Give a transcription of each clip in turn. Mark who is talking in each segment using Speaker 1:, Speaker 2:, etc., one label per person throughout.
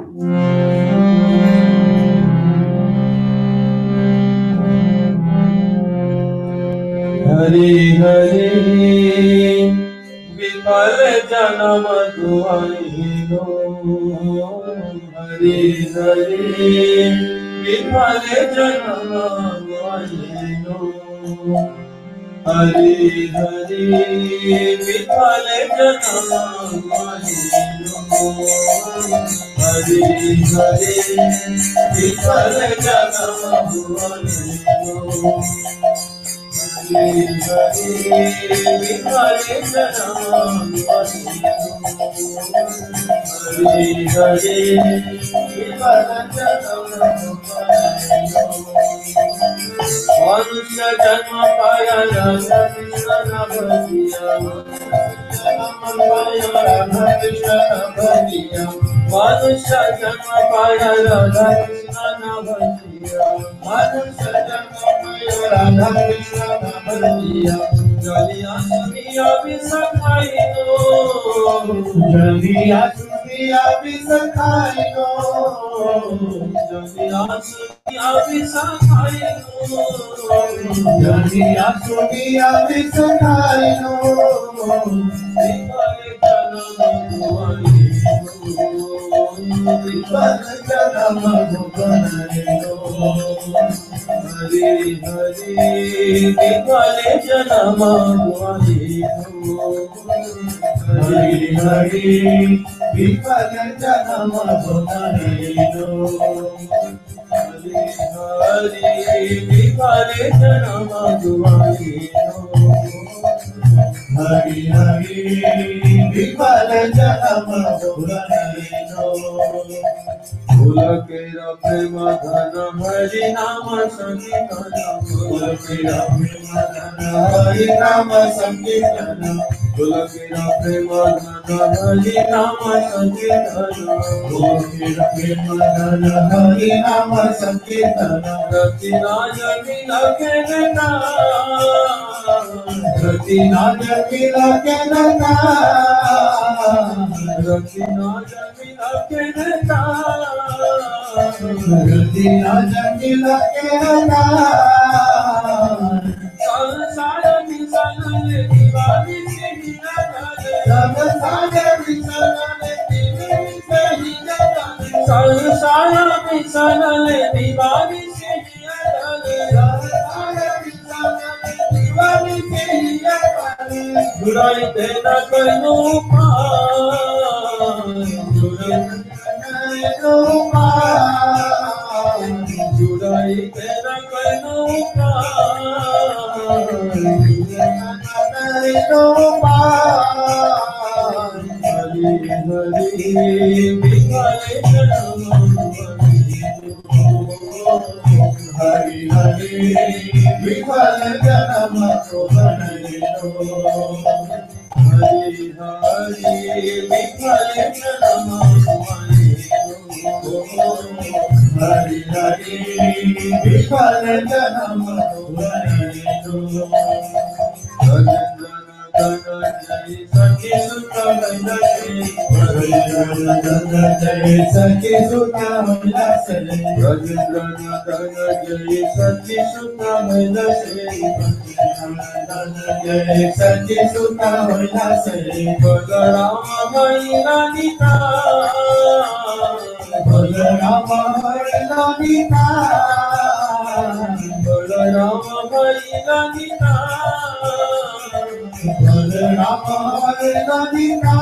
Speaker 1: हरि हरि विफल जन्म दुआइनो हरि हरि विफल जन्म दुआइनो हरि हरि विफल जन्म दुआइनो हरि हरि विफल जन्म दुआइनो हरि हरि विफल जन्म हरि हरि विफल जन्म मनुष्य जन्म पाया राधा कृष्ण भजिया जन्म पाया राधा कृष्ण भजिया मनुष्य जन्म पाया राधा कृष्ण भजिया मनुष्य जन्म पाया राधा कृष्ण भजिया जलिया सुनिया विसखाइनो जलिया सुनिया विसखाइनो जलिया सुनिया विसखाइनो जलिया सुनिया विसखाइनो विफल जन्म दुआइनो हरि हरि विफल जन्म दुआइनो हरि हरि विफल जन्म दुआइनो हरि हरि विफल जन्म दुआइनो हरि हरि विफल जन्म दुआइनो पुलकेरा प्रेम धन हरि नाम संकीर्तन पुलकेरा प्रेम धन हरि नाम संकीर्तन पुलकेरा प्रेम धन हरि नाम संकीर्तन पुलकेरा प्रेम धन हरि नाम संकीर्तन रति राज मिलके नैना रति राज मिलके नैना रति राज मिलके नैना रति राज मिलके नैना संसार मिसले दीवानी से हिला संसार मिसले दीवानी से हिला संसार मिसले दीवानी से हिला दीवानी से हिला बुराई तेरा करो जुड़ाई तेरा करो हरि हरि विफल जन्म हरि हरि विफल जन्म हरि हरि विफल जन्म हरि हरि विफल जन्म सखी सुता जय सखी सुता महिला से राजेंद्र नाथन जय सखी सुता महिला से जय सखी सुता महिला से बलराम महिला निका बलराम महिला निका बलराम महिला निका बलराम महिला निका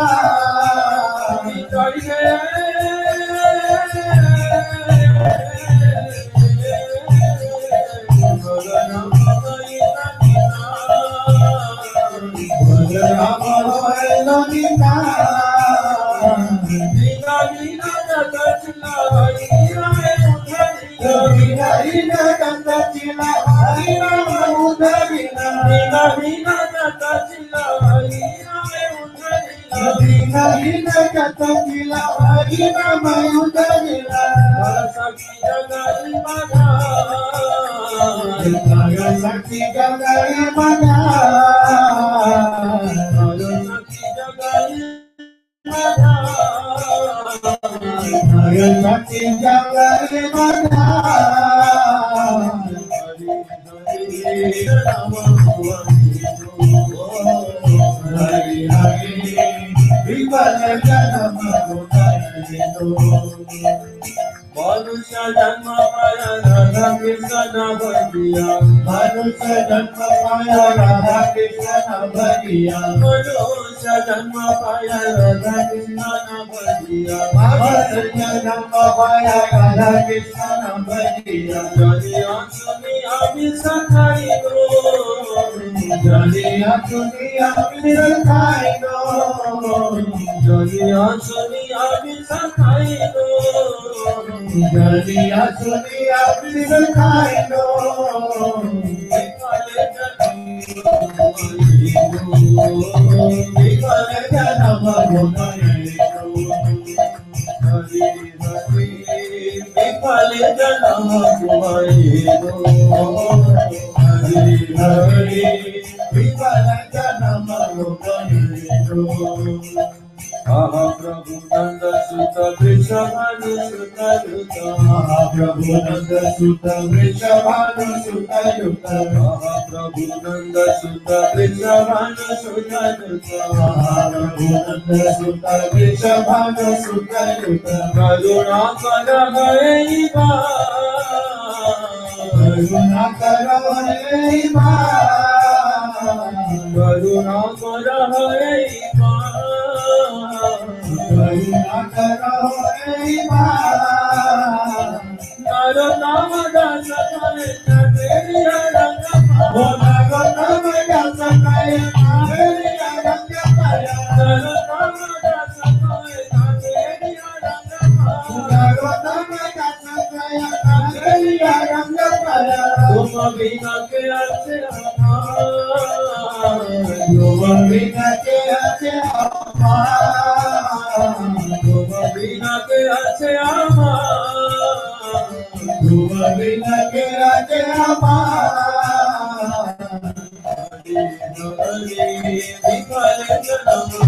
Speaker 1: Nagati Jagare Mata Hari Hari Vipala Janama Manusya Janma Paya Radha Krishna Bhadiya Manusya Janma Paya Radha Krishna Bhadiya Manusya Janma Paya Radha Krishna Bhadiya Manusya Janma Paya Radha Krishna Bhadiya Jaliya Suni Abhisa Khai Do Jaliya Suni Abhisa Khai Do Jaliya Suni Abhisa Khai Do Jaliya Suni Abhisa Khai Do Vikale Janama Bhutale Hari Hari Vikale Janama Bhutale Hari Hari Vikale Janama Bhutale Mahaprabhu Nanda Sutta Vrishabhanu Sutta Yuta Mahaprabhu Nanda Sutta Vrishabhanu Sutta Yuta Mahaprabhu Nanda Sutta Vrishabhanu Sutta Yuta Mahaprabhu Nanda Sutta Vrishabhanu Sutta Yuta Karuna Kara Hai Ba Karuna Kara Hai Ba Karuna Kara Hai Ba Karuna Kara Hai Ba Naro Nama Dasa Kaya Teriya Ranga Paya Naro Nama Dasa Kaya Teriya Ranga Paya Naro Nama Dasa Kaya Teriya Ranga Paya Naro Nama Dasa Kaya Teriya Ranga Paya Tuma Bina Ke Ache Amar Tuma Bina Ke Ache Amar Tuma Bina Ke Ache Amar Tuma Bina Ke Ache Amar Hari Hari Vikale Janama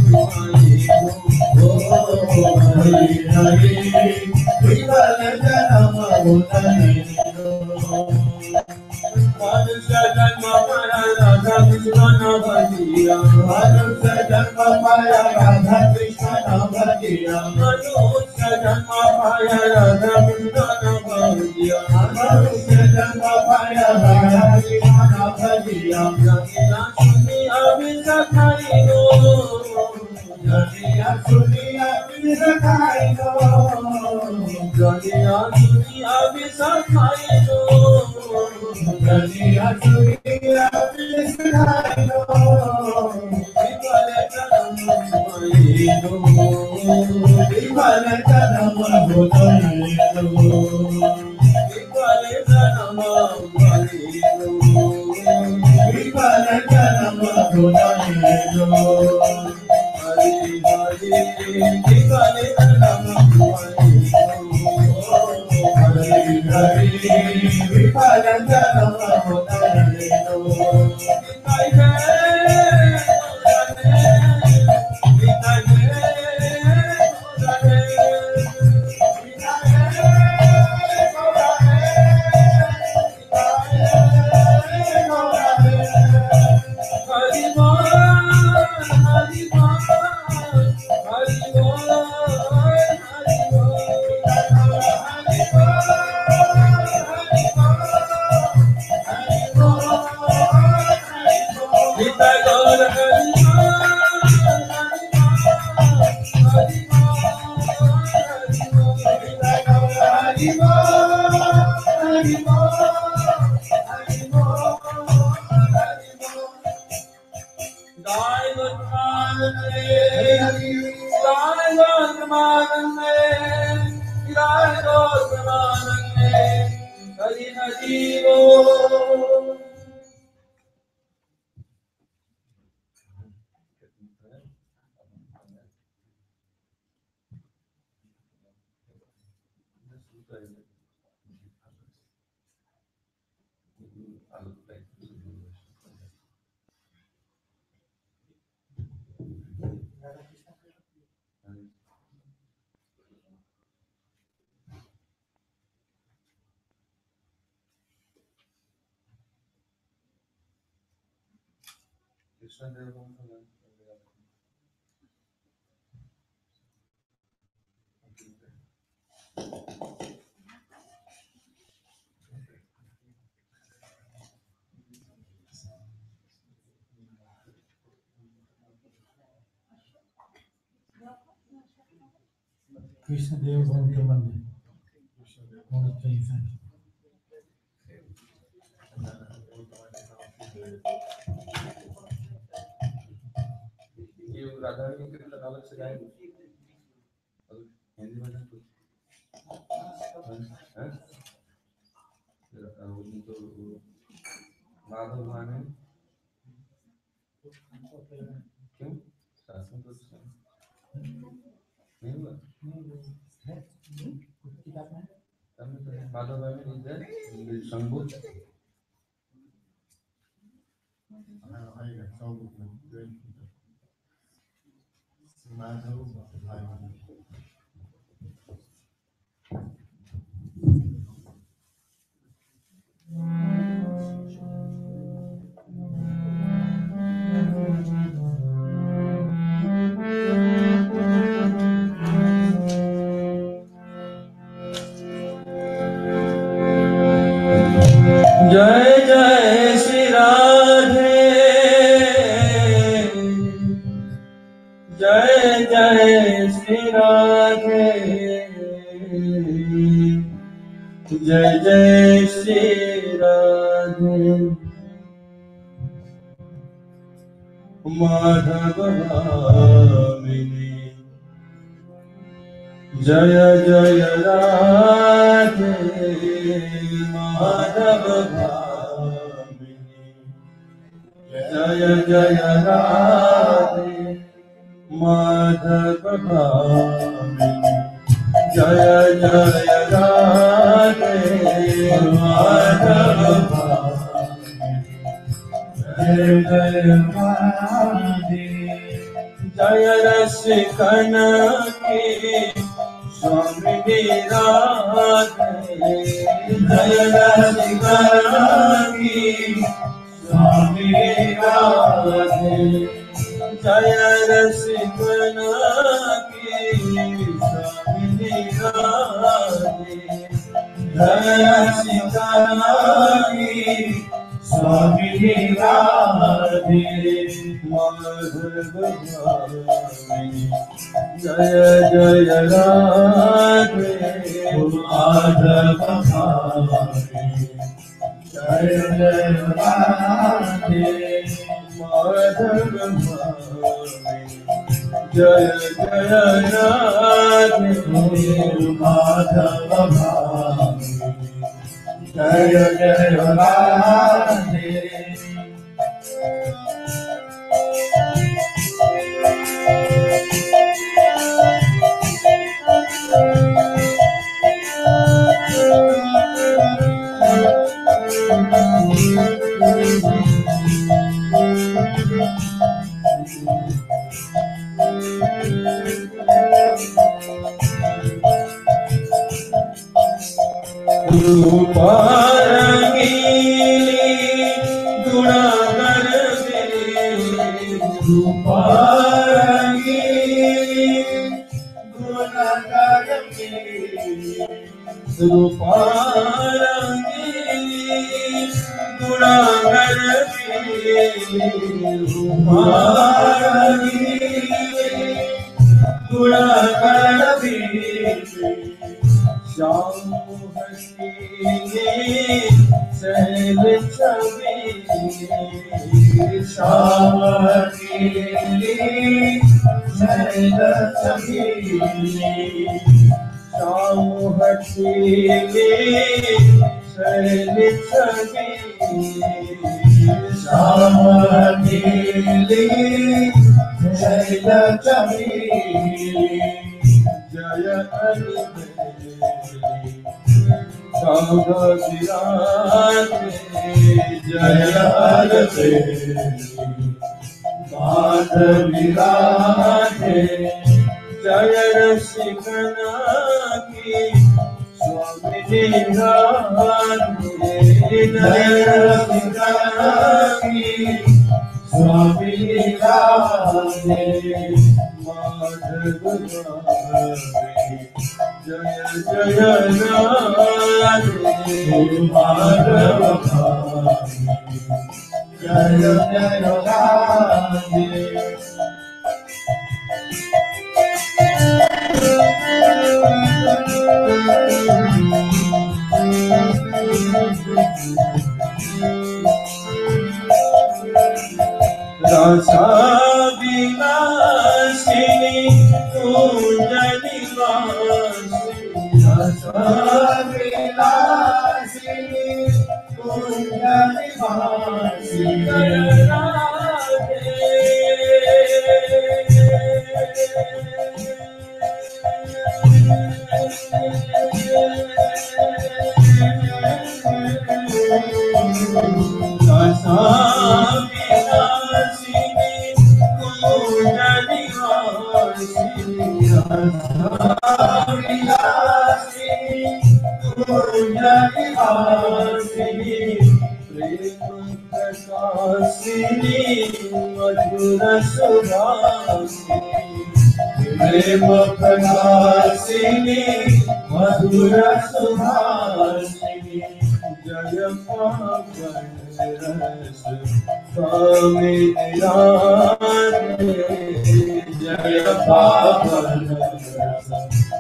Speaker 1: Hari Hari Vikale Janama Manusya Janma Paya Radha Krishna Bhadiya Manusya Janma Paya Radha Krishna Bhadiya Manusya Janma Paya Radha Krishna Bhadiya Manusya Janma Paya Radha Krishna Bhadiya Janiya Suni Abhisa Khai Do Janiya Suni Abhisa Khai Do Janiya Suni Abhisa Khai Do Jaliya Suni Abhisa Khai Do Vikale Janama Bhutale Vikale Janama Vikale Janama Bhutale Hari Hari Vikale Janama Hari Hari Vikale Janama Bhutale Krishna Dev Bhagavan. ये राधा रानी के अलग से गाए हिंदी में कुछ है तो माधव माने क्यों शासन तो नहीं हुआ है कुछ किताब में माधव माने इधर शंभू आएगा शंभू माधव जय जय श्री राधे जय जय श्री राधे जय जय श्री राधे माधव भामिनी जय जय राधे माधव भामिनी जय जय राधे माधव भामिनी जय जय राधे माधव भामिनी जय जय राधे जय रसिकन की स्वामी राधे जय रसिकन की स्वामी राधे जय रसिकन की स्वामी राधे जय रसिकन की स्वामी राधे माधव भामिनी जय जय राधे माधव भामिनी जय जय राधे माधव भामिनी जय जय राधे माधव भामिनी जय जय Radhe Swami Radhe Madhava Jaya Jaya Radhe Madhava Jaya Jaya Radhe. Rasa Vilasini Kunja Nivasini Rasa Vilasini Kunja Nivasini Prema Madhura Subhasini Jaya Pavarasa Kaminirane Jaya Pavarasa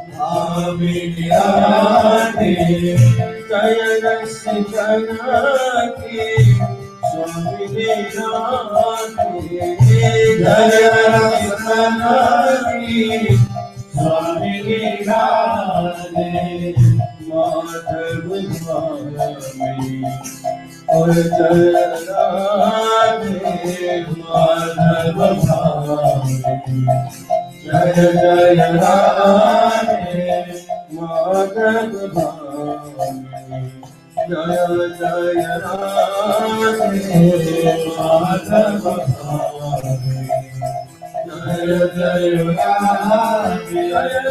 Speaker 1: Kaminirane Jaya Rasikanaki Swami Nirane Jaya Rasikanaki Swami Radhe Madhava Swami Or Jaya Radhe Madhava Swami Jaya Jaya Radhe Madhava Swami Jaya Jaya Radhe Madhava Swami Jaya Jaya Radhe Jaya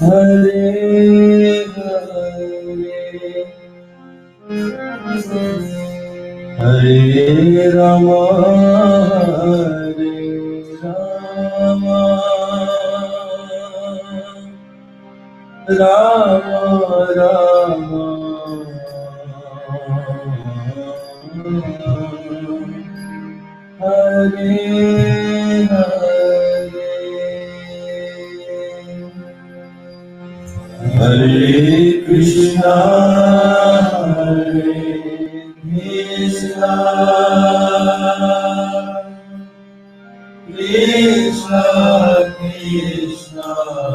Speaker 1: Hare Hare Hare Rama Hare Rama Rama Rama Hare Hare Hare Krishna Hare Krishna Krishna Krishna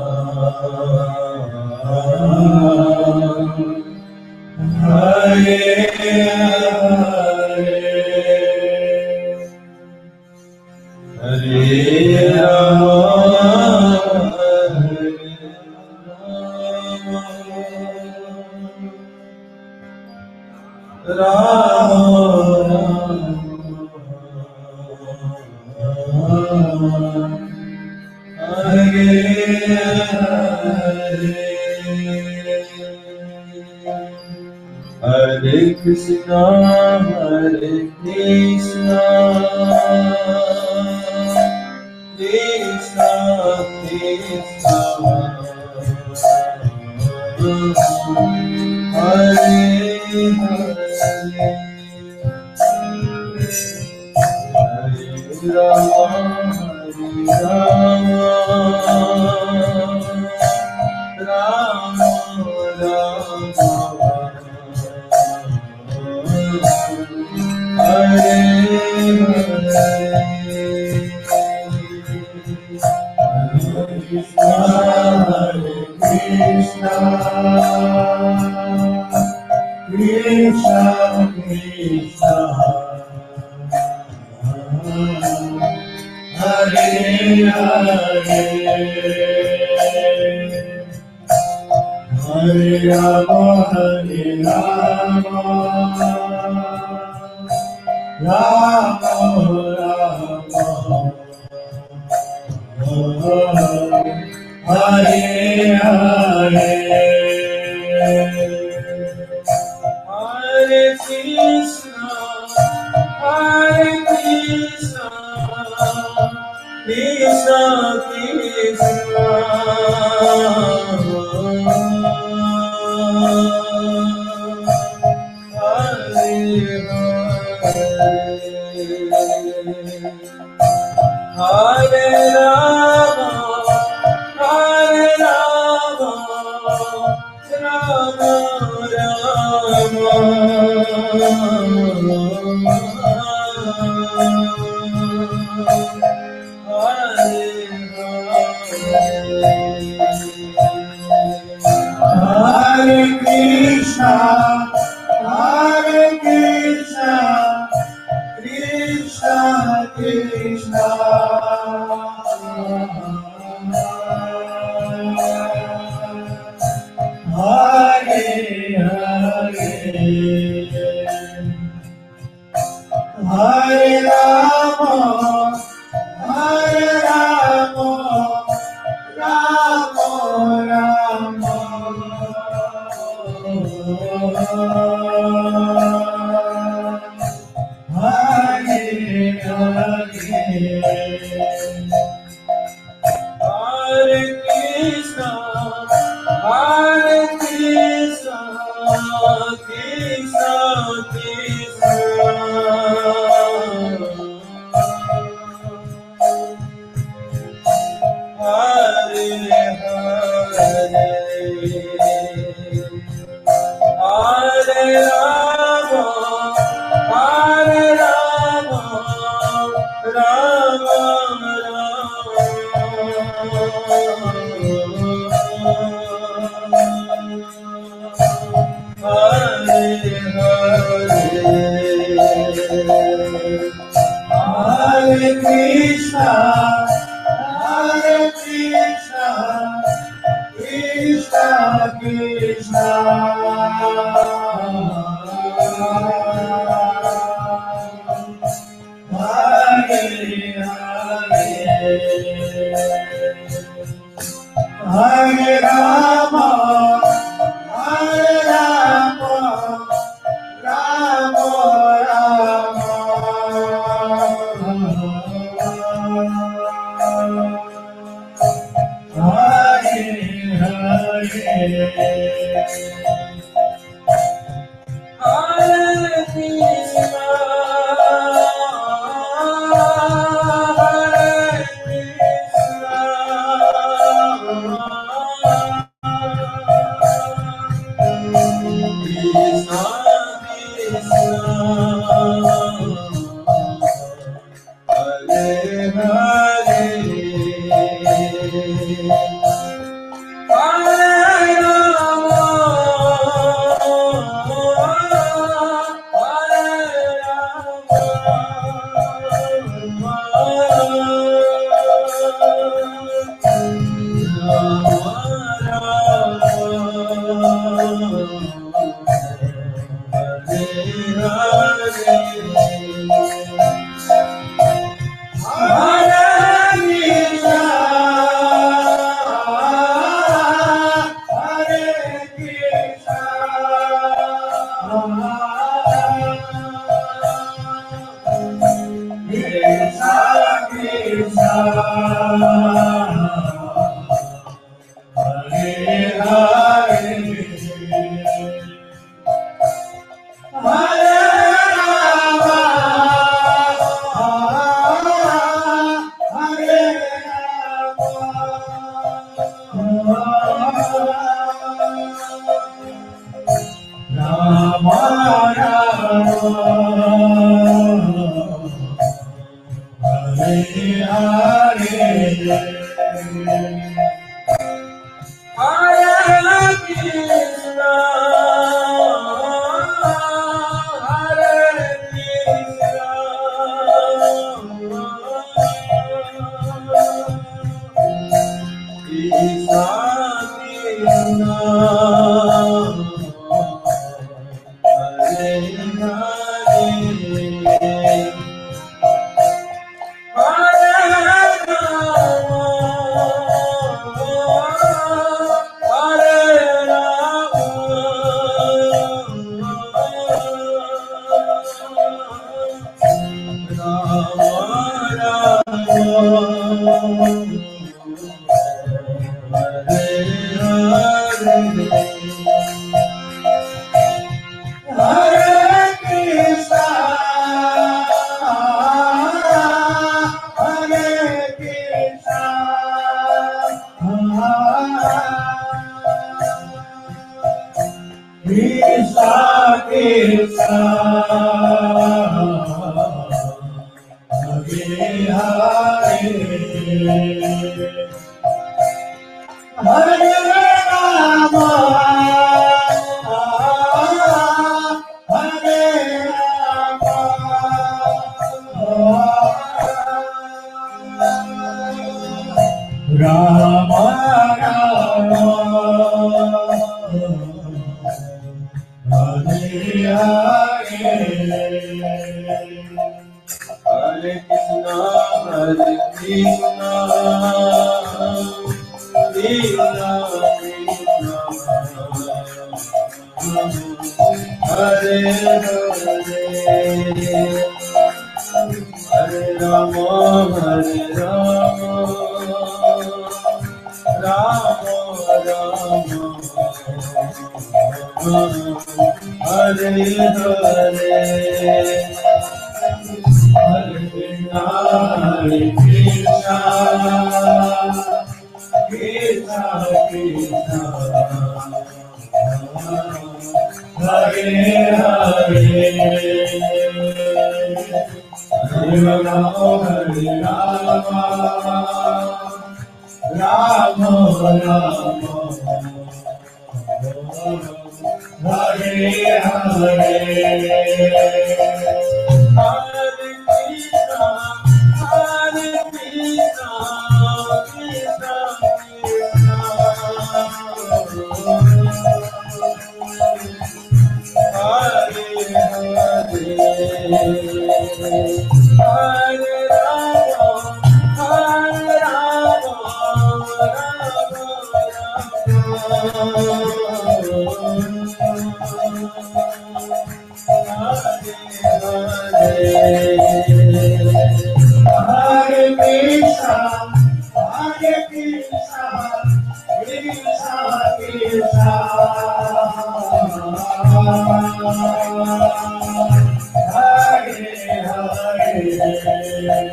Speaker 1: Hare Hare Hare Rama Hare Rama Hare Hare Krishna Hare Krishna Krishna Krishna Hare Hare Rama Rama Rama Hare Krishna Hare Krishna Krishna Krishna Hare Hare Hare Rama Hare Rama Rama Rama Hare Hare Hare Krishna Hare Krishna Krishna Krishna Hare Hare Rama Hare Rama Rama Hare Krishna Hare Krishna Krishna Krishna Hare Hare Hare Rama Hare Rama Rama Rama Hare Hare Krishna Hare Krishna Krishna Krishna Hare Hare Hare Rama Hare Rama Rama Hare Hare Krishna Hare Krishna Krishna Krishna Hare Hare Hare Rama, Hare Rama, Rama Rama, Hare Hare, Hare Krishna,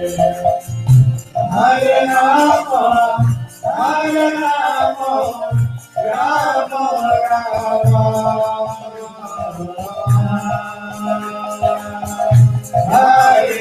Speaker 1: Hare Rama, Hare Rama, Rama Rama, Hare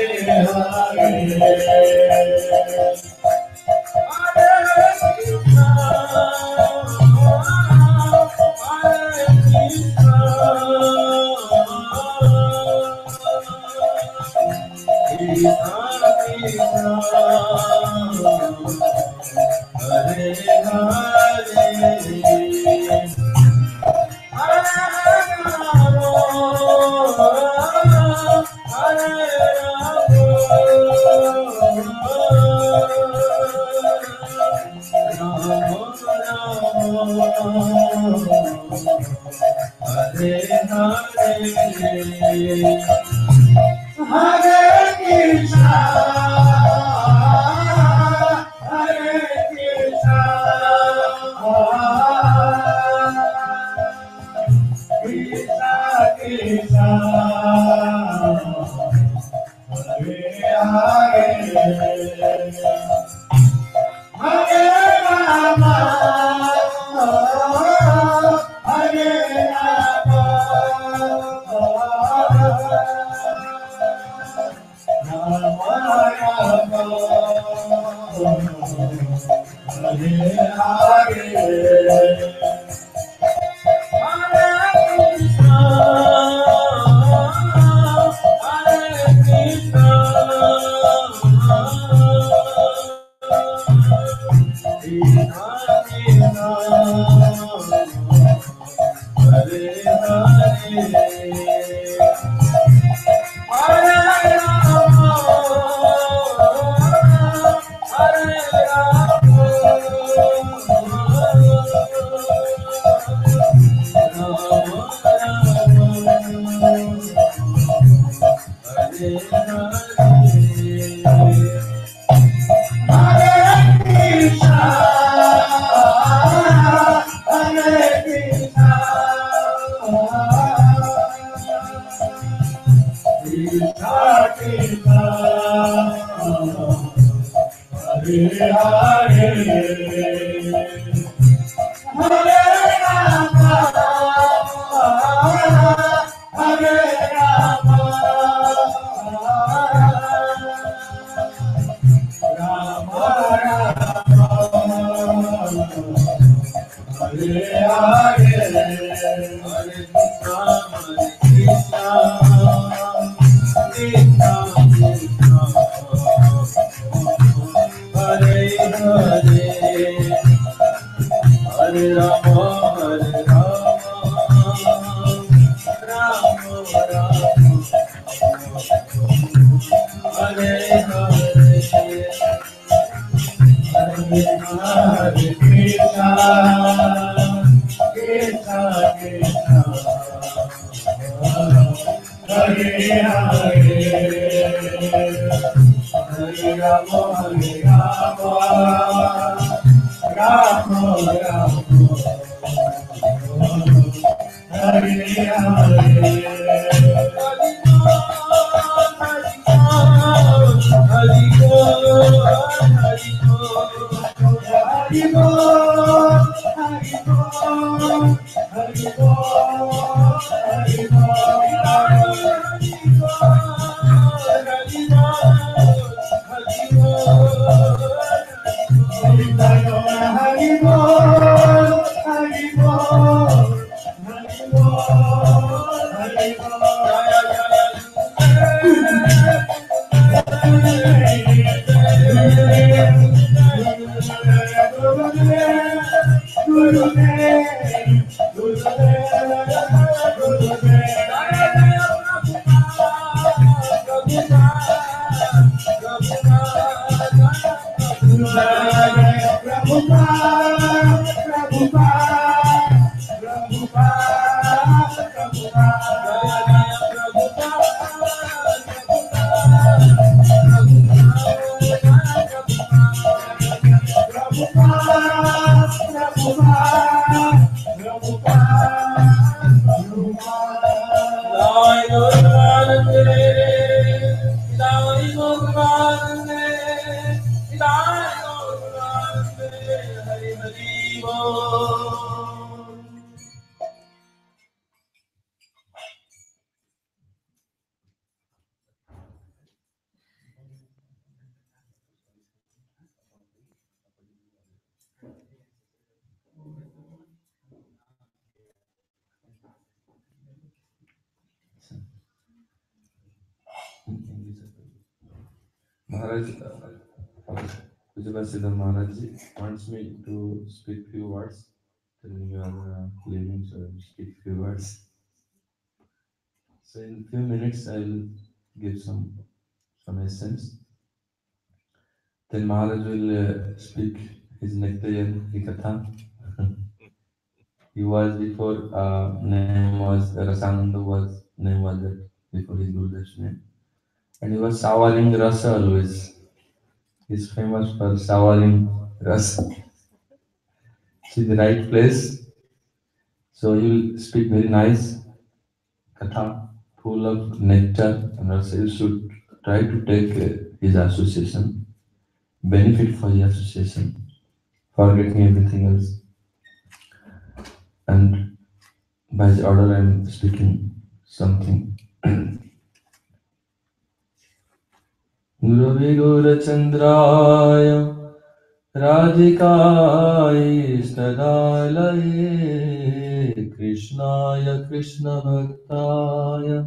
Speaker 1: Maharaj, Pujaba Sridhar Maharaj wants me to speak few words. Telling you are leaving, so I'll speak few words. So in few minutes, I'll give some essence. Then Maharaj will speak his Nectayan Hikatha. He was before name was Rasananda was that before his Gurudev's name. And he was showering rasa always. He's famous for showering rasa. See the right place. So he will speak very nice katha, full of nectar and rasa. You should try to take his association, benefit for his association, forgetting everything else. And by the order I'm speaking something. Gurave Gaurachandraya Radhikaye Stadalaye Krishnaya Krishna Bhaktaya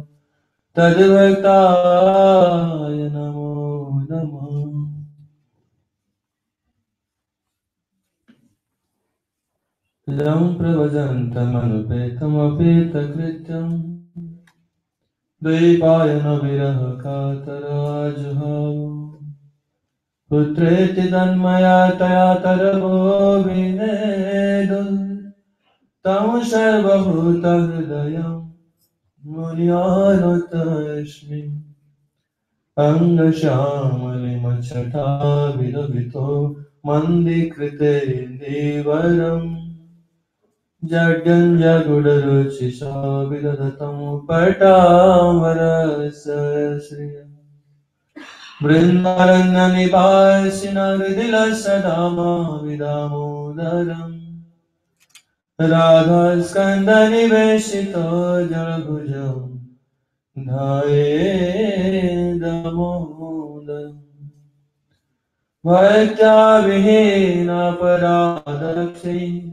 Speaker 1: Tadvaktaya Namo Namo Lam Pravajantamanupetamakritam Dvaipayana Viraha Katarajhav Putreti Danmaya Taya Taravo Vinedam Tam Sarvabhuta Hridayam Munyanatashmi Angashamali Machata Vidavito Mandi Krite Devaram Jaganja Gudaruchisha Vidadatam Patamarasa Sriya Vrindaranya Nivasina Vidila Sadama Vidamodaram Radha Skanda Niveshito Jarabhujam Dhaye Damodam Vaitya Vihina Paradakshi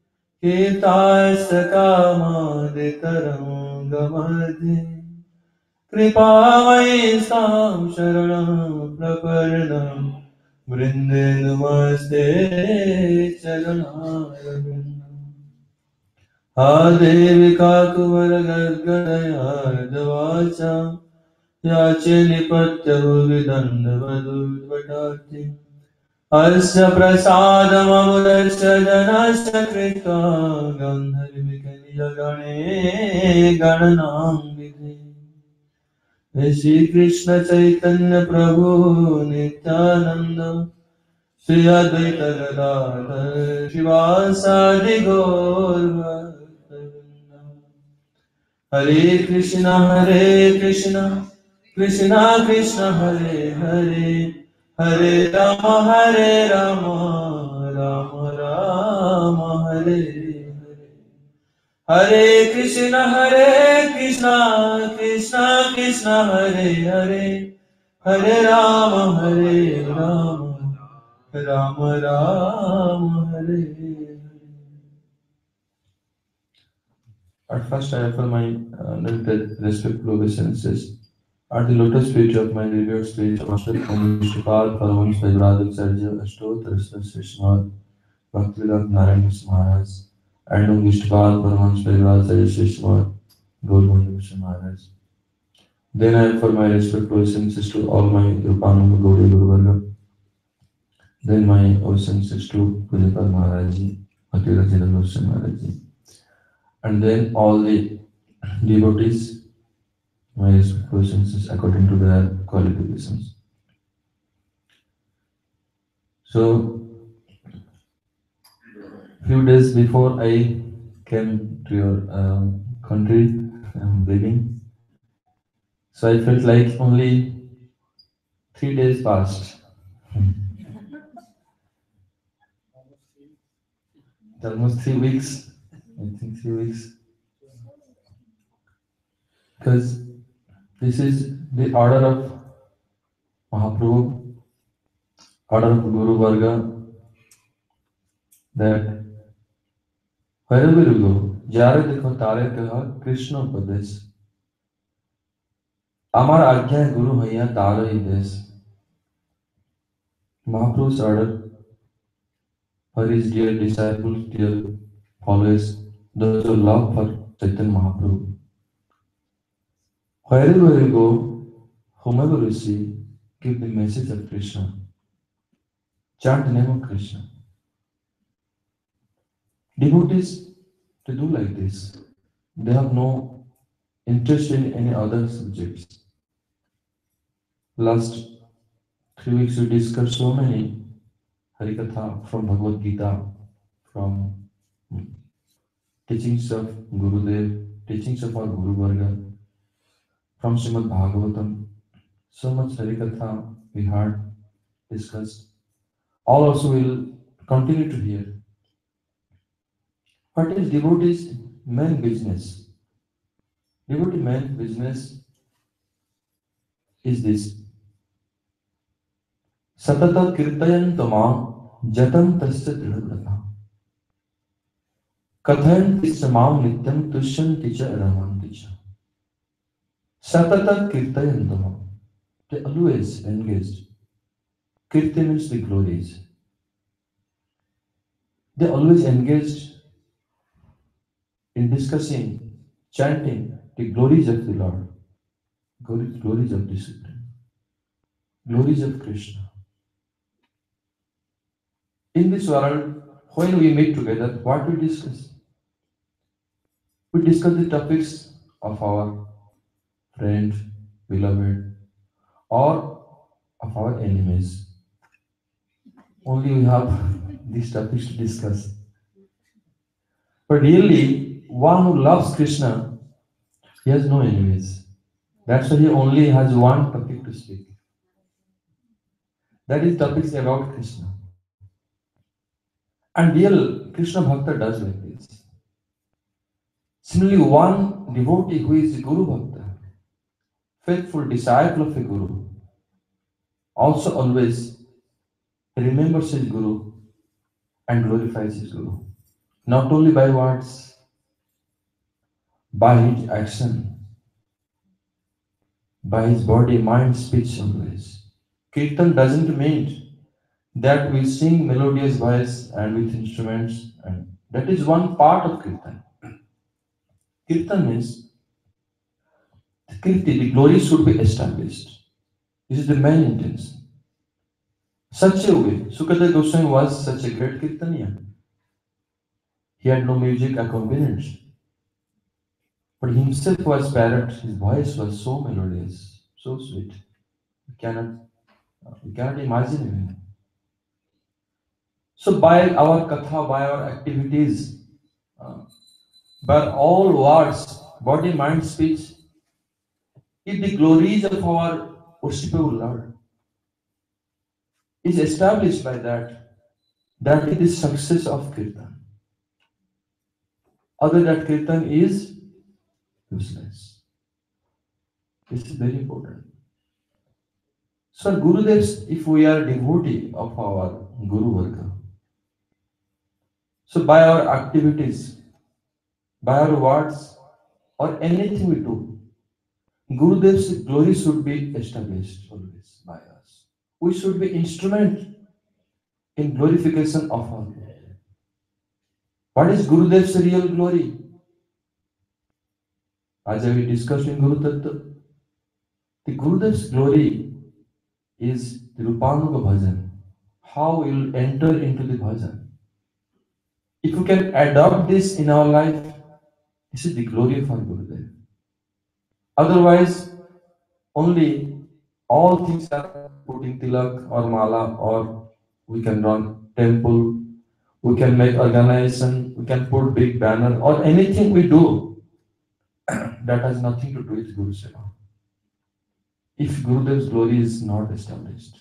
Speaker 1: Kirtasakama Ditarangamadhi Kripavai Sam Sharanam Praparanam Vrinde Namaste Charanarvindam Ha Devi Kakuvara Gargadaya Davacha Yache Nipatya Vidanda Vadudvatati Asya Prasadam Amudasya Janasya Krita Gandharvikaniya Gane Gananam Vidhi Shri Krishna Chaitanya Prabhu Nityananda Shri Advaita Gadadhar Shivasadi Gaur Hare Krishna Krishna Krishna Hare Hare Hare Rama Rama Rama Hare Hare Hare Krishna Krishna Krishna Hare Hare Hare Rama Rama Rama Hare Hare. At first, I offer my respectful obeisances at the lotus feet of my revered spiritual master, Om Vishnupada Paramahams Vaidradha Acharya Ashtottara Srishmad Bhaktivedanta Narayan Maharaj and Om Vishnupada Paramahams Vaidradha Srishmad Gaurabanda Maharaj. Then I offer my respectful obeisances to all my Rupananda Gaudiya Guru Varga. Then my obeisances to Pujapad Maharaj Ji, Bhaktivedanta Maharaj Ji. And then all the devotees, my questions is according to their qualifications. So, few days before I came to your country, I'm living. So I felt like only 3 days passed. Almost 3 weeks. I think 3 weeks. Because this is the order of Mahaprabhu, order of Guru Varga, that wherever you go, যারে দেখো তারে কেহ কৃষ্ণ উপদেশ আমার আজ্ঞায় গুরু হইয়া তারই দেশ Mahaprabhu's order for his dear disciples, dear followers, those who love for Chaitanya Mahaprabhu. Wherever you go, whomever you see, give the message of Krishna. Chant the name of Krishna. Devotees, to do like this. They have no interest in any other subjects. Last 3 weeks we discussed so many Harikatha from Bhagavad Gita, from teachings of Gurudev, teachings of our Guru Varga, from Srimad Bhagavatam. So much Harikatha we heard, discussed. All also will continue to hear. What is devotee's main business? Devotee main business is this. Satata kirtayantama jatantasya dridhavrata. Kathayanti samam nityam tushyanti cha ramanti cha. Satata kirtayantama. They always engaged. Kirti means the glories. They always engaged in discussing, chanting the glories of the Lord, glories of discipline, glories of Krishna. In this world, when we meet together, what we discuss? We discuss the topics of our friend, beloved, or of our enemies. Only we have these topics to discuss. But really, one who loves Krishna, he has no enemies. That's why he only has one topic to speak. That is topics about Krishna. And real Krishna Bhakta does like this. Similarly, one devotee who is Guru Bhakta, faithful disciple of a Guru, also always remembers his Guru and glorifies his Guru. Not only by words, by his action, by his body, mind, speech always. Kirtan doesn't mean that we sing melodious voice and with instruments, and that is one part of Kirtan. Kirtan means the Kirti, the glory should be established. This is the main intention. Such a way, Sukadeva Goswami was such a great Kirtaniya. He had no music accompaniment. But he himself was parrot, his voice was so melodious, so sweet. We cannot imagine him. So by our katha, by our activities, by all words, body, mind, speech, if the glories of our worshipable Lord is established by that, that is the success of Kirtan. Other than Kirtan is useless. This is very important. So Gurudevs, if we are devotee of our Guru Varga, so by our activities, by our words, or anything we do, Gurudev's glory should be established always by us. We should be instrument in glorification of our Guru. What is Gurudev's real glory? As we discussed in Guru Tattva, the Gurudev's glory is the Rupanuga Bhajan. How we will enter into the bhajan. If we can adopt this in our life, this is the glory of our Gurudev. Otherwise, only all things are putting tilak or mala, or we can run temple, we can make organization, we can put big banner, or anything we do that has nothing to do with Guru Seva. If Gurudev's glory is not established.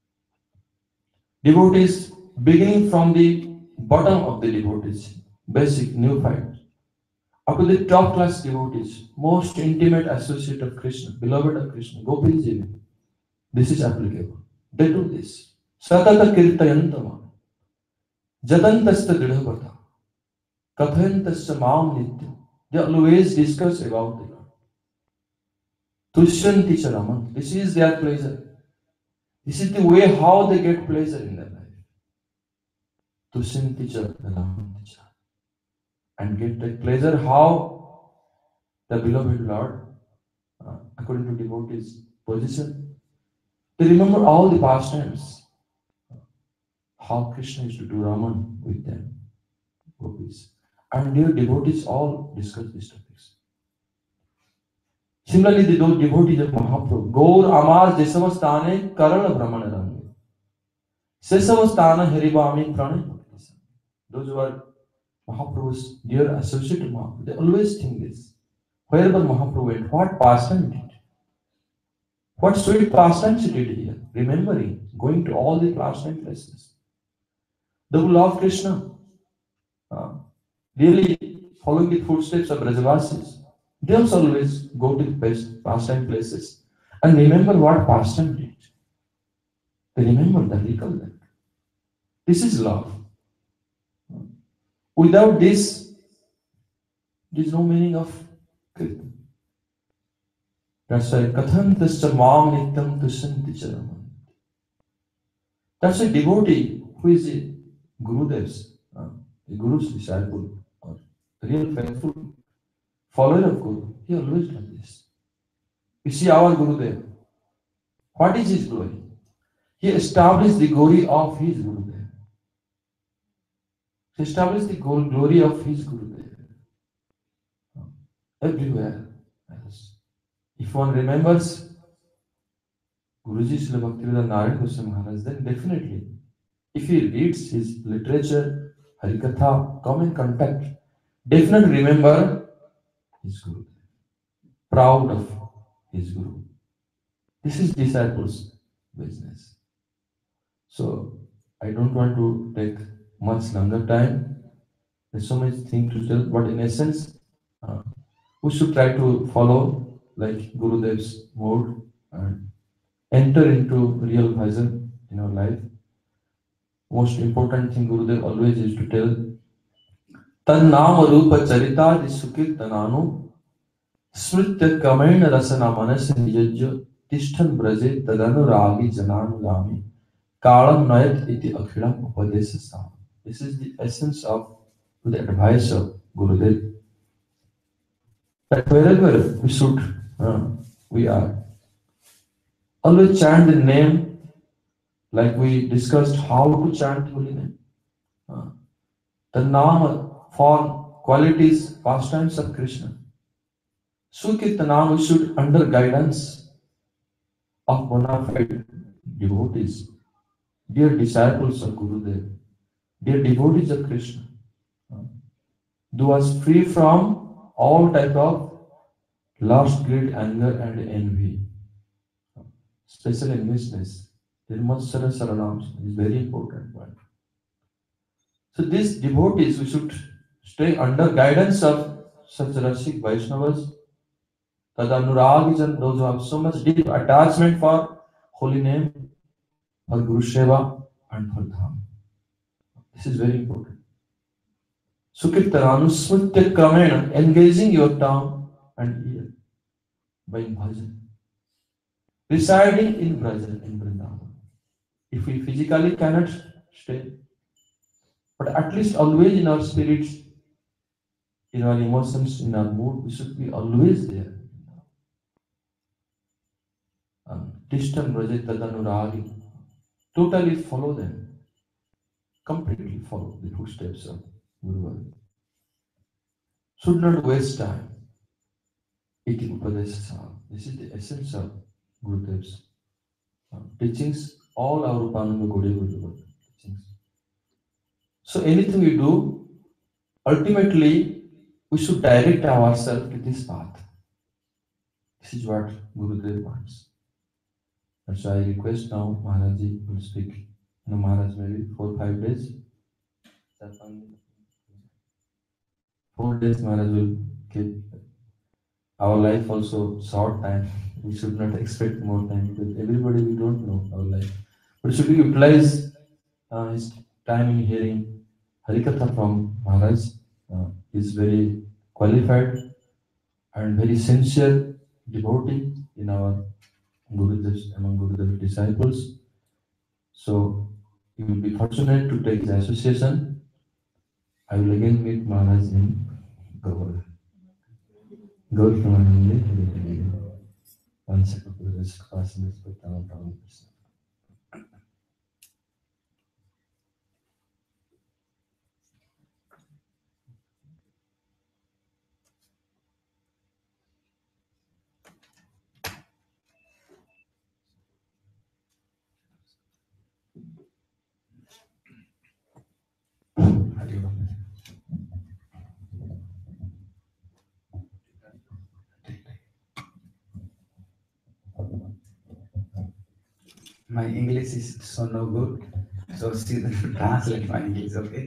Speaker 1: Devotees, beginning from the bottom of the devotees, basic, neophyte, up to the top class devotees, most intimate associate of Krishna, beloved of Krishna, Gopis even, this is applicable. They do this. Satata kirtayantama, jadantasta dridhavata, kathayantasya maam nitya. They always discuss about the Lord. Tushyanti cha raman. This is their pleasure.
Speaker 2: This is the way how they get pleasure in their life. Tushinticha, Ramanticha. And get that pleasure how the beloved Lord, according to devotees' position, they remember all the pastimes, how Krishna used to do Raman with them, gopis. And their devotees all discuss these topics. Similarly, the devotees of Mahaprabhu, Gaur Amar Jesavastane Karana Brahmana Rangi. Sesavastana Heribami Pranay. Those who are Mahaprabhu's dear associate of Mahaprabhu, they always think this. Wherever Mahaprabhu went, what pastime he did? What sweet pastimes he did here? Remembering, going to all the pastime places. Those who love Krishna, uh, really following the footsteps of Brajavasis, they also always go to the best pastime places and remember what pastime did. They remember that, recall that. This is love. Without this, there is no meaning of Kirtan. That's why Kathan Tasya Mam Nityam Tushanti Charam. That's a devotee who is a Gurudev's, a Guru's disciple, or real faithful follower of Guru. He always does this. You see our Gurudev. What is his glory? He established the glory of his Gurudev. He established the glory of his Gurudev everywhere else. If one remembers Guruji Srila Bhaktivedanta Narayan Goswami Maharaj, then definitely, if he reads his literature, Harikatha, come in contact, definitely remember his Guru, proud of his Guru. This is disciples' business. So, I don't want to take much longer time. There's so much thing to tell, but in essence, uh, we should try to follow like Gurudev's mode and enter into real bhajan in our life. Most important thing Gurudev always used to tell, Tan Nama Rupa Charita Sukirtananu Smritya Kamen Rasana Manas Nijajya Tishtan Braje Tadanuragi Jananugami Kalam Nayat Iti Akhilam Upadesasam. This is the essence of the advice of Gurudev. That wherever we should, we are, always chant the name like we discussed how to chant holy name. The Nama for qualities, pastimes of Krishna. Sukirtanam, we should under guidance of bona fide devotees, dear disciples of Gurudev, dear devotees of Krishna, those free from all type of lust, greed, anger, and envy. Special enviousness. Nirmatsara Saranam is very important one. So these devotees, we should stay under guidance of such Rashik Vaishnavas, Tadanuragijan, those who have so much deep attachment for holy name, for Guru Seva, and for Dham. This is very important. Sukirtaranu Smritya Kramena, engaging your tongue and ear by bhajan. Residing in Braja, in Vrindavan. If we physically cannot stay, but at least always in our spirits, in our emotions, in our mood, we should be always there. Tishtan Braja Tadanuragi. Totally follow them. Completely follow the footsteps of Guru. Should not waste time. Iti Upadesha. This is the essence of Gurudev's teachings. All our Rupananda Gaudiya teachings. So anything we do, ultimately we should direct ourselves to this path. This is what Gurudev wants. That's why I request now Maharaji will speak. Maharaj maybe 4-5 days. 4 days Maharaj will keep our life also short time. We should not expect more time because everybody we don't know our life. But should we utilize his time in hearing Harikatha from Maharaj? Is very qualified and very sincere devotee in our Gurudev's, among Gurudev's disciples. So you will be fortunate to take the association. I will again meet Maharaj in Gaur. Gaur Pramanande. One second, just passing this by Tamam.
Speaker 3: My English is so no good, so Sridhar translate my English, okay?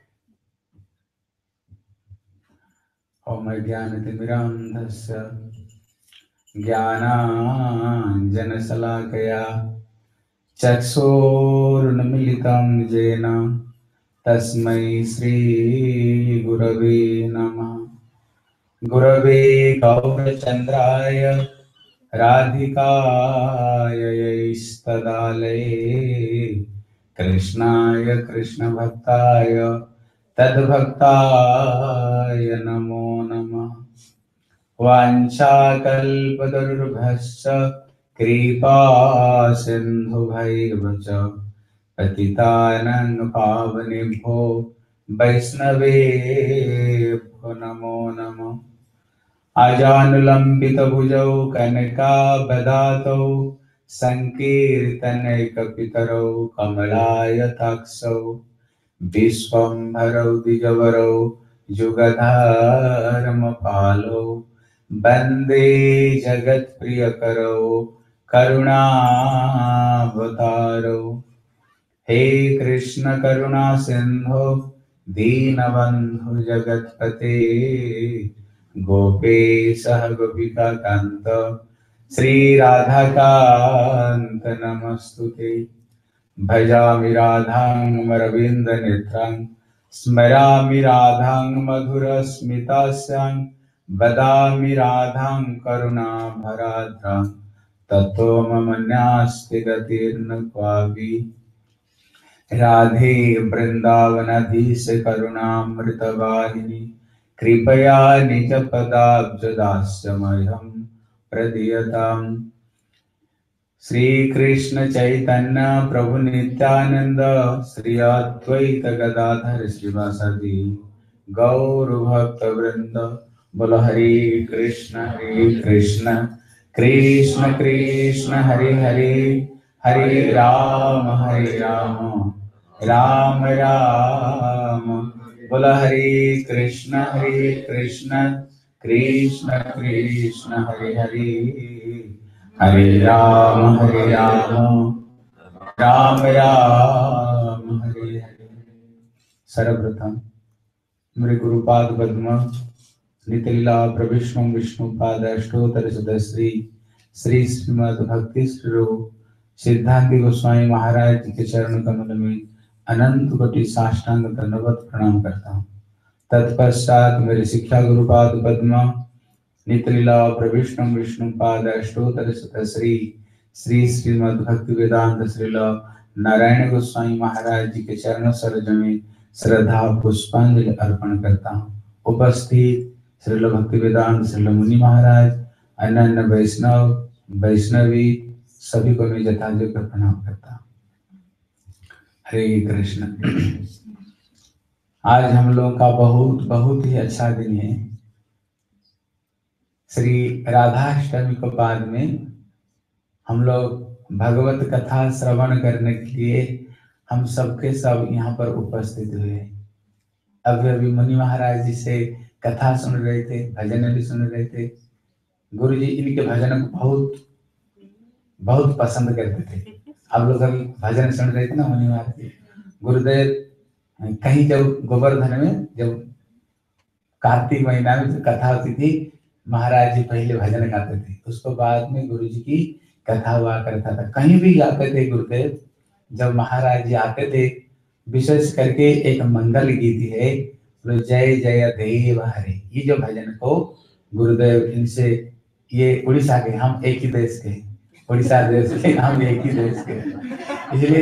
Speaker 3: Om Jnanatimirandhasya Jnananjanasalakaya Chakshorunmilitam Jena Tasmai Shri Gurave Namah. Gurave Gaurachandraya Radhikaya Istadale Krishnaya Krishna Bhaktaya Tadbhaktaya Namo Namah. Vanchakalpadurubhascha Kripa Sindhubhairvacha Patitanang Pavanebho Vaishnavebho Namo Namah. Ajanulambitavujau Kanakabadatou Sankirtanekapitaro Kamalayataksau Vishwambarau Dijavarau Jugadharamapalo Bande Jagat Priyakarau Karunavatarau. He Krishna Karuna Sindhu Deenabandhu Jagatpate Gopesha Gopika Kanta Sri Radhakanta Namastute. Bhajami Radhang Maravinda Netrang Smarami Radhang Madhura Smitasyang Vadami Radhang Karuna Bharadrang Tato Mamanyasti Gatirna Kwavi. Radhe वृंदावनाधीश करुणामृतवाहिनी कृपया निज पदाब्जदास्यमह्यं प्रदीयताम्. श्री कृष्ण चैतन्य प्रभु नित्यानंद श्री अद्वैत गदाधर श्रीवासदि गौर भक्त वृंद. बोलो हरे कृष्ण कृष्ण कृष्ण हरे हरे हरे राम राम राम. बोलो हरे कृष्ण कृष्ण कृष्ण हरे हरे हरे राम राम राम हरे हरे. सर्वप्रथम मेरे गुरुपाद पद्म नितिला प्रविष्णु विष्णुपाद अष्टोत्तर सदश्री श्री श्रीमद् भक्ति स्वरूप सिद्धांति गोस्वामी महाराज जी के चरण कमल में अनंत कोटि साष्टांग दंडवत प्रणाम करता हूँ. तत्पश्चात मेरे शिक्षा गुरुपाद पद्म नितिला प्रविष्णु विष्णुपाद अष्टोत्तर सतश्री श्री श्रीमद् भक्ति वेदांत श्रील नारायण गोस्वामी महाराज जी के चरण सरोज में श्रद्धा पुष्पांजलि अर्पण करता हूँ. उपस्थित श्रील भक्ति वेदांत श्रील मुनि महाराज अन्य वैष्णव वैष्णवी सभी को मैं यथायोग्य प्रणाम करता हूँ. हरे कृष्ण. आज हम लोगों का बहुत ही अच्छा दिन है. श्री राधाष्टमी को बाद में हम लोग भगवत कथा श्रवण करने के लिए हम सबके सब यहाँ पर उपस्थित हुए. अभी मुनि महाराज जी से कथा सुन रहे थे, भजन भी सुन रहे थे. गुरु जी इनके भजन को बहुत पसंद करते थे. आप लोग अभी भजन सुन रहे थे ना मुनि महाराज जी. गुरुदेव कहीं जब गोवर्धन में जब कार्तिक महीना में जो कथा होती थी महाराज जी पहले भजन गाते थे, उसको बाद में गुरु जी की कथा हुआ करता था. कहीं भी जाते थे गुरुदेव, जब महाराज जी आते थे विशेष करके एक मंगल गीत है जय जय देव हरे. ये जो भजन को गुरुदेव इनसे, ये उड़ीसा के, हम एक ही देश के, उड़ीसा देश के, हम एक ही देश के, इसलिए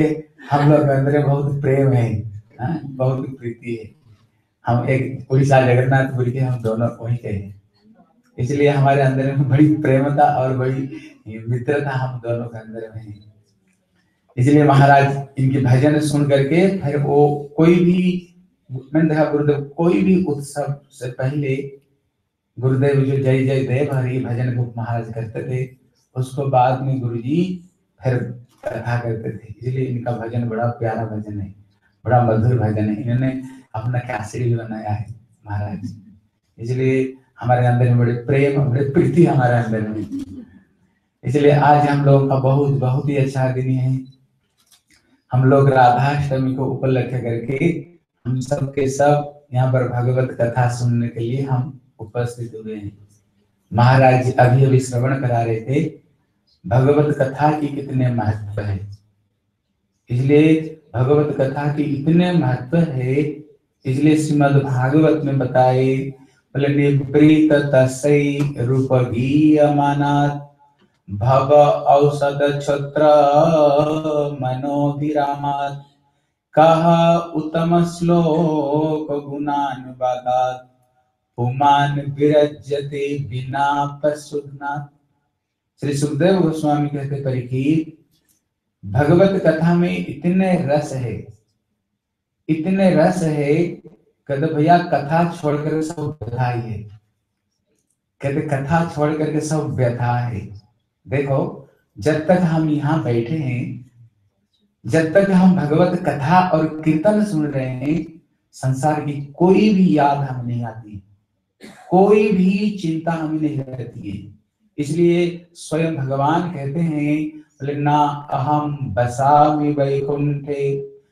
Speaker 3: हम लोग के अंदर बहुत प्रेम है, हाँ, बहुत प्रीति है। हम एक उड़ीसा जगन्नाथपुरी के हम दोनों वहीं के हैं, इसलिए हमारे अंदर में बड़ी प्रेमता और बड़ी मित्रता हम दोनों के अंदर में है। इसलिए महाराज इनके भजन सुन करके फिर वो कोई भी, मैंने देखा गुरुदेव कोई भी उत्सव से पहले गुरुदेव जो जय जय देव हरि भजन को महाराज करते थे, उसको बाद में गुरुजी फिर कथा करते थे। इसलिए इनका भजन बड़ा प्यारा भजन है, बड़ा मधुर भजन है। इन्होंने अपना कैसेट भी बनाया है महाराज, इसलिए हमारे अंदर में बड़े प्रेम बड़े प्रीति हमारे अंदर में। इसलिए आज हम लोगों का बहुत बहुत ही अच्छा दिन है। हम लोग राधाष्टमी को उपलक्ष्य करके हम सब के सब यहाँ पर भगवत कथा सुनने के लिए हम उपस्थित हुए हैं। महाराज अभी अभी श्रवण करा रहे थे भगवत कथा की कितने महत्व है। इसलिए भगवत कथा की इतने महत्व है, इसलिए श्रीमद् भागवत में बताए बोले निवृत तस्यै रूप गीयमानात् भव औषध छत्र मनोभिरामात् कह उत्तम श्लोक गुणानुवादात् पुमान विरज्यते बिना पशुघ्नात्। श्री सुखदेव गोस्वामी कहते परीक्षित, भगवत कथा में इतने रस है, इतने रस है, कहते भैया कथा छोड़कर सब व्यथा ही है। कहते कथा छोड़ करके सब व्यथा है। देखो जब तक हम यहाँ बैठे हैं, जब तक हम भगवत कथा और कीर्तन सुन रहे हैं, संसार की कोई भी याद हमें नहीं आती, कोई भी चिंता हमें नहीं रहती है। इसलिए स्वयं भगवान कहते हैं बोले ना अहम बसामि वैकुंठे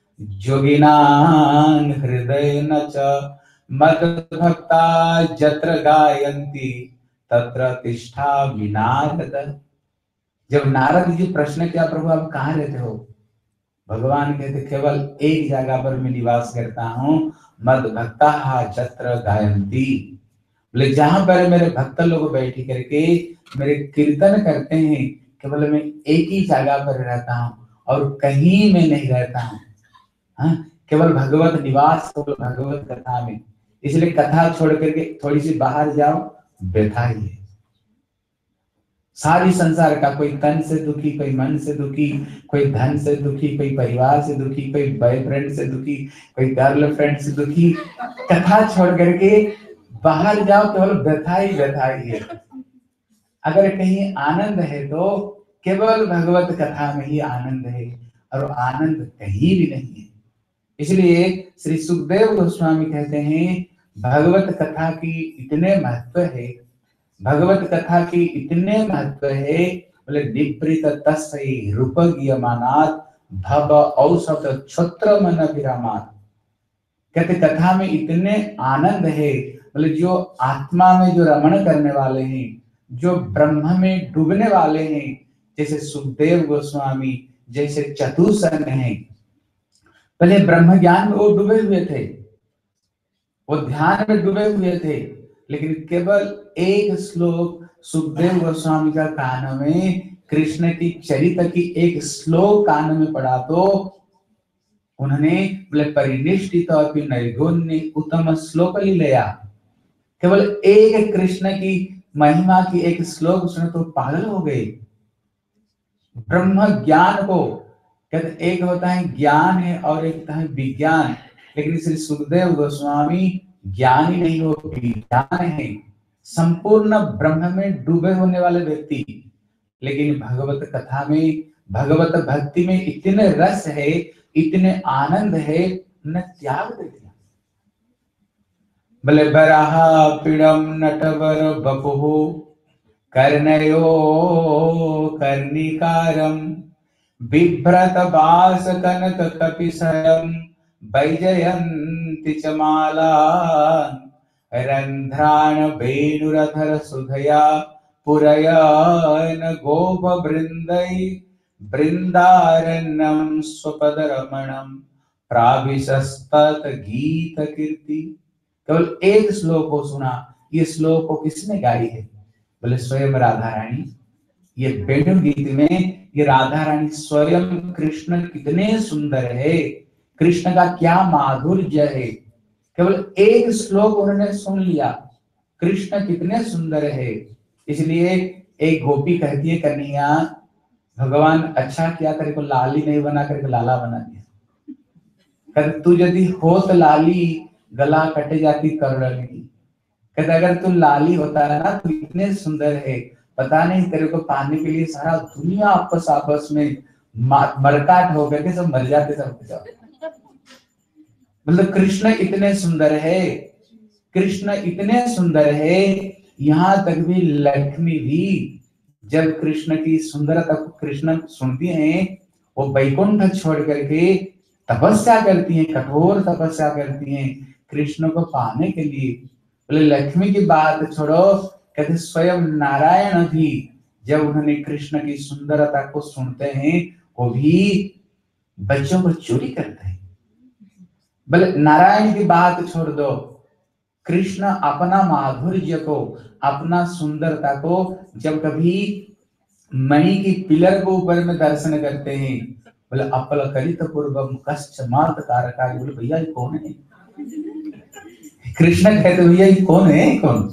Speaker 3: जोगिनां हृदय न च मद भक्ता जत्र गायन्ति तत्र तिष्ठामि नारद। जब नारद जी प्रश्न किया प्रभु आप कहाँ रहते हो, भगवान कहते केवल एक जगह पर मैं निवास करता हूँ, मद भक्ता जत्र गायन्ति। बोले जहां पर मेरे भक्त लोग बैठी करके मेरे कीर्तन करते हैं, केवल मैं एक ही जगह पर रहता हूँ और कहीं में नहीं रहता हूँ। हाँ, केवल भगवत निवास, केवल भगवत कथा में। इसलिए कथा छोड़ करके थोड़ी सी बाहर जाओ, व्यथा ही है। सारी संसार का, कोई तन से दुखी, कोई मन से दुखी, कोई धन से दुखी, कोई परिवार से दुखी, कोई बॉयफ्रेंड से दुखी, कोई गर्लफ्रेंड से दुखी। कथा छोड़ करके बाहर जाओ, केवल व्यथा ही है। अगर कहीं आनंद है तो केवल भगवत कथा में ही आनंद है, और आनंद कहीं भी नहीं है। इसलिए श्री सुखदेव गोस्वामी कहते हैं भगवत कथा की इतने महत्व है, भगवत कथा की इतने महत्व है, बोले निवृत तस्यै रूप गीयमानात् भव औषध छत्र मन विरामात्। कहते कथा में इतने आनंद है, बोले जो आत्मा में जो रमण करने वाले हैं, जो ब्रह्म में डूबने वाले हैं, जैसे सुखदेव गोस्वामी, जैसे चतुसन हैं, पहले ब्रह्म ज्ञान में वो डूबे हुए थे, वो ध्यान में डूबे हुए थे, लेकिन केवल एक श्लोक सुखदेव गोस्वामी का कान में, कृष्ण की चरित्र की एक श्लोक कान में पड़ा तो उन्होंने बोले परिनिष्ठित और नैगुण्य उत्तम श्लोक ले लिया। केवल एक कृष्ण की महिमा की एक श्लोक सुने तो पागल हो गए। ब्रह्म ज्ञान को कहते एक होता है ज्ञान है और एक होता है विज्ञान, लेकिन श्री सुखदेव गोस्वामी ज्ञान ही नहीं, हो विज्ञान है, संपूर्ण ब्रह्म में डूबे होने वाले व्यक्ति। लेकिन भगवत कथा में, भगवत भक्ति में इतने रस है, इतने आनंद है, न त्याग दे दिया। बोले बराहा पीड़म नटवर बपुहु कर्णयो कर्णिकारम बिभ्रत बास कनक कपिशयम वैजयन्ति च माला रंध्रान वेणुरधर सुधया पुरयन गोप वृंदै वृंदारण्यम स्वपद रमणम प्राविशस्तत गीत कीर्ति। केवल एक श्लोक को सुना, ये श्लोक को किसने गाई है, बोले स्वयं राधा रानी। ये वेणु गीत में ये राधा रानी स्वयं कृष्ण कितने सुंदर है, कृष्ण का क्या माधुर्य है। केवल एक श्लोक उन्होंने सुन लिया, कृष्ण कितने सुंदर है। इसलिए एक गोपी कहती है, कन्हैया भगवान अच्छा किया तेरे को लाली नहीं बना करके लाला बना दिया। कहते तू यदि होत लाली गला कट जाती करुण की। कहते अगर तू लाली होता है ना तो इतने सुंदर है, पता नहीं तेरे को पाने के लिए सारा दुनिया आपस आपस में मरकाट हो गए, सब मर जाते सब। मतलब कृष्ण इतने सुंदर है, कृष्ण इतने सुंदर है, यहाँ तक भी लक्ष्मी भी जब कृष्ण की सुंदरता को कृष्ण सुनती हैं, वो वैकुंठ छोड़ करके तपस्या करती हैं, कठोर तपस्या करती हैं कृष्ण को पाने के लिए। बोले लक्ष्मी की बात छोड़ो, कहते स्वयं नारायण भी जब उन्होंने कृष्ण की सुंदरता को सुनते हैं, वो भी बच्चों को चोरी करते हैं। बोले नारायण की बात छोड़ दो, कृष्ण अपना माधुर्य को, अपना सुंदरता को जब कभी मणि की पिलर को ऊपर में दर्शन करते हैं, बोले अपल करित पूर्वम कश्च मात कारका। बोले भैया ये कौन है? कृष्ण कहते भैया ये कौन है? कौन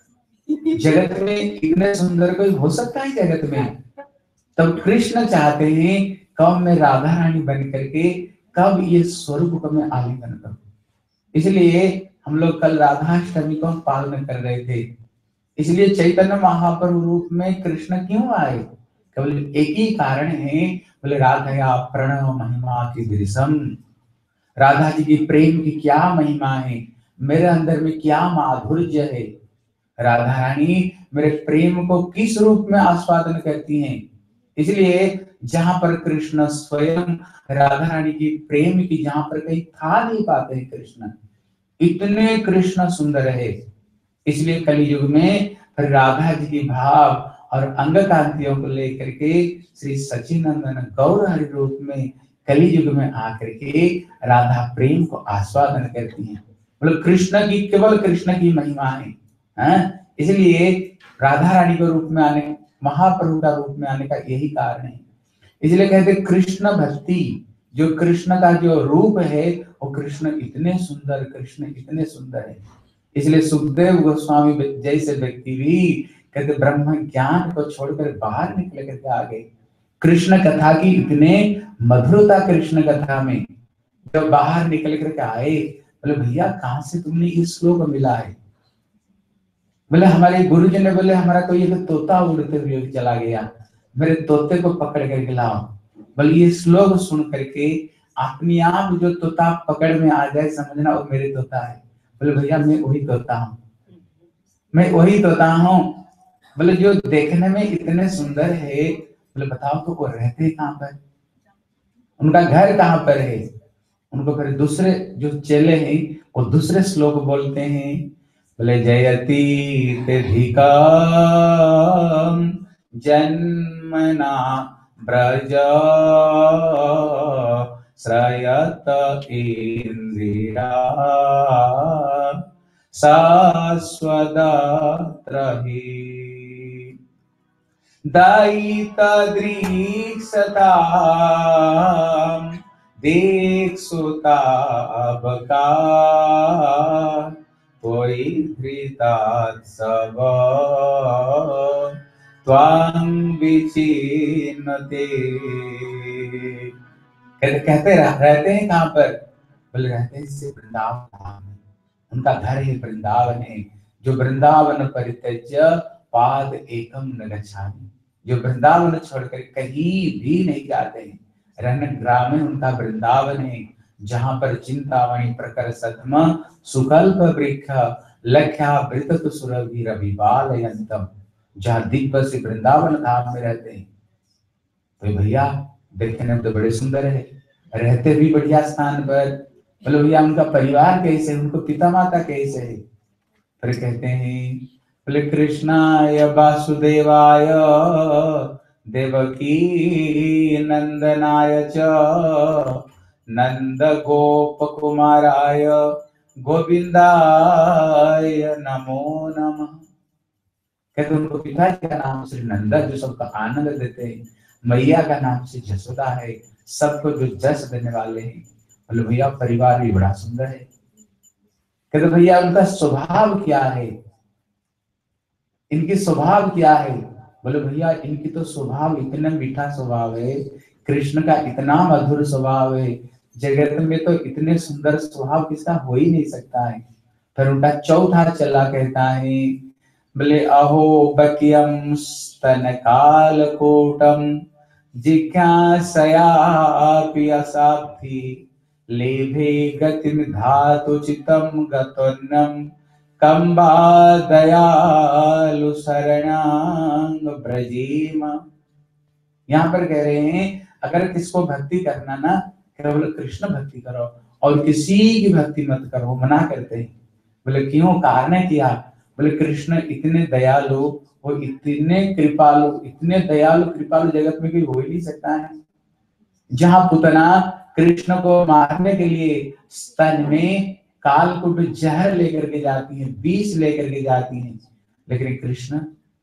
Speaker 3: जगत में इतने सुंदर कोई हो सकता है जगत में? तब कृष्ण चाहते हैं कब मैं राधा रानी बन करके कब ये स्वरूप को मैं आलिंगन करूं। इसलिए हम लोग कल राधाष्टमी को पालन कर रहे थे। इसलिए चैतन्य महाप्रभु रूप में कृष्ण क्यों आए? केवल एक ही कारण है, बोले राधा प्रणव महिमा की दृश्यम। राधा जी की प्रेम की क्या महिमा है, मेरे अंदर में क्या माधुर्य है। राधा रानी मेरे प्रेम को किस रूप में आस्वादन करती हैं। इसलिए जहां पर कृष्ण स्वयं राधा रानी की प्रेम की जहां पर कहीं था नहीं पाते हैं कृष्ण, इतने कृष्ण सुंदर है। इसलिए कलयुग में राधा जी की भाव और अंग कांतियों को लेकर के श्री सचिनंदन गौर हरि रूप में कलयुग में आकर के राधा प्रेम को आस्वादन करती हैं। मतलब कृष्ण की, केवल कृष्ण की महिमा है। इसलिए राधा रानी के रूप में आने, महाप्रभु का रूप में आने का यही कारण है। इसलिए कहते कृष्ण भक्ति, जो कृष्ण का जो रूप है वो कृष्ण इतने सुंदर, कृष्ण इतने सुंदर है। इसलिए सुखदेव गोस्वामी जैसे व्यक्ति भी कहते ब्रह्म ज्ञान को छोड़कर बाहर निकल करके आ गए। कृष्ण कथा की इतने मधुरता कृष्ण कथा में, जब बाहर निकल करके आए, बोले भैया कहां से तुमने इस श्लोक मिला है? बोले हमारे गुरुजी ने, बोले हमारा कोई एक तोता उड़ते हुए चला गया, मेरे तोते को पकड़ करके लाओ। बोले ये श्लोक सुन करके अपने आप जो तोता पकड़ में आ जाए, समझना वो मेरे तोता है। बोले भैया मैं वही तोता हूँ, मैं वही तोता हूँ। बोले जो देखने में इतने सुंदर है, बोले बताओ तो वो रहते कहाँ पर, उनका घर कहाँ पर है? उनको फिर दूसरे जो चेले हैं वो दूसरे श्लोक बोलते हैं। बोले जयति धिका जन्मना ब्रज श्रयत इंद्रिया शाश्वतत्रहि दयितदृक्षता दीक्षुता बका त्वयि धृतात्सव त्वां विचिन्नते। कहते रहते हैं कहाँ पर? बोले रहते हैं इसे वृंदावन धाम में, उनका घर ही वृंदावन है। जो वृंदावन परित्यज्य पाद एकम न गच्छामि, जो वृंदावन छोड़कर कहीं भी नहीं जाते हैं। रन ग्रामीण उनका वृंदावन है, जहां पर चिंतामणि प्रकर सतम सुकल्प वृक्ष लख्या वृत सुरभि रविबाल यंतम, जहां दिव्य से वृंदावन धाम में रहते हैं। तो भैया देखने में तो बड़े सुंदर है, रहते भी बढ़िया स्थान पर। बोले भैया उनका परिवार कैसे, उनको पिता माता कैसे है? फिर कहते हैं बोले कृष्णाय वासुदेवाय देवकी नंदनाय च नंद गोप कुमाराय गोविंदाय नमो नमः। कहते उनको पिताजी का नाम श्री नंदा, जो सबका आनंद देते हैं, मैया का नाम से जसोदा है, सबको जो जस देने वाले हैं। बोले भैया परिवार भी बड़ा सुंदर है। कहते भैया उनका स्वभाव क्या है, इनकी स्वभाव क्या है? बोले भैया इनकी तो स्वभाव इतना मीठा स्वभाव है, कृष्ण का इतना मधुर स्वभाव है, जगत में तो इतने सुंदर स्वभाव किसका हो ही नहीं सकता है। फिर उनका चौथा चला कहता है, बोले अहो बकियम स्तन काल कोटम जिज्ञासयापि असाध्य लेभे गतिम धातुचितम गतोन्नम कंबा दयालु शरणांग ब्रजेम। यहाँ पर कह रहे हैं अगर किसको भक्ति करना ना, केवल कृष्ण भक्ति करो और किसी की भक्ति मत करो, मना करते हैं। बोले क्यों? कारण क्या? बोले कृष्ण इतने दयालु, वो इतने कृपालु, इतने दयालु कृपालु जगत में कोई हो ही नहीं सकता है। जहां पुतना कृष्ण को मारने के लिए स्तन में कालकूट जहर लेकर के जाती है, विष लेकर के जाती है, लेकिन कृष्ण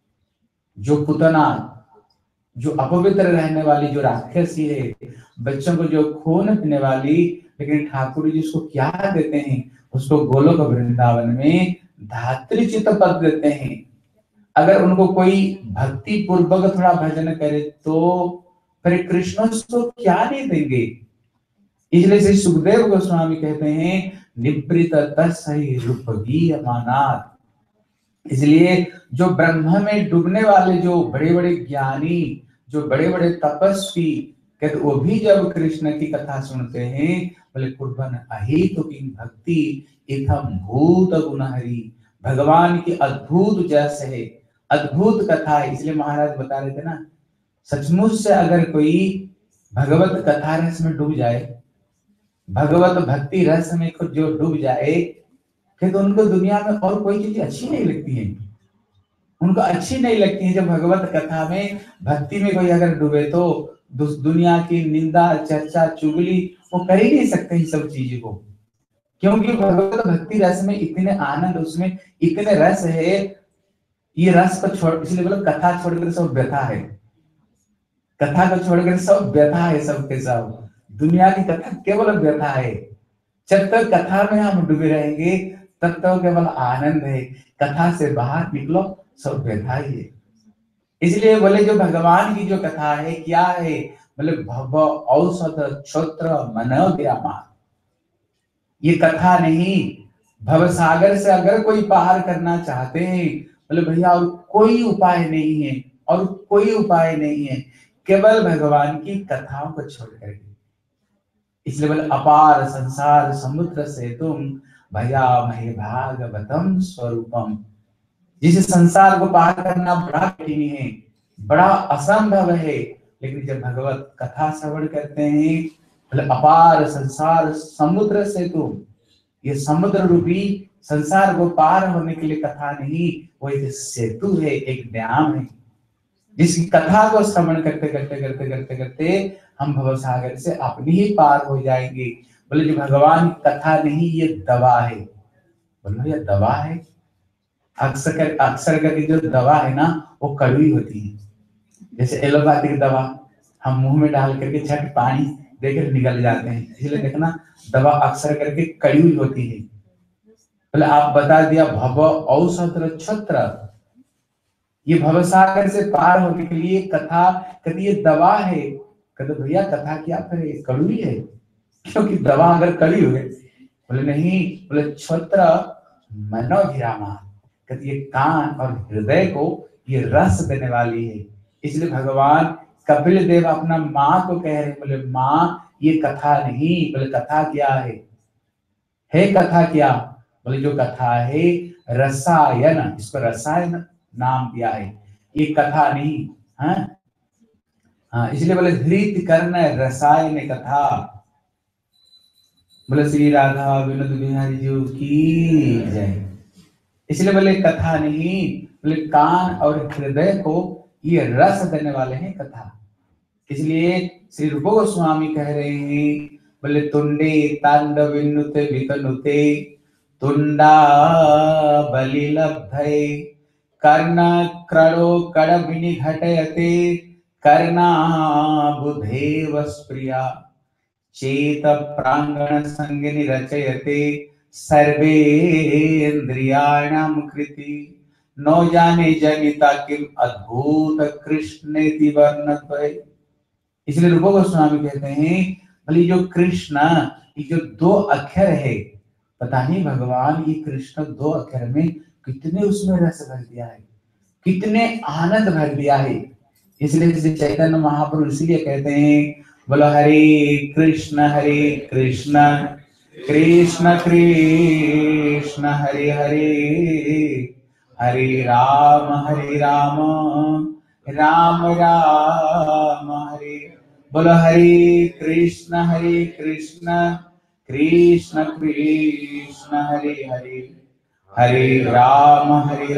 Speaker 3: जो पुतना, जो अपवित्र रहने वाली, जो राक्षसी है, बच्चों को जो खून पीने वाली, लेकिन ठाकुर जी उसको क्या देते हैं? उसको गोलोक वृंदावन में धात्रीचित पद देते हैं। अगर उनको कोई भक्ति पूर्वक थोड़ा भजन करे तो फिर कृष्ण उसको क्या नहीं देंगे? इसलिए श्री सुखदेव गोस्वामी कहते हैं निवृत तस्सहि रूपगीयमानात्। इसलिए जो ब्रह्म में डूबने वाले, जो बड़े बड़े ज्ञानी, जो बड़े बड़े तपस्वी, कहते वो भी जब कृष्ण की कथा सुनते हैं, बोले कुर्बन अहेतु की भक्ति इथम भूत गुणहरी। भगवान की अद्भुत जैसे है, अद्भुत कथा है। इसलिए महाराज बता रहे थे ना, सचमुच से अगर कोई भगवत कथा रस में डूब जाए, भगवत भक्ति रस में खुद जो डूब जाए, फिर तो उनको दुनिया में और कोई चीज अच्छी नहीं लगती है, उनको अच्छी नहीं लगती है। जब भगवत कथा में, भक्ति में कोई अगर डूबे तो दुनिया की निंदा, चर्चा, चुगली वो कर ही नहीं सकते इन सब चीजों को, क्योंकि भगवत भक्ति रस में इतने आनंद, उसमें इतने रस है। ये रस को छोड़, इसलिए बोलो कथा छोड़कर सब व्यथा है, कथा को छोड़कर सब व्यथा है, सबके सब दुनिया की कथा केवल व्यथा है। जब तक कथा में हम डूबे रहेंगे तब तक केवल आनंद है, कथा से बाहर निकलो सब व्यथा ही है। इसलिए बोले जो भगवान की जो कथा है क्या है? बोले भव औषध क्षोत्र मनोद्यामा। ये कथा नहीं, भव सागर से अगर कोई पार करना चाहते हैं, बोले भैया और कोई उपाय नहीं है, और कोई उपाय नहीं है, केवल भगवान की कथाओं को छोड़ करके। इसलिए बोले अपार संसार समुद्र से तुम भया महे भागवतम स्वरूपम। जिस संसार को पार करना बड़ा कठिन है, बड़ा असंभव है, लेकिन जब भगवत कथा श्रवण करते हैं, बोले अपार संसार समुद्र से तुम, ये समुद्र रूपी संसार को पार होने के लिए कथा नहीं, वो एक सेतु है, एक ड्याम है, जिसकी कथा को श्रवण करते करते करते करते करते हम भवसागर से अपनी ही पार हो जाएंगे। बोले जो भगवान की कथा नहीं, ये दवा है। बोलो ये दवा है। अक्सर करके जो दवा है ना वो कड़वी होती है, जैसे एलोपैथिक दवा हम मुंह में डाल करके झट पानी देकर निकल जाते हैं, इसलिए देखना दवा अक्सर करके कड़वी होती है। बोले आप बता दिया भव औषध छत्र, ये भवसागर से पार होने के लिए कथा, कहती ये दवा है। कहते भैया कथा क्या करे, कड़वी है, क्योंकि दवा अगर कड़ी हो गई। बोले नहीं, बोले छत्र मनोभिरामा, कहते ये कान और हृदय को ये रस देने वाली है। इसलिए भगवान कपिल देव अपना माँ को कह रहे, बोले माँ ये कथा नहीं, बोले कथा क्या है कथा क्या? बोले जो कथा है रसायन, इसको रसायन नाम दिया है, ये कथा नहीं। हाँ इसलिए बोले धृत कर्ण रसायन कथा। बोले श्री राधा विनोद बिहारी जी की जय। इसलिए बोले कथा नहीं, बोले कान और हृदय को ये रस देने वाले हैं कथा। इसलिए श्री रूप गोस्वामी कह रहे हैं, बोले तुंडे तांडविनुते वितनुते तुंडा बलिलब्धे कर्ण क्रड़ो कड़बिनि घटयते कर्णा बुधेव स्प्रिया चेत प्रांगण संगिनी रचयते सर्वेन्द्रियाणां कृति नो जाने जनिता किम अद्भुत कृष्णेति वर्णद्वय। इसलिए रूप गोस्वामी कहते हैं भले जो कृष्ण, ये जो दो अक्षर है, पता नहीं भगवान ये कृष्ण दो अक्षर में कितने उसमें रस भर दिया है, कितने आनंद भर दिया है। इसलिए श्री चैतन्य महाप्रभु इसलिए कहते हैं बोलो हरे कृष्ण कृष्ण कृष्ण हरे हरे, हरे राम राम राम हरे। बोलो हरे कृष्ण कृष्ण कृष्ण हरे हरे, हरे राम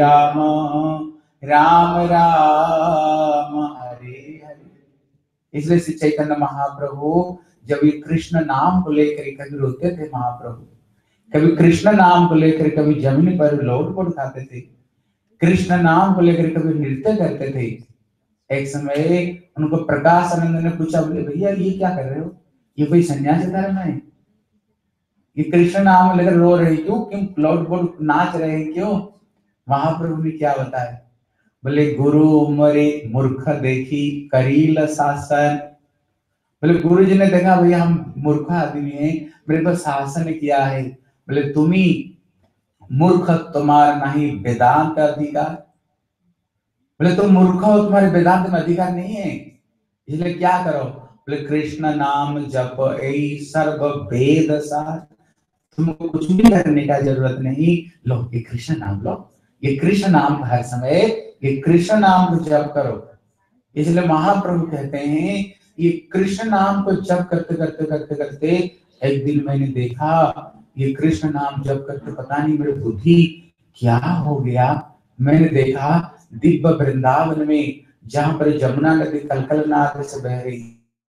Speaker 3: राम राम हरे हरे। इसलिए श्री चैतन्य महाप्रभु जब ये कृष्ण नाम को लेकर कभी रोते थे, महाप्रभु कभी कृष्ण नाम को लेकर कभी जमीन पर लोटपोट खाते थे, कृष्ण नाम को लेकर कभी नृत्य करते थे। एक समय उनको प्रकाश आनंद ने पूछा, बोले भैया ये क्या कर रहे हो, ये कोई सन्यासी धर्म है, ये कृष्ण नाम लेकर रो रहे क्यों, क्यों लोटपोट नाच रहे हैं क्यों? महाप्रभु ने क्या बताया, बोले गुरु मरे मूर्ख देखी करील शासन। बोले गुरु जी ने देखा भैया हम मूर्ख आदमी हैं, मेरे को शासन किया है। बोले तुम्ही मूर्ख, तुम्हारा नहीं वेदांत अधिकार। बोले तुम मूर्ख हो, तुम्हारे वेदांत में अधिकार नहीं है, इसलिए क्या करो? बोले कृष्ण नाम जप ऐ सर्व वेद सार। तुमको कुछ भी करने का जरूरत नहीं, लो ये कृष्ण नाम लो, ये कृष्ण नाम हर समय ये कृष्ण नाम को जप करो। इसलिए महाप्रभु कहते हैं ये कृष्ण नाम को जप करते करते करते करते एक दिन मैंने देखा ये कृष्ण नाम जप करते पता नहीं मेरी बुद्धि क्या हो गया। मैंने देखा दिव्य वृंदावन में जहां पर जमुना नदी कलकलनाद से बह रही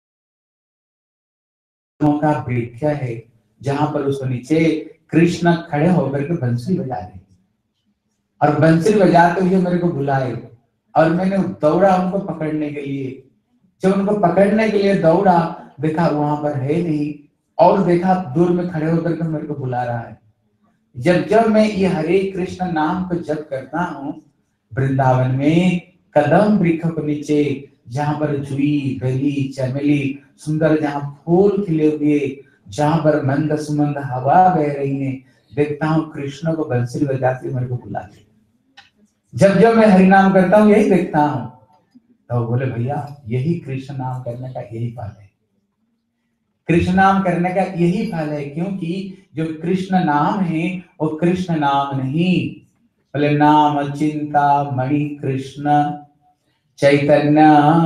Speaker 3: का वृक्ष है, जहां पर उसको नीचे कृष्ण खड़े होकर के बंसुरी बजा रहे और बंसुरी बजाते हुए मेरे को बुलाए और मैंने दौड़ा उनको पकड़ने के लिए। जब उनको पकड़ने के लिए दौड़ा, देखा वहां पर है नहीं और देखा दूर में खड़े होकर के मेरे को बुला रहा है। जब मैं ये हरे कृष्ण नाम को जप करता हूँ वृंदावन में कदम वृक्ष के नीचे जहां पर जुई बेली चमेली सुंदर जहां फूल खिले हुए, जहां पर मंद सुमंद हवा बह रही है, देखता हूँ कृष्ण को बंसुरी बजाते मेरे को बुलाते। जब मैं हरि नाम करता हूँ यही देखता हूँ। तो बोले भैया यही कृष्ण नाम करने का यही फल है, कृष्ण नाम करने का यही फल है, क्योंकि जो कृष्ण नाम है वो कृष्ण नाम नहीं। बोले नाम चिंता मणि कृष्ण चैतन्य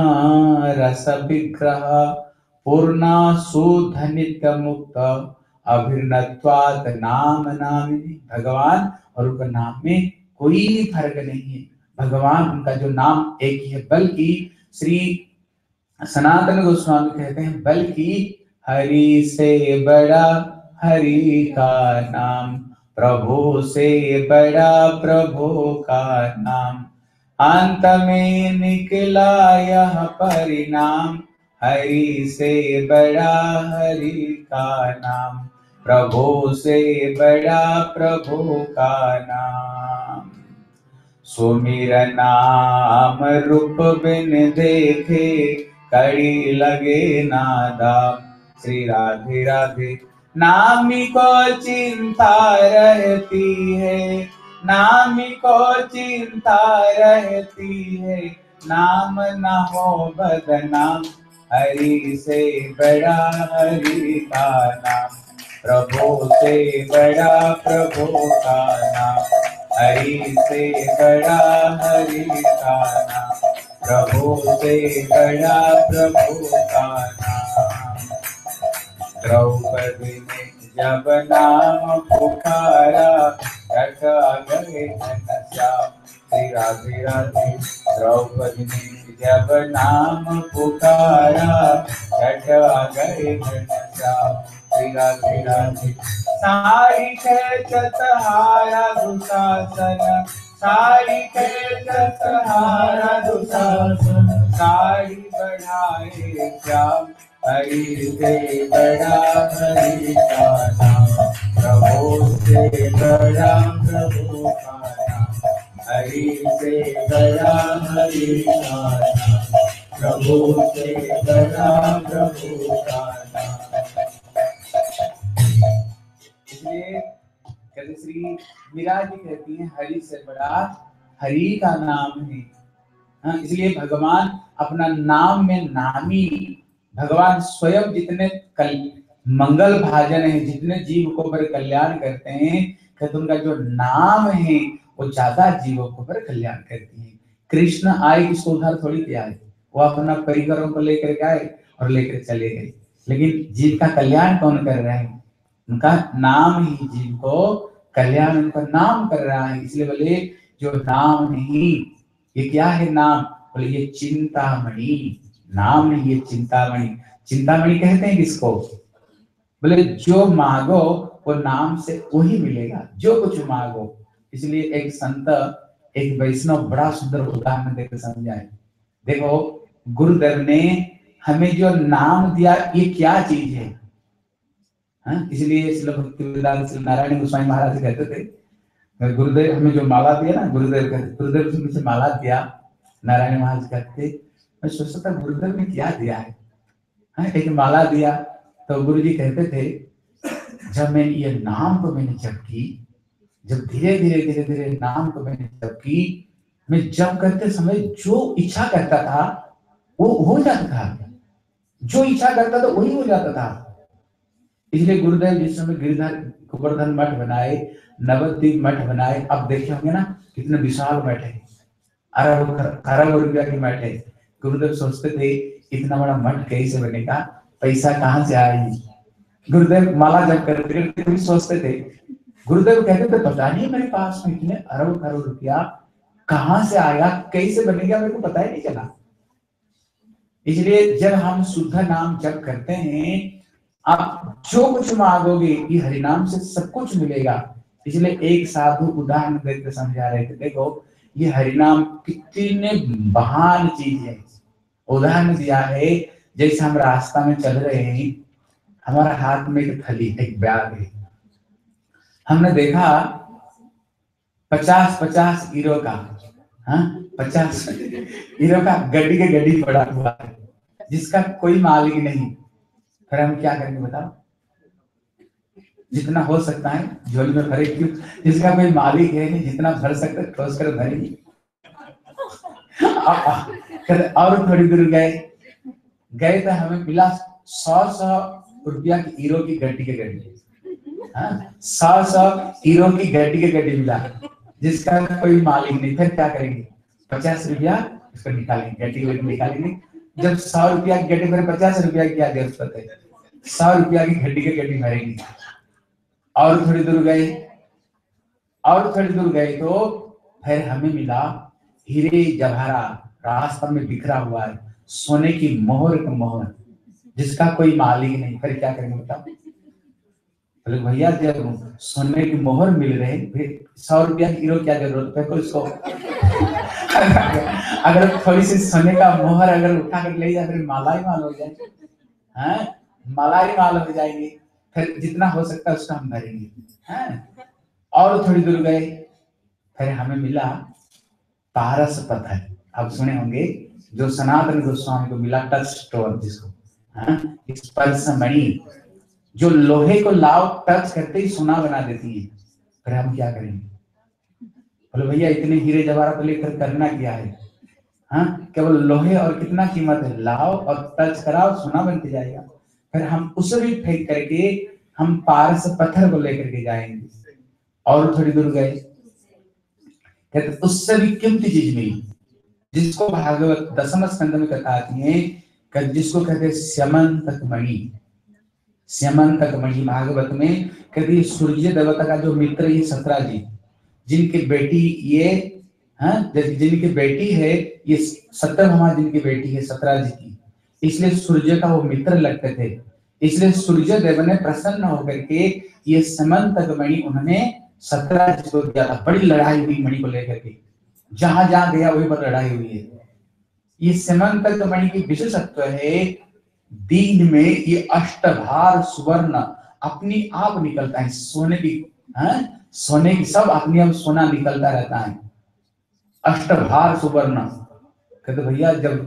Speaker 3: रस विग्रह पूर्ण शुद्ध नित्य मुक्त अभिन्नत्वात् नाम नामिनी। भगवान और उनका नाम में कोई फर्क नहीं है, भगवान उनका जो नाम एक ही है। बल्कि श्री सनातन गोस्वामी कहते हैं बल्कि हरि से बड़ा हरि का नाम, प्रभु से बड़ा प्रभु का नाम, अंत में निकला यह परिणाम, हरि से बड़ा हरि का नाम, प्रभु से बड़ा प्रभु का नाम। सुमिर नाम रूप बिन देखे कड़ी लगे नादाम। श्री राधे राधे नामी को चिंता रहती है, नामी को चिंता रहती है, नाम न हो बदनाम, हरि से बड़ा हरि का नाम, प्रभु से बड़ा प्रभु का नाम, हरि से बड़ा हरि का नाम, प्रभु से बड़ा प्रभु का नाम। द्रौपदी ने जब नाम पुकारा झट आ गए घनश्याम। श्री राधे राधे द्रौपदी ने जब नाम पुकारा झट आ गए घनश्याम। श्री राधे राधे सारी खेचत हारा दुशासन, सारी खेचत हारा दुशासन, सारी बढ़ाए श्याम, हरि से बड़ा हरि का नाम, प्रभु से बड़ा प्रभु का नाम, हरि से बड़ा हरि का नाम, प्रभु से बड़ा प्रभु का नाम। इसलिए कहते श्री मीरा जी कहती हैं हरि से बड़ा हरि का नाम है। हाँ, इसलिए भगवान अपना नाम में नामी, भगवान स्वयं जितने मंगल भाजन है, जितने जीव को पर कल्याण करते हैं, कहते उनका जो नाम है वो ज्यादा जीवों को पर कल्याण करती है। कृष्ण आए किसको उधार थोड़ी किया है, वो अपना परिवारों को लेकर के आए और लेकर चले गए, लेकिन जीव का कल्याण कौन कर रहा है? उनका नाम ही जीव को कल्याण, उनका नाम कर रहा है। इसलिए बोले जो नाम नहीं, ये क्या है नाम? बोले ये चिंतामणि, नाम नहीं, ये चिंतामणि। चिंतामणि कहते हैं किसको? बोले जो मांगो वो नाम से वही मिलेगा, जो कुछ मांगो। इसलिए एक संत, एक वैष्णव बड़ा सुंदर उदाहरण देकर समझाए। देखो गुरुदेव ने हमें जो नाम दिया ये क्या चीज है? इसलिए श्रील भक्तिवेदांत श्री नारायण गोस्वामी महाराज कहते थे, गुरुदेव हमें जो माला दिया ना, गुरुदेव कहते, गुरुदेव ने मुझे माला दिया, नारायण महाराज कहते, मैं सोचता था गुरुदेव ने क्या दिया है? एक माला दिया। तो गुरुजी कहते थे, जब मैंने ये नाम को मैंने जप की, जब धीरे धीरे धीरे धीरे नाम को मैंने जप की, मैं जप करते समय जो इच्छा करता था वो हो जाता था, जो इच्छा करता था वही हो जाता था। इसलिए गुरुदेव जिस समय गिरिधर गोवर्धन मठ बनाए, नवद्वीप मठ बनाए, अब देखे होंगे ना कितने विशाल मठ है, अरब रुपया की मठ है। गुरुदेव सोचते थे इतना बड़ा मठ कैसे बनेगा, पैसा कहाँ से आएगी? गुरुदेव माला जब करते थे सोचते थे, गुरुदेव कहते थे पता नहीं मेरे पास में इतने अरब करोड़ रुपया कहाँ से आएगा, कैसे बनेगा, मेरे को पता ही नहीं चला। इसलिए जब हम शुद्ध नाम जप करते हैं, आप जो कुछ मांगोगे ये हरिनाम से सब कुछ मिलेगा। इसलिए एक साधु उदाहरण देकर समझा रहे थे, देखो ये हरिनाम कितने महान चीज है। उदाहरण दिया है, जैसे हम रास्ता में चल रहे हैं, हमारा हाथ में एक थैली, एक बैग है, हमने देखा 50-50 हीरो का, 50 हीरो का गड्डी के गड्डी पड़ा हुआ है, जिसका कोई मालिक नहीं। फिर हम क्या करेंगे बताओ? जितना हो सकता है झोली में भरे, क्यों? जिसका कोई मालिक है नहीं, जितना भर सकते ठोस कर भरेंगे। और थोड़ी दूर गए तो हमें मिला 100 रुपया की हीरो की गड्डी के गड्डी, 100 हीरो की गड्डी के गड्डी मिला, जिसका कोई मालिक नहीं। फिर क्या करेंगे? 50 रुपया उसको निकालेंगे, गड्डी को निकालेंगे। जब 100 रुपया की गड्डी भरे, 50 रुपया की क्या जरूरत है? 100 रुपया की गड्डी के गड्डी भरेंगे। और थोड़ी दूर गए तो फिर हमें मिला हीरे जवाहरात, रास्ता में बिखरा हुआ है, सोने की मोहर का मोहर, जिसका कोई मालिक नहीं। फिर क्या करेंगे बताओ? बोले भैया जब सोने की मोहर मिल रहे, फिर 100 रुपया की हीरो क्या जरूरत है इसको? अगर थोड़ी सी सोने का मोहर अगर उठा कर ले जाए, फिर माला ही माल हो जाए, माला ही माल हो जाएगी। फिर जितना हो सकता है उसका हम भरेंगे। और थोड़ी दूर गए, फिर हमें मिला पारस पत्थर। आप सुने होंगे, जो सनातन गोस्वामी को मिला टच स्टोन, जिसको स्पर्श मणि, जो लोहे को लाव टच करते ही सोना बना देती है। फिर हम क्या करेंगे? बोले भैया इतने हीरे जवाहरात लेकर करना क्या है? केवल लोहे, और कितना कीमत है, लाओ और टच कराओ, सोना बन के जाएगा। फिर हम उसे भी फेंक करके हम पारस पत्थर को लेकर के जाएंगे। और थोड़ी दूर गए, कहते उससे भी कीमती चीज मिली, जिसको भागवत 10वें स्कंद में कथा आती है, जिसको कहते स्यमंतक मणि। स्यमंतक मणि भागवत में कहते सूर्य देवता का जो मित्र ये सतरा जी, जिनकी बेटी ये जिनकी बेटी है ये सत्यभामा, जिनकी बेटी है सतरा जी की, इसलिए सूर्य का वो मित्र लगते थे। इसलिए सूर्य देव ने प्रसन्न होकर के ये स्यमंतक मणि उन्होंने सतरा जी को दिया था। बड़ी लड़ाई हुई मणि को लेकर के, जहां जहां गया वही पर लड़ाई हुई है। ये समंतक मणि की विशेषत्व है, दिन में ये अष्टभार सुवर्ण अपनी आप निकलता है, सोने की, सोने की सब अपनी आप सोना निकलता रहता है, अष्टभार सुवर्ण। कहते भैया जब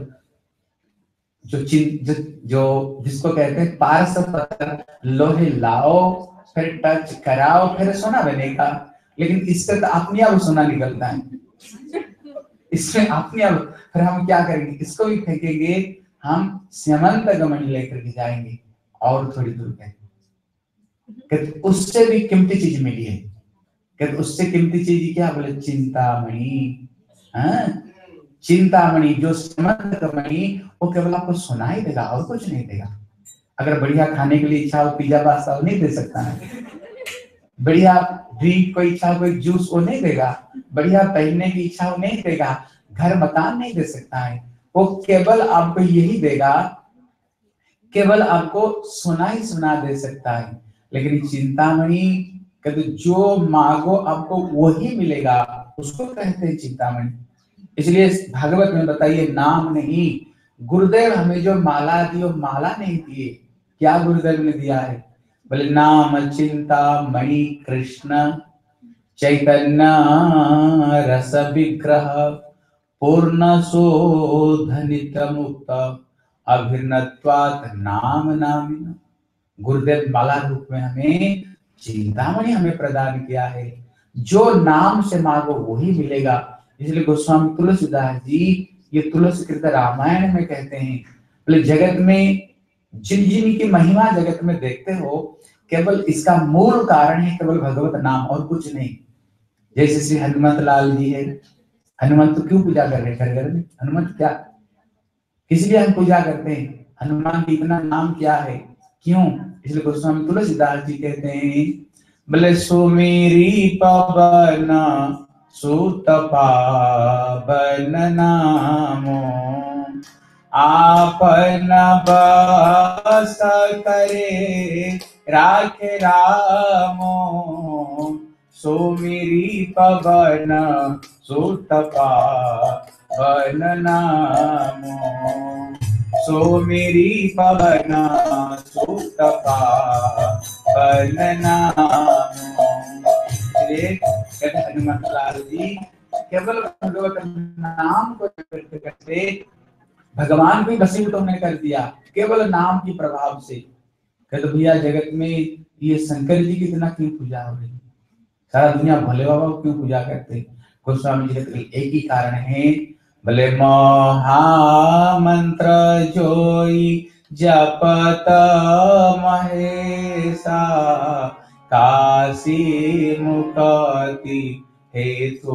Speaker 3: जो जिसको कहते हैं पारस पत्थर, लोहे लाओ फिर टच कराओ फिर सोना बनेगा, लेकिन इससे तो अपने आप सोना निकलता है, इसमें अपने आप। फिर हम क्या करेंगे, इसको भी फेंकेंगे, हम स्यमंत गमन लेकर के जाएंगे और थोड़ी दूर पे, कहते उससे भी कीमती चीज मिली है। कहते उससे कीमती चीज क्या, बोले चिंतामणि। चिंतामणि जो स्यमंत मणि, वो केवल आपको सोना ही देगा और कुछ नहीं देगा। अगर बढ़िया खाने के लिए इच्छा हो, पिज्जा पास्ता वो नहीं दे सकता है, बढ़िया ड्रिंक कोई इच्छा हो, कोई जूस वो नहीं देगा, बढ़िया पहनने की इच्छा वो नहीं देगा, घर मकान नहीं दे सकता है, वो केवल आपको यही देगा, केवल आपको सोना ही सोना दे सकता है। लेकिन चिंतामणि कहते जो मांगो आपको वही मिलेगा, उसको कहते हैं चिंतामणि। इसलिए भागवत में बताइए, नाम नहीं, गुरुदेव हमें जो माला दी वो माला नहीं दिए, क्या गुरुदेव ने दिया है, बोले नाम चिंता मणि कृष्ण चैतन्य रस विग्रह पूर्ण शोधनित मुक्त अभिन्नत्वात् नाम नामिन। गुरुदेव माला रूप में हमें चिंतामणि हमें प्रदान किया है, जो नाम से मांगो वही मिलेगा। इसलिए गोस्वामी तुलसीदास जी ये तुलसी कृत रामायण में कहते हैं, बोले जगत में जिन जिन की महिमा जगत में देखते हो, केवल इसका मूल कारण है केवल भगवत नाम और कुछ नहीं। जैसे श्री हनुमत लाल जी है, हनुमंत क्यों पूजा कर रहे हैं घर घर में, हनुमंत क्या, किस लिए हम पूजा करते हैं, हनुमान की इतना नाम क्या है, क्यों, इसलिए गोस्वामी तुलसीदास जी कहते हैं, बोले सुमेरी पवन सुत पावन नामो आपन बस करे राखे रामो सुमेरी पवन सुत पावन नामो सुमेरी पवन सुत पावन नामो। कहते हनुमत लाल जी केवल भगवत नाम को करते करते भगवान को वशीभूत तो उन्हें कर दिया, केवल नाम की प्रभाव से। कहते भैया जगत में ये शंकर जी की इतना क्यों पूजा हो रही, सारा दुनिया भोले बाबा को क्यों पूजा करते, गोस्वामी जी कहते एक ही कारण है, भले महामंत्र जोई जपत महेशा काशी मुक्ति हेतु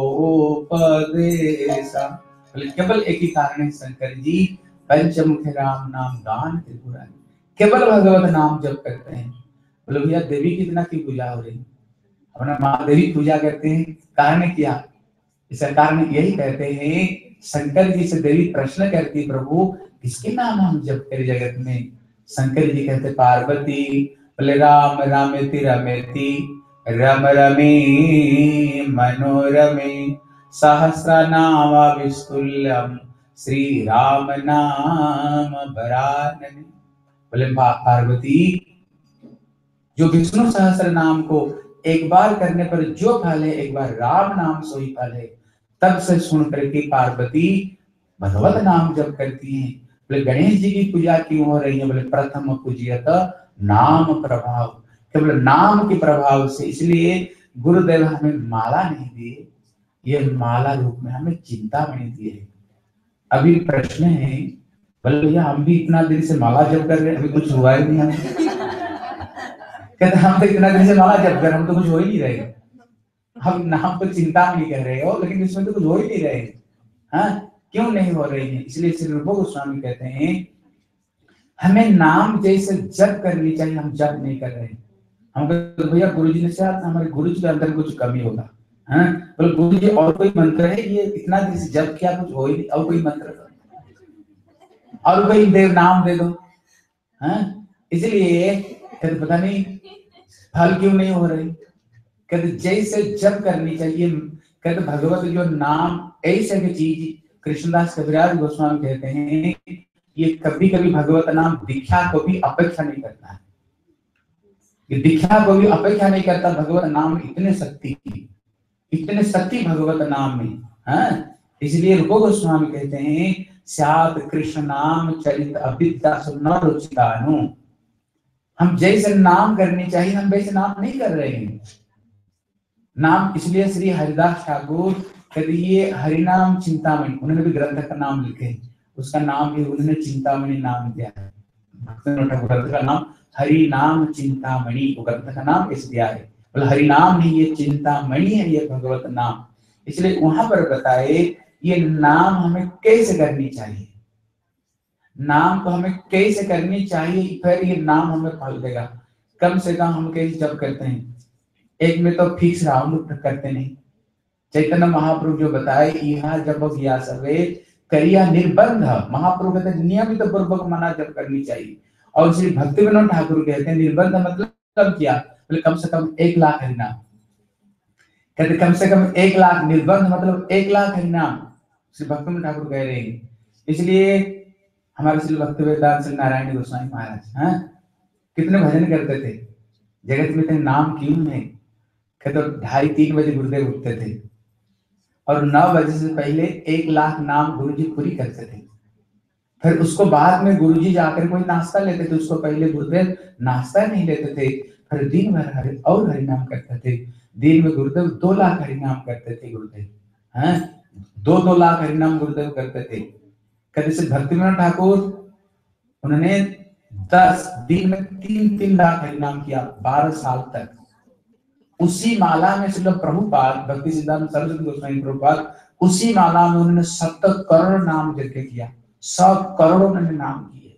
Speaker 3: उपदेशा। केवल एक ही कारण है, शंकर जी पंचमुख राम नाम गान त्रिपुरारी, केवल भगवत नाम जप करते हैं। बोले भैया देवी की इतना क्यों पूजा हो रही, अपना माँ देवी पूजा करते हैं, कारण क्या, इसका कारण यही कहते हैं, शंकर जी से देवी प्रश्न करती प्रभु किसके नाम हम जप करें जगत में, शंकर जी कहते पार्वती, बोले राम रामेति रमेति रम रमे मनोरमे सहस्र नाम विस्तुल्यम श्री राम नाम वरानने। बोले पार्वती जो विष्णु सहस्र नाम को एक बार करने पर जो फल है, एक बार राम नाम सो ही फल है। तब से सुन करके पार्वती भगवत नाम जप करती हैं। बोले गणेश जी की पूजा क्यों हो रही है, बोले प्रथम पूज्यत नाम प्रभाव, केवल नाम के प्रभाव से। इसलिए गुरुदेव हमें माला नहीं दिए, ये माला रूप में हमें चिंतामणि दिए। अभी प्रश्न है, बोले भैया हम भी इतना देर से माला जप कर रहे हैं, अभी कुछ हुआ ही नहीं हमें। कहते हम तो इतना दिन से माला जप कर, हम तो कुछ हो ही नहीं रहे, हम नाम को चिंतामणि कह रहे हो लेकिन इसमें तो कुछ हो ही नहीं रहे। हाँ क्यों नहीं हो रही है, इसलिए श्री रूप गोस्वामी कहते हैं हमें नाम जैसे जप करनी चाहिए, हम जप नहीं कर रहे हैं। हम कहते भैया गुरुजी ने कहा हमारे गुरुजी के अंदर कुछ कमी होगा, हाँ बोले गुरुजी और कोई मंत्र है, ये इतना दिन से जप किया कुछ हो ही नहीं, और कोई मंत्र और कोई देव नाम दे दो, हाँ इसलिए कहते पता नहीं फल क्यों नहीं हो रही। कहते जैसे जप करनी चाहिए, कहते भगवत जो नाम ऐसे की चीज कृष्णदास कविराज गोस्वामी कहते हैं ये कभी कभी भगवत नाम दीक्षा को भी अपेक्षा नहीं करता है, ये दीक्षा को भी अपेक्षा नहीं करता। भगवत नाम इतने शक्ति भगवत नाम में है। इसलिए रूप गोस्वामी कहते हैं स्यात् कृष्ण नाम चरित अविद्या सुन रुचितानु। हम जैसे नाम करनी चाहिए हम वैसे नाम नहीं कर रहे हैं नाम। इसलिए श्री हरिदास ठाकुर कहते ये हरिनाम चिंतामणि, उन्होंने भी ग्रंथ का नाम लिखे, उसका नाम भी उन्होंने चिंतामणि नाम दिया है। ग्रंथ का नाम हरि नाम चिंतामणि, वो ग्रंथ का नाम इस दिया है। बोले हरि नाम नहीं, ये चिंतामणि है, ये भगवत नाम। इसलिए वहां पर बताए ये नाम हमें कैसे करनी चाहिए, नाम को हमें कैसे करनी चाहिए, फिर ये नाम हमें फल देगा। कम से कम हम कैसे जब करते हैं, एक में तो फिक्स राउंड करते नहीं। चैतन्य महाप्रभु जो बताए यह जब किया सवे करिया निर्बंध, महाप्रभु कहते हैं नियमित पूर्वक मना जब करनी चाहिए। और श्री भक्ति विनोद ठाकुर कहते हैं निर्बंध मतलब क्या, बोले कम से कम 1 लाख हरिनाम। कहते कम से कम 1 लाख, निर्बंध मतलब 1 लाख हरिनाम श्री भक्ति विनोद ठाकुर कह रहे हैं। इसलिए हमारे श्री भक्ति वेदांत श्री नारायण गोस्वामी महाराज कितने भजन करते थे, जगत में इतने नाम क्यों है। कहते 2:30-3 बजे गुरुदेव उठते थे और 9 बजे से पहले 1 लाख नाम गुरुजी पूरी करते थे। फिर उसको बाद में गुरुजी जाकर कोई नाश्ता लेते थे, उसको पहले गुरुदेव नाश्ता नहीं लेते थे। फिर दिन भर हरिनाम करते थे। दिन में गुरुदेव 2 लाख हरिनाम करते थे। गुरुदेव 2 लाख हरिनाम गुरुदेव करते थे। कहते से भक्ति विनोद ठाकुर उन्होंने 10 दिन में 3-3 लाख हरिनाम किया 12 साल तक। उसी माला में श्रील प्रभुपाद भक्ति सिद्धांत सरस्वती गोस्वामी प्रभुपाद उसी माला में उन्होंने 70 करोड़ नाम जप किया, 100 करोड़ उन्होंने नाम किए।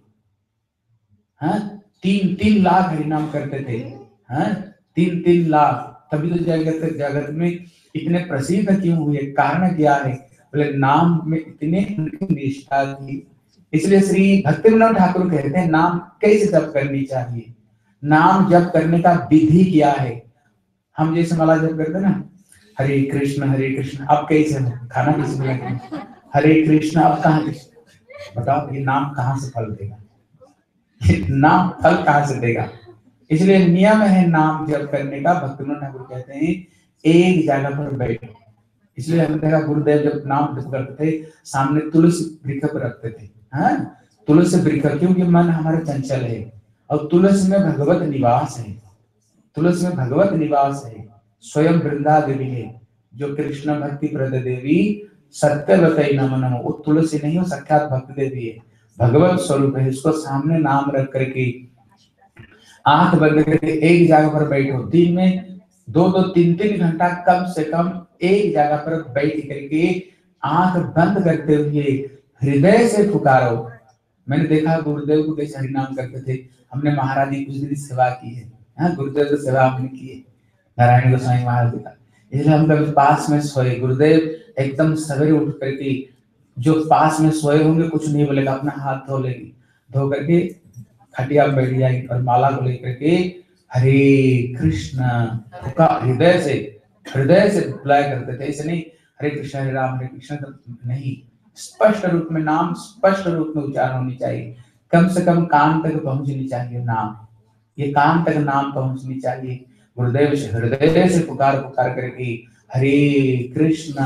Speaker 3: 3-3 लाख हरिनाम करते थे। 3-3 लाख। तभी तो जगत में इतने प्रसिद्ध क्यों हुए, कारण क्या है, बोले नाम में इतने निष्ठा थी। इसलिए श्री भक्ति विनोद ठाकुर कहते हैं नाम कैसे जप करनी चाहिए, नाम जप करने का विधि क्या है। हम जैसे माला जप करते हैं ना, हरे कृष्ण अब कैसे हो, खाना किसी को लगे हरे कृष्ण अब कहाँ, बताओ ये नाम कहाँ से फल देगा, नाम फल कहाँ से देगा। इसलिए नियम है नाम जप करने का। भक्ति विनोद ठाकुर कहते हैं एक जगह पर बैठो। इसलिए हमने देखा गुरुदेव जब नाम जप करते थे सामने तुलसी वृक्ष पर रखते थे। तुलसी वृक्ष, क्योंकि मन हमारा चंचल है और तुलसी में भगवत निवास है। तुलसी में भगवत निवास है, स्वयं वृंदा देवी है जो कृष्ण भक्ति प्रद देवी सत्यवतई नमो नमो। वो तुलसी नहीं हो, साक्षात भक्ति देवी है, भगवत स्वरूप है। इसको सामने नाम रख करके आंख बंद करके एक जगह पर बैठो। दिन में 2-2, 3-3 घंटा कम से कम एक जगह पर बैठ करके आंख बंद करते हुए हृदय से पुकारो। मैंने देखा गुरुदेव को कैसे हरिनाम करते थे। हमने महाराज जी कुछ दिन सेवा की है, गुरुदेव की सेवा हमने की है नारायण गोस्वामी महाराज का। इसलिए हम कभी पास में सोए, गुरुदेव एकदम सवेरे उठ करके जो पास में सोए होंगे कुछ नहीं बोलेगा, अपना हाथ धो लेंगे, धो करके खटिया में बैठ जाएंगे और माला को लेकर के हरे कृष्ण हृदय से बुलाया करते थे। ऐसे नहीं हरे कृष्ण हरे राम हरे कृष्ण नहीं, स्पष्ट रूप में नाम स्पष्ट रूप में उच्चारण होनी चाहिए। कम से कम कान तक पहुंचनी चाहिए नाम, ये कान तक नाम पहुंचनी चाहिए। गुरुदेव से हृदय से पुकार करके हरे कृष्ण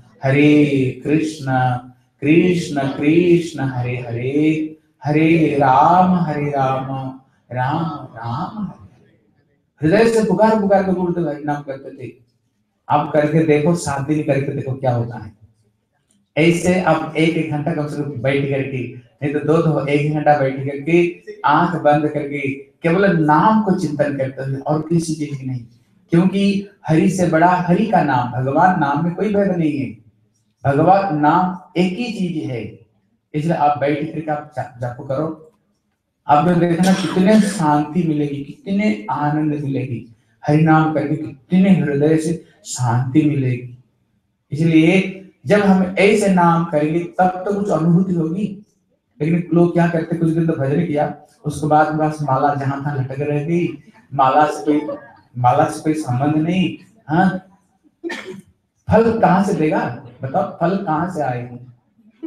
Speaker 3: कृष्ण कृष्ण हरे हरे हरे राम राम राम हृदय से पुकार के गुरुदेव हरिनाम करते थे। आप करके देखो, 7 दिन करके देखो क्या होता है। ऐसे आप 1-1 घंटा कम से कम बैठ करके, नहीं तो 2-2 1 घंटा बैठ करके आंख बंद करके केवल नाम को चिंतन करते हुए और किसी चीज की नहीं। क्योंकि हरि से बड़ा हरि का नाम, भगवान नाम में कोई भेद नहीं है, भगवान नाम एक ही चीज है। इसलिए आप बैठ करके आप जप करो, आपको देखना कितने शांति मिलेगी, कितने आनंद मिलेगी। हरि नाम करके कितने हृदय से शांति मिलेगी। इसलिए जब हम ऐसे नाम करेंगे तब तो कुछ अनुभूति होगी। लेकिन लोग क्या करते, कुछ दिन तो भजन किया, उसके बाद बस माला जहां था लटक रह गई, माला से कोई संबंध नहीं। फल कहाँ से देगा, बताओ फल कहाँ से आएगा।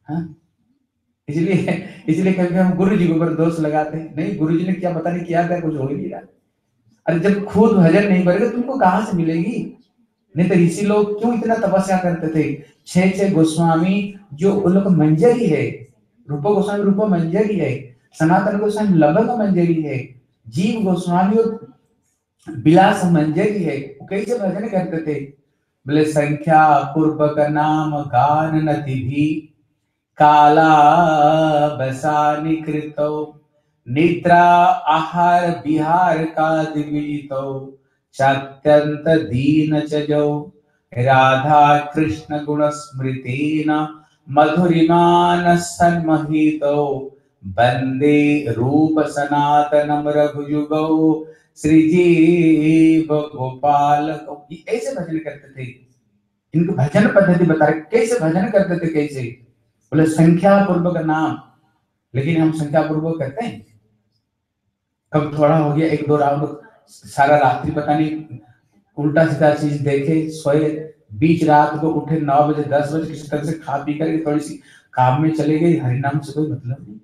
Speaker 3: हाँ, इसलिए इसलिए कभी हम गुरु जी के ऊपर दोष लगाते हैं, नहीं गुरु जी ने क्या पता नहीं किया था, कुछ हो ही नहीं रहा। अरे जब खुद भजन नहीं करेगा तुमको कहाँ से मिलेगी? नहीं तो ऋषि लोग क्यों इतना तपस्या करते थे? 6 गोस्वामी जो उन लोग मंजरी है, रूप गोस्वामी रूप मंजरी है, सनातन गोस्वामी लबक मंजरी है, जीव गोस्वामी विलास मंजरी है। वो कैसे भजन करते थे? बोले संख्या पूर्वक नाम गान नति भी काला बसानि कृतो निद्रा आहार विहार का दिवितो चात्यंत दीन चजो राधा कृष्ण गुण स्मृतेन मधुरिमान सन्मोहितो वंदे रूप सनातनम रघुयुगो श्रीजीव गोपाल। ऐसे भजन करते थे। इनको भजन पद्धति बता रहे, कैसे भजन करते थे, कैसे? बोले संख्या पूर्वक नाम। लेकिन हम संख्या पूर्वक करते हैं? कब थोड़ा हो गया 1-2 राउंड, सारा रात्रि पता नहीं उल्टा सीधा चीज देखे, सोए, बीच रात को उठे 9 बजे 10 बजे, किसी तरह से खा पी करके थोड़ी सी काम में चले गए, हरिनाम से कोई मतलब नहीं।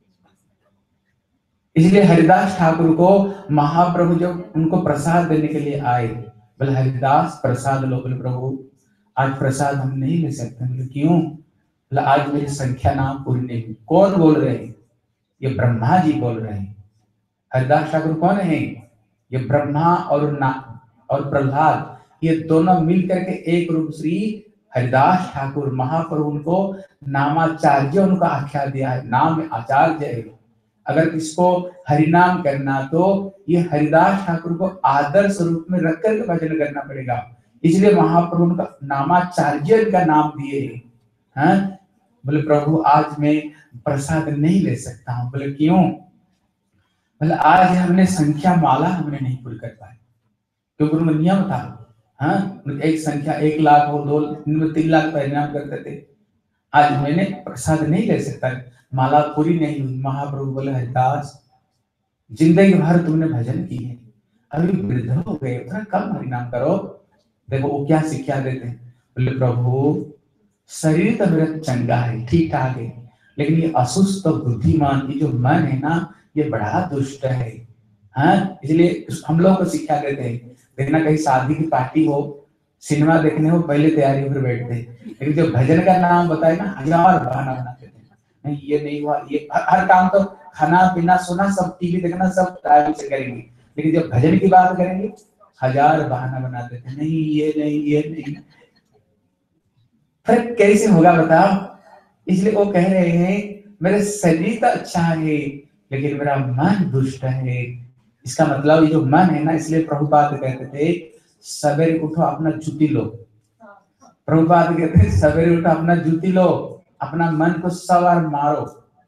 Speaker 3: इसलिए हरिदास ठाकुर को महाप्रभु जब उनको प्रसाद देने के लिए आए, बोले हरिदास प्रसाद लो। बोले प्रभु आज प्रसाद हम नहीं ले सकते। बोले क्यों? बोले आज मेरी संख्या नाम पूरी नहीं हुई। कौन बोल रहे हैं? ये ब्रह्मा जी बोल रहे हैं। हरिदास ठाकुर कौन है? ये ब्रह्मा और प्रहलाद, ये दोनों मिलकर के एक रूप श्री हरिदास ठाकुर महाप्रभु उनको नामाचार्य उनका आख्या दिया है, नाम में आचार्य है। अगर किसको हरिनाम करना तो ये हरिदास ठाकुर को आदर्श रूप में रख करके भजन करना पड़ेगा। इसलिए महाप्रभु उनका नामाचार्य का नाम दिए हैं। बोले प्रभु आज मैं प्रसाद नहीं ले सकता हूँ। बोले क्यों? बोले आज हमने संख्या माला हमने नहीं पूरी कर पाए, क्योंकि उनका नियम था। हाँ, एक संख्या 1 लाख हो, 2 में 3 लाख परिणाम करते थे। आज मैंने प्रसाद नहीं ले सकता, माला पूरी नहीं हुई। महाप्रभु बोले हरिदास जिंदगी भर तुमने भजन की है, अभी वृद्ध हो गए, थोड़ा कम हरिनाम करो। देखो वो क्या शिक्षा देते हैं। बोले प्रभु शरीर तो मेरा चंगा है, ठीक ठाक है, लेकिन ये असुस्त बुद्धिमान ये जो मन है ना, ये बड़ा दुष्ट है। हाँ, इसलिए हम लोग को शिक्षा देते हैं, देखना कहीं शादी की पार्टी हो, सिनेमा देखने हो, पहले तैयारी होकर बैठते हैं, लेकिन जो भजन का नाम बताए ना 1000 बहाना बनाते थे। नहीं ये नहीं हुआ, ये हर काम तो खाना पीना सोना सब टीवी देखना सब टाइम से करेंगे, लेकिन जब भजन की बात करेंगे 1000 बहाना बनाते थे। नहीं ये नहीं ये नहीं, फिर कैसे होगा बताओ? इसलिए वो कह रहे हैं मेरे शरीर तो अच्छा है लेकिन मेरा मन दुष्ट है। इसका मतलब ये जो मन है ना, इसलिए प्रभुपाद कहते थे सवेरे उठो अपना जूती लो। प्रभुपाद कहते थे सवेरे उठो अपना जूती लो, अपना मन को सवार मारो,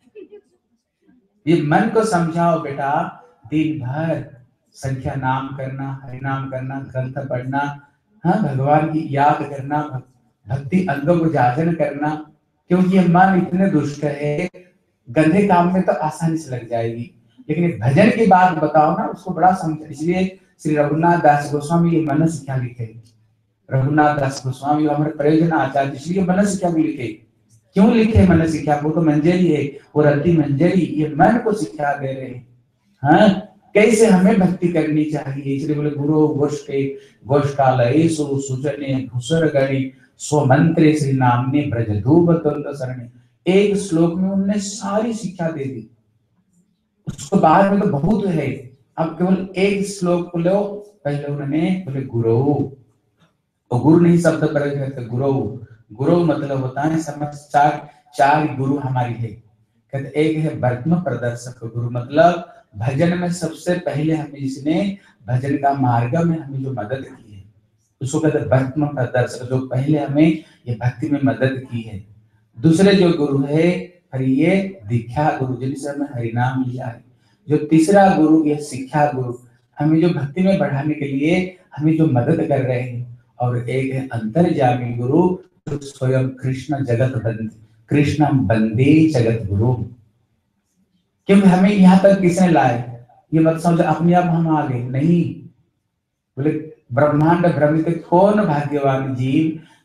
Speaker 3: ये मन को समझाओ बेटा, दिन भर संख्या नाम करना, हरिनाम करना, ग्रंथ पढ़ना, हाँ भगवान की याद करना, भक्ति अंगों को जागरण करना, क्योंकि ये मन इतने दुष्ट है, गंदे काम में तो आसानी से लग जाएगी, लेकिन भजन की बात बताओ ना उसको बड़ा समझ। इसलिए श्री रघुनाथ दास गोस्वामी ये मन शिक्षा लिखे। रघुनाथ दास गोस्वामी हमारे प्रयोजन आचार्य, इसलिए मन शिक्षा भी लिखे। क्यों लिखे मन शिक्षा? वो तो मंजरी है, वो रति मंजरी, ये मन को शिक्षा दे रहे हैं। हाँ, कैसे हमें भक्ति करनी चाहिए। इसलिए बोले गुरु गोष्ठे गोष्ठालय सुजने भूसर गणी स्वमंत्रे श्री नामने ब्रजधूप तुंद शरणे। एक श्लोक में उन्होंने सारी शिक्षा दे दी, उसको बाद में तो बहुत है, अब केवल एक श्लोक को लो। पहले उन्होंने बोले गुरु, तो गुरु नहीं शब्द प्रयोग करते, गुरु। गुरु मतलब होता है समझ, चार गुरु हमारी है। कहते एक है वर्तम प्रदर्शक गुरु, मतलब भजन में सबसे पहले हमें जिसने भजन का मार्ग में हमें जो मदद की है उसको कहते वर्तम प्रदर्शक, जो पहले हमें ये भक्ति में मदद की है। दूसरे जो गुरु है फिर ये दीक्षा गुरु, जिनसे हमें हरिनाम लिया है। जो तीसरा गुरु ये शिक्षा गुरु, हमें जो भक्ति में बढ़ाने के लिए हमें जो मदद कर रहे हैं। और एक है अंतर्यामी गुरु, जो स्वयं कृष्ण जगत बंदे, कृष्ण बंदे जगत गुरु। क्योंकि हमें यहाँ तक किसने लाए, ये मत समझो अपने आप हम आ गए, नहीं। बोले ब्रह्मांड भ्रमित कौन भाग्यवान जीव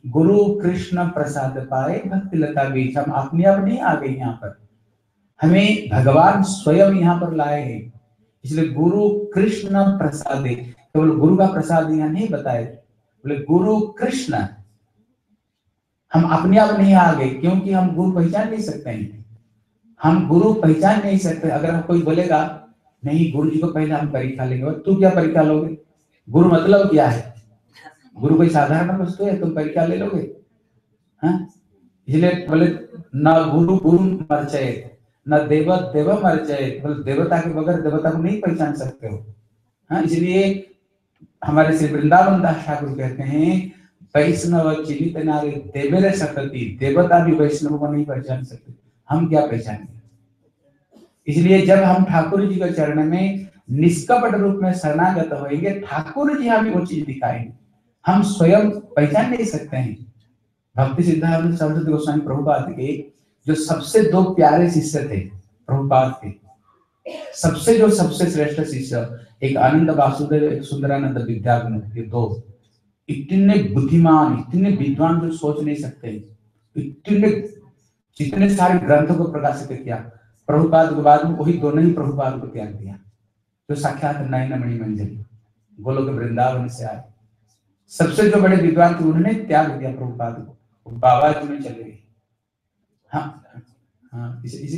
Speaker 3: गुरु कृष्ण प्रसाद पाए भक्ति लता बीच। हम अपने आप नहीं आ गए यहाँ पर, हमें भगवान स्वयं यहाँ पर लाए हैं। इसलिए गुरु कृष्ण प्रसाद, केवल गुरु का प्रसाद यहाँ नहीं बताए, बोले गुरु कृष्ण। हम अपने आप नहीं आ गए, क्योंकि हम गुरु पहचान नहीं सकते हैं, हम गुरु पहचान नहीं सकते। अगर हम कोई बोलेगा नहीं गुरु जी को पहले हम परीक्षा लेंगे, तू क्या परीक्षा लोगे? गुरु मतलब क्या है? गुरु कोई साधारण वस्तु है, तुम परीक्षा ले लोगे? हाँ, इसलिए बोले न गुरु गुरु मरचय, न देव देव मरचय, बोले देवता के बगैर देवता को नहीं पहचान सकते हो। हाँ, इसलिए हमारे श्री वृंदावन दास ठाकुर कहते हैं वैष्णव चिन्हित नारे देवेरे सकती, देवता भी वैष्णव को नहीं पहचान सकते, हम क्या पहचानेंगे? इसलिए जब हम ठाकुर जी के चरण में निष्कपट रूप में शरणागत होंगे, ठाकुर जी हमें वो चीज दिखाएंगे, हम स्वयं पहचान नहीं सकते हैं। भक्ति सिद्धांत सरस्वती गोस्वामी प्रभुपाद के जो सबसे दो प्यारे शिष्य थे प्रभुपाद के, सबसे श्रेष्ठ शिष्य, एक आनंद वासुदेव, एक सुंदरानंद विद्यागुण, ये दो इतने बुद्धिमान, इतने विद्वान जो सोच नहीं सकते, इतने जितने सारे ग्रंथों को प्रकाशित किया। प्रभुपाद के बाद में वही दोनों ही प्रभुपाद को त्याग दिया, जो साक्षात नयनमणि मंजरी गोलोक वृंदावन से आए। सबसे जो बड़े विद्वान थे उन्होंने त्याग दिया प्रभुपाद को, बाबा जी में चले गए। हाँ हाँ,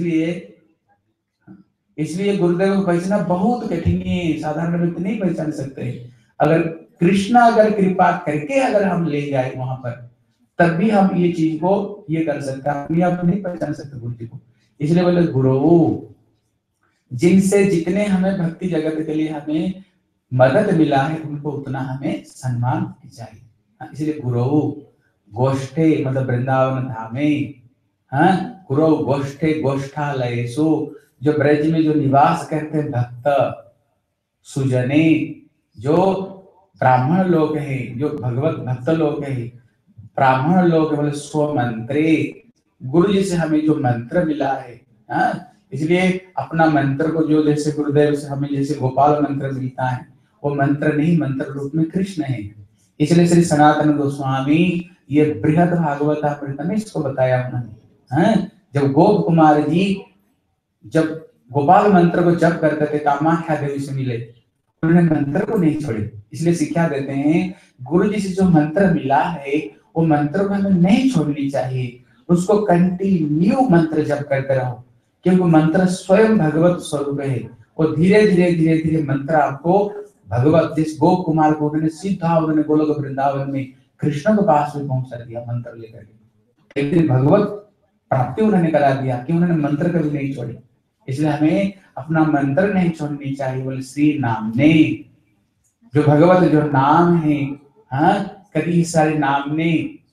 Speaker 3: इसलिए गुरुदेव को पहचानना बहुत कठिन है, साधारण व्यक्ति नहीं पहचान सकते। अगर कृष्ण अगर कृपा करके अगर हम ले जाए वहां पर, तब भी हम ये चीज को ये कर सकते हैं, हम नहीं पहचान सकते गुरु जी को। इसलिए बोले गुरु, जिनसे जितने हमें भक्ति जगत के लिए हमें मदद मिला है, उनको उतना हमें सम्मान चाहिए। इसलिए गुरु गोष्ठे मतलब वृंदावन धामे, हाँ, गुरु गोष्ठे गोष्ठालयेषु, जो ब्रज में जो निवास करते हैं भक्त सुजने, जो ब्राह्मण लोग हैं, जो भगवत भक्त लोग हैं, ब्राह्मण लोग बोले स्व मंत्रे, गुरु जी से हमें जो मंत्र मिला है, हाँ, इसलिए अपना मंत्र को जो जैसे गुरुदेव से हमें जैसे गोपाल मंत्र मिलता है, वो मंत्र नहीं, मंत्र रूप में कृष्ण है। इसलिए श्री सनातन गोस्वामी ये बृहद भागवतामृत में इसको बताया उन्होंने। हाँ, जब गोप कुमार जी जब गोपाल मंत्र को जप करते थे, कामाख्या देवी से मिले, उन्होंने मंत्र को नहीं छोड़े। इसलिए शिक्षा देते हैं गुरु जी से जो मंत्र मिला है वो मंत्र को हमें नहीं छोड़नी चाहिए, उसको कंटिन्यू मंत्र जप करते रहो, क्योंकि मंत्र स्वयं भगवत स्वरूप है। वो धीरे धीरे मंत्र आपको भगवत, जिस गोप कुमार को उन्होंने सीधा उन्होंने गोलोक वृंदावन में कृष्ण के पास में पहुंचा दिया मंत्र लेकर के, एक दिन भगवत प्राप्ति उन्होंने करा दिया कि उन्होंने मंत्र कभी नहीं छोड़ी। इसलिए हमें अपना मंत्र नहीं छोड़नी चाहिए। बोले श्री नाम ने, जो भगवत जो नाम है, हाँ, कभी सारे नाम ने,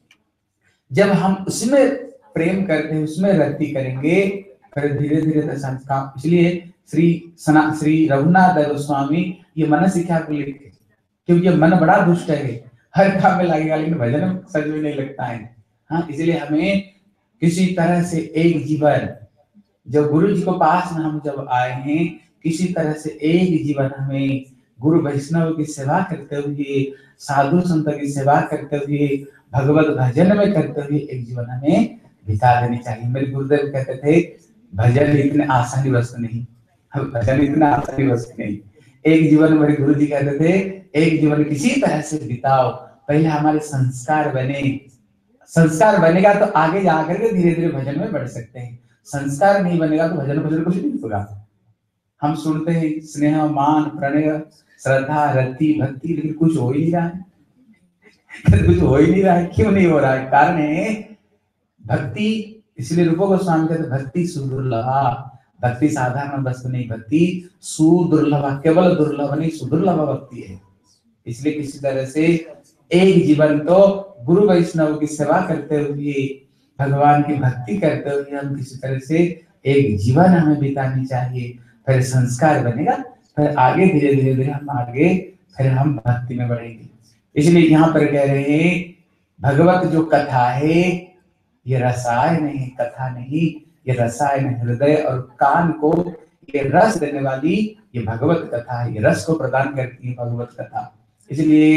Speaker 3: जब हम उसमें प्रेम करते हैं, उसमें रति करेंगे, फिर धीरे धीरे संस्कार। इसलिए श्री रघुनाथ गोस्वामी ये मन शिक्षा को लिखे, क्योंकि ये मन बड़ा दुष्ट है, हर काम में लगेगा लेकिन भजन में सच में नहीं लगता है। हाँ, इसलिए हमें किसी तरह से एक जीवन, जब गुरु जी को पास में हम जब आए हैं, किसी तरह से एक जीवन हमें गुरु वैष्णव की सेवा करते हुए, साधु संत की सेवा करते हुए, भगवत भजन में करते हुए एक जीवन हमें बिता देनी चाहिए। मेरे गुरुदेव कहते थे भजन इतने आसानी वस्तु नहीं, भजन इतना आसानी वस्तु नहीं। एक जीवन मेरे गुरु जी कहते थे एक जीवन किसी तरह से बिताओ, पहले हमारे संस्कार बने, संस्कार बनेगा तो आगे जाकर के धीरे धीरे भजन में बढ़ सकते हैं। संस्कार नहीं बनेगा तो भजन कुछ नहीं होगा। हम सुनते हैं स्नेह मान प्रणय श्रद्धा रति भक्ति, लेकिन कुछ हो ही नहीं रहा है। कुछ हो ही नहीं रहा है, क्यों नहीं हो रहा है? कारण है भक्ति। इसलिए रूप गोस्वामी कहते भक्ति सुदुर्लभा, भक्ति साधारण वस्तु नहीं, भक्ति सुदुर्लभ, केवल दुर्लभ नहीं सुदुर्लभ भक्ति है। इसलिए किसी तरह से एक जीवन तो गुरु वैष्णव की सेवा करते हुए, भगवान की भक्ति करते हुए हम किसी तरह से एक जीवन हमें बितानी चाहिए। फिर संस्कार बनेगा, फिर आगे धीरे धीरे हम आगे फिर हम भक्ति में बढ़ेंगे। इसलिए यहाँ पर कह रहे हैं भगवत जो कथा है ये रसायन है, कथा नहीं, ये रसायन, हृदय और कान को ये रस देने वाली ये भगवत कथा है, ये रस को प्रदान करती है भगवत कथा। इसलिए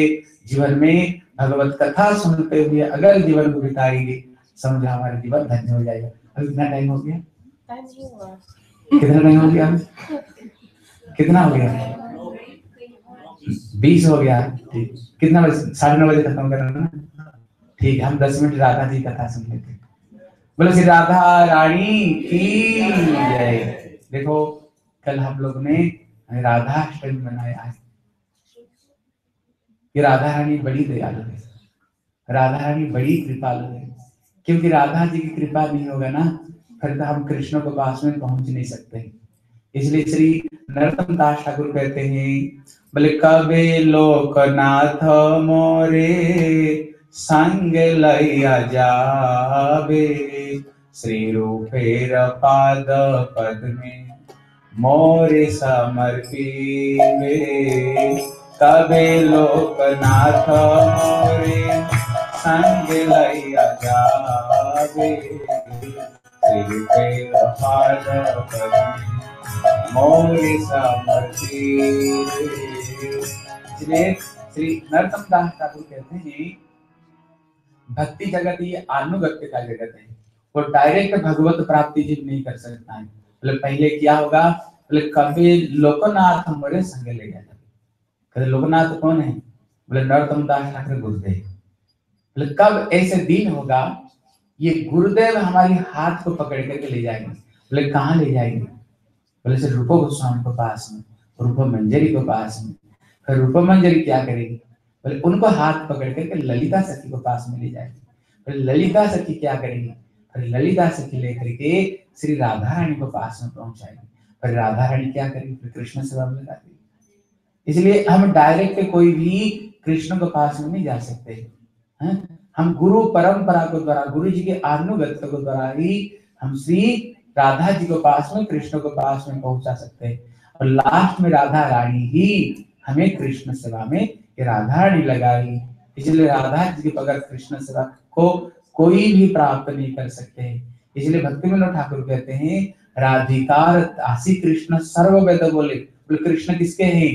Speaker 3: जीवन में भगवत कथा सुनते हुए अगर जीवन को बिताएंगे, समझो हमारा जीवन धन्य हो जाएगा। अभी कितना टाइम हो गया? कितना टाइम हो गया? कितना हो गया? 20 हो गया। ठीक, कितना बजे? 9:30 बजे खत्म करना ना? ठीक है, हम 10 मिनट राधा जी कथा सुन लेते हैं। बोलो श्री राधा रानी की जय। देखो कल हम लोग ने राधा अष्टमी मनाया है। ये राधा रानी बड़ी दयालु है, राधा रानी बड़ी कृपालु है, क्योंकि राधा जी की कृपा नहीं होगा ना, फिर तो हम कृष्ण के पास में पहुंच नहीं सकते। इसलिए श्री नरोत्तम दास ठाकुर कहते हैं, बोले कबे लोकनाथ मोरे संग लैया जावे, श्री रूपेर पाद पद्मे मोरे समर्पिवे, कबे लोकनाथ मोरे संग लैया जावे, श्री रूपेर पाद पद्मे मोरे समर्पिवे। इसलिए श्री नरोत्तम दास ठाकुर कहते हैं, भक्ति जगत ये अनुगत्य का जगत है, वो डायरेक्ट भगवत प्राप्ति जीव नहीं कर सकता है। बोले पहले क्या होगा? बोले कभी लोकनाथ हमारे संग ले गया। कहते लोकनाथ कौन है? बोले नरोत्तम दास ठाकुर गुरुदेव। बोले कब ऐसे दिन होगा ये गुरुदेव हमारी हाथ को पकड़ करके ले जाएंगे। बोले कहाँ ले जाएंगे? बोले से रूप गोस्वामी के पास में, रूप मंजरी के पास में। फिर रूप मंजरी क्या करेगी? बोले उनको हाथ पकड़ करके ललिता सखी के पास में ले जाएगी। बोले ललिता सखी क्या करेगी? फिर ललिता सखी लेकर के श्री राधा रानी के पास में पहुंचाएगी। फिर राधा रानी क्या करेगी? फिर कृष्ण सेवा में लगाएगी। इसलिए हम डायरेक्ट कोई भी कृष्ण के पास में नहीं जा सकते हैं। हम गुरु परंपरा के द्वारा, गुरु जी के अनुगत्य के द्वारा ही हम श्री राधा जी के पास में, कृष्ण के पास में पहुंचा सकते हैं। और लास्ट में राधा रानी ही हमें कृष्ण सेवा में, ये राधा रानी लगाई। इसलिए राधा जी के बगैर कृष्ण सेवा को कोई भी प्राप्त नहीं कर सकते। इसलिए भक्ति विनोद ठाकुर कहते हैं, राधिकार दासी कृष्ण सर्ववेद बोले। बोले कृष्ण किसके हैं?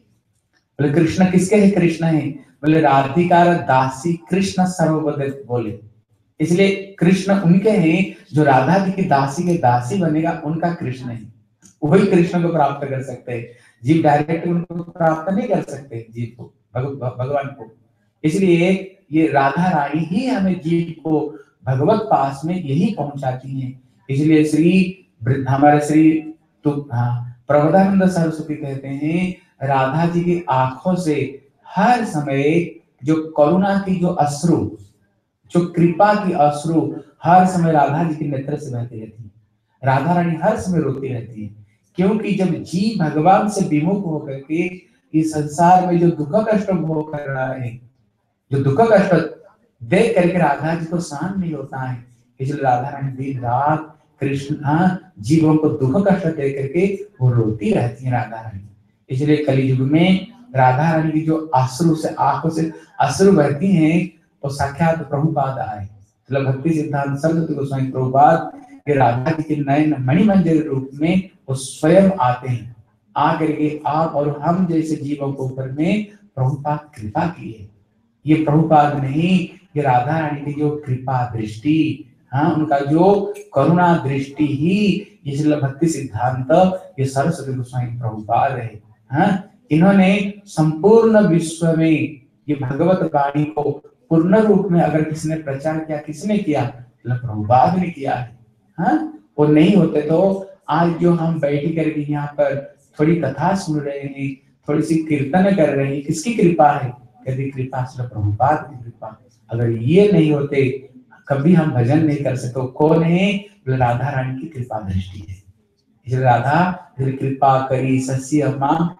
Speaker 3: बोले कृष्ण किसके हैं? कृष्ण है। बोले राधिकार दासी कृष्ण सर्ववेद बोले। इसलिए कृष्ण उनके हैं जो राधा जी की दासी के दासी बनेगा, उनका कृष्ण है, वही कृष्ण को प्राप्त कर सकते हैं। जीव डायरेक्ट उनको प्राप्त नहीं कर सकते, जीव को, भगवान को। इसलिए ये राधा रानी ही हमें जीव को भगवत पास में यही पहुंचाती है। इसलिए हमारे श्री प्रबोधानंद सरस्वती कहते हैं, राधा जी की आंखों से हर समय जो करुणा की जो अश्रु, जो कृपा की अश्रु हर समय राधा जी के नेत्र से बहती रहती है। राधा रानी हर समय रोती रहती है, क्योंकि जब जीव भगवान से विमुख होकर के इस संसार में जो दुख कष्ट भोग कर रहा है, जो दुख कष्ट देख करके राधा जी को सहन नहीं होता है, इसलिए राधा रानी दिन रात कृष्ण जीवों को दुख कष्ट दे करके वो रोती रहती है राधा रानी। इसलिए कलियुग में राधा रानी की जो अश्रु से, आंखों से अश्रु बहती हैं, तो साक्षात प्रभुपाद आए, मतलब भक्ति सिद्धांत सरस्वती गोस्वामी प्रभुपाद के राधा जी के नयन मणिमंजरी रूप में वो स्वयं आते हैं। आकर के आप और हम जैसे जीवों के ऊपर में प्रभुपाद कृपा की है। ये प्रभुपाद नहीं, ये राधा रानी की जो कृपा दृष्टि, उनका जो करुणा दृष्टि ही, इसलिए भक्ति सिद्धांत ये सरस्वती गोस्वामी प्रभुपाद है। इन्होंने संपूर्ण विश्व में ये भगवत वाणी को पूर्ण रूप में अगर किसी ने प्रचार किया, किसने किया? प्रभुपाद ने किया है। वो नहीं होते तो आज जो हम बैठ करके यहाँ पर थोड़ी कथा सुन रहे हैं, थोड़ी सी कीर्तन कर रहे हैं, किसकी कृपा है? यदि कृपा सिर्फ प्रभुपाद की कृपा। अगर ये नहीं होते कभी हम भजन नहीं कर सकते। कौन है? राधा रानी की कृपा दृष्टि है। इसलिए राधा कृपा करी सस्य मां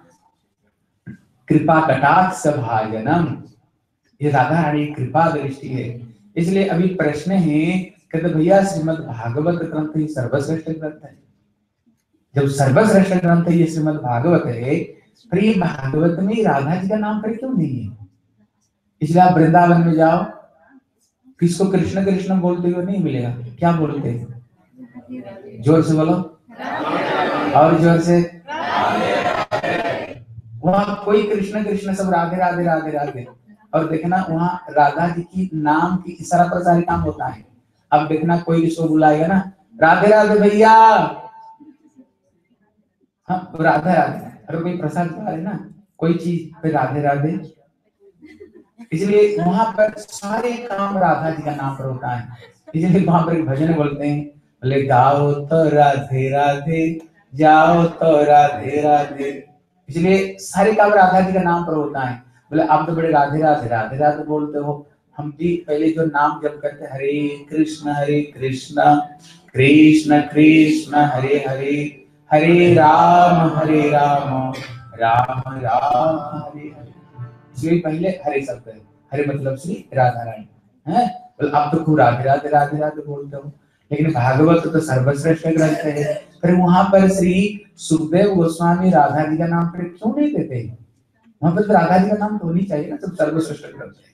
Speaker 3: कृपा कटाक्ष भाजनम, ये राधा रानी कृपा दृष्टि है। इसलिए अभी प्रश्न है, कहते भैया श्रीमद् भागवत ग्रंथ ही सर्वश्रेष्ठ ग्रंथ है। जब सर्वश्रेष्ठ ग्रंथ ये श्रीमद् भागवत है, फिर ये भागवत में राधा जी का नाम फिर क्यों नहीं है? इसलिए आप वृंदावन में जाओ, किसको कृष्ण कृष्ण बोलते हुए नहीं मिलेगा। क्या बोलते हैं? जोर से बोलो, और जोर से। वहां कोई कृष्ण कृष्ण, सब राधे राधे राधे राधे। और देखना वहाँ राधा जी की नाम की इशारा पर सारे काम होता है। अब देखना कोई इसको बुलाएगा ना, राधे राधे भैया, हाँ राधे राधे, अगर कोई प्रसाद खा रहे ना कोई चीज पे राधे राधे, इसलिए वहां पर सारे काम राधा जी का नाम पर होता है। इसलिए वहां पर एक भजन बोलते हैं, बोले गाओ तो राधे राधे, जाओ तो राधे राधे। इसलिए सारे काम राधा जी का नाम पर होता है। बोले आप तो बड़े राधे राधे राधे राधे बोलते हो, हम भी पहले जो नाम जप करते हरे कृष्ण कृष्ण कृष्ण हरे हरे, हरे राम राम राम हरे हरे, इसलिए पहले हरे शब्द है, हरे मतलब श्री राधा रानी है। बोले आप तो खूब राधे राधे राधे राधे बोलते हो, लेकिन भागवत तो सर्वश्रेष्ठ ग्रंथ है, फिर वहां पर श्री सुखदेव गोस्वामी राधा जी का नाम फिर क्यों नहीं देते? वहां पर तो राधा जी का नाम तो होनी चाहिए ना, सब सर्वश्रेष्ठ ग्रंथ है।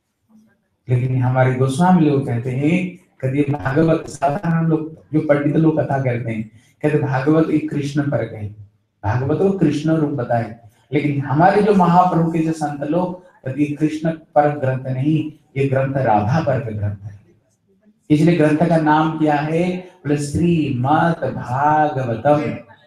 Speaker 3: लेकिन हमारे गोस्वामी लोग कहते हैं, कभी भागवत साधारण लोग जो पंडित लोग कथा करते हैं, कहते भागवत एक कृष्ण पर है, भागवत को कृष्ण रूप बताए। लेकिन हमारे जो महाप्रभु के जो संत लोग कभी कृष्ण पर ग्रंथ नहीं, ये ग्रंथ राधा पर ग्रंथ है। इसलिए ग्रंथ का नाम क्या है? बोले श्रीमद् भागवतम।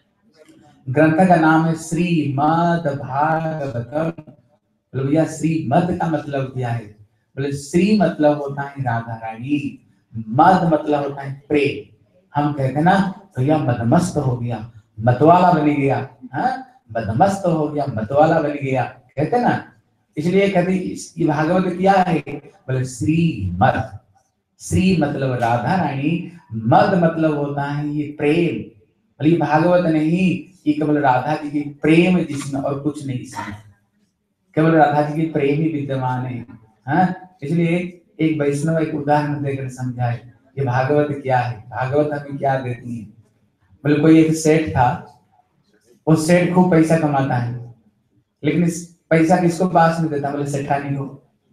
Speaker 3: ग्रंथ का नाम है श्रीमद् भागवतम। बोले भैया श्रीमद् का मतलब क्या है? बोले श्री मतलब होता है राधा रानी, मद मतलब होता है प्रेम। हम कहते हैं ना भैया मदमस्त हो गया, मतवाला बन गया, हाँ मदमस्त हो गया, मतवाला बन गया, कहते ना। इसलिए कहते ये भागवत क्या है? बोले श्रीमद, श्री मतलब राधा रानी, मद मतलब होता है ये प्रेम। बोले भागवत नहीं, ये केवल राधा जी की प्रेम जिसमें और कुछ नहीं, इसमें केवल राधा जी की प्रेम ही विद्यमान है। हाँ इसलिए एक वैष्णव एक उदाहरण देकर समझाए ये भागवत क्या है, भागवत हमें क्या देती है। बोले कोई एक सेठ था, वो सेठ खूब पैसा कमाता है, लेकिन इस पैसा किसको पास में देता? बोले सेठानी को।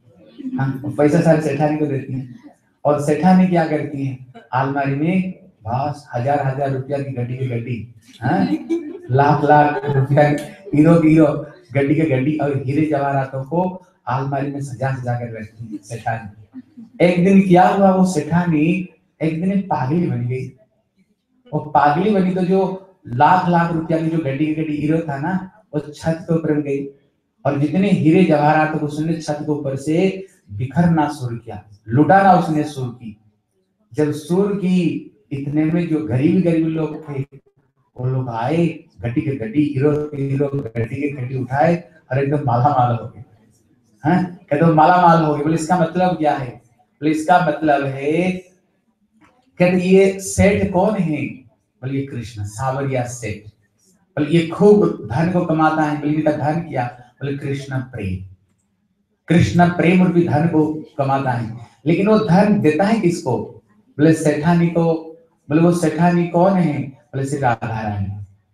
Speaker 3: हाँ पैसा सारे सेठानी को देती है, और सेठानी क्या करती है? अलमारी में बस हजार हजार रुपया की गड्डी की गड्डी, हाँ लाख लाख रुपया हीरो की हीरो गड्डी के गड्डी और हीरे जवाहरातों को अलमारी में सजा सजा कर रखती है सेठानी। एक दिन क्या हुआ, वो सेठानी एक दिन पागली बन गई। वो पागली बनी तो जो लाख लाख रुपया की जो गड्डी की गड्डी हीरो था ना, वो छत के ऊपर गई, और जितने हीरे जवाहरात उसने छत के ऊपर से बिखरना शुरू किया, लुटाना उसने शुरू की। जब शुरू की, इतने में जो गरीब गरीब लोग थे वो लोग आए, गड्डी के गड्डी हीरो गड्डी के गड्डी उठाए और एकदम माला माल हो गए। हाँ कहते माला माल हो गए। बोले इसका मतलब क्या है? बोले इसका मतलब है, कहते ये सेठ कौन है? बोले ये कृष्ण सावरिया सेठ। बोले ये खूब धन को कमाता है। बोले इनका धन क्या? बोले कृष्ण प्रेम, कृष्ण प्रेम रूपी धन को कमाता है। लेकिन वो धन देता है किसको? बोले सेठानी को। बोले वो सेठानी कौन है? बोले श्री राधा रानी।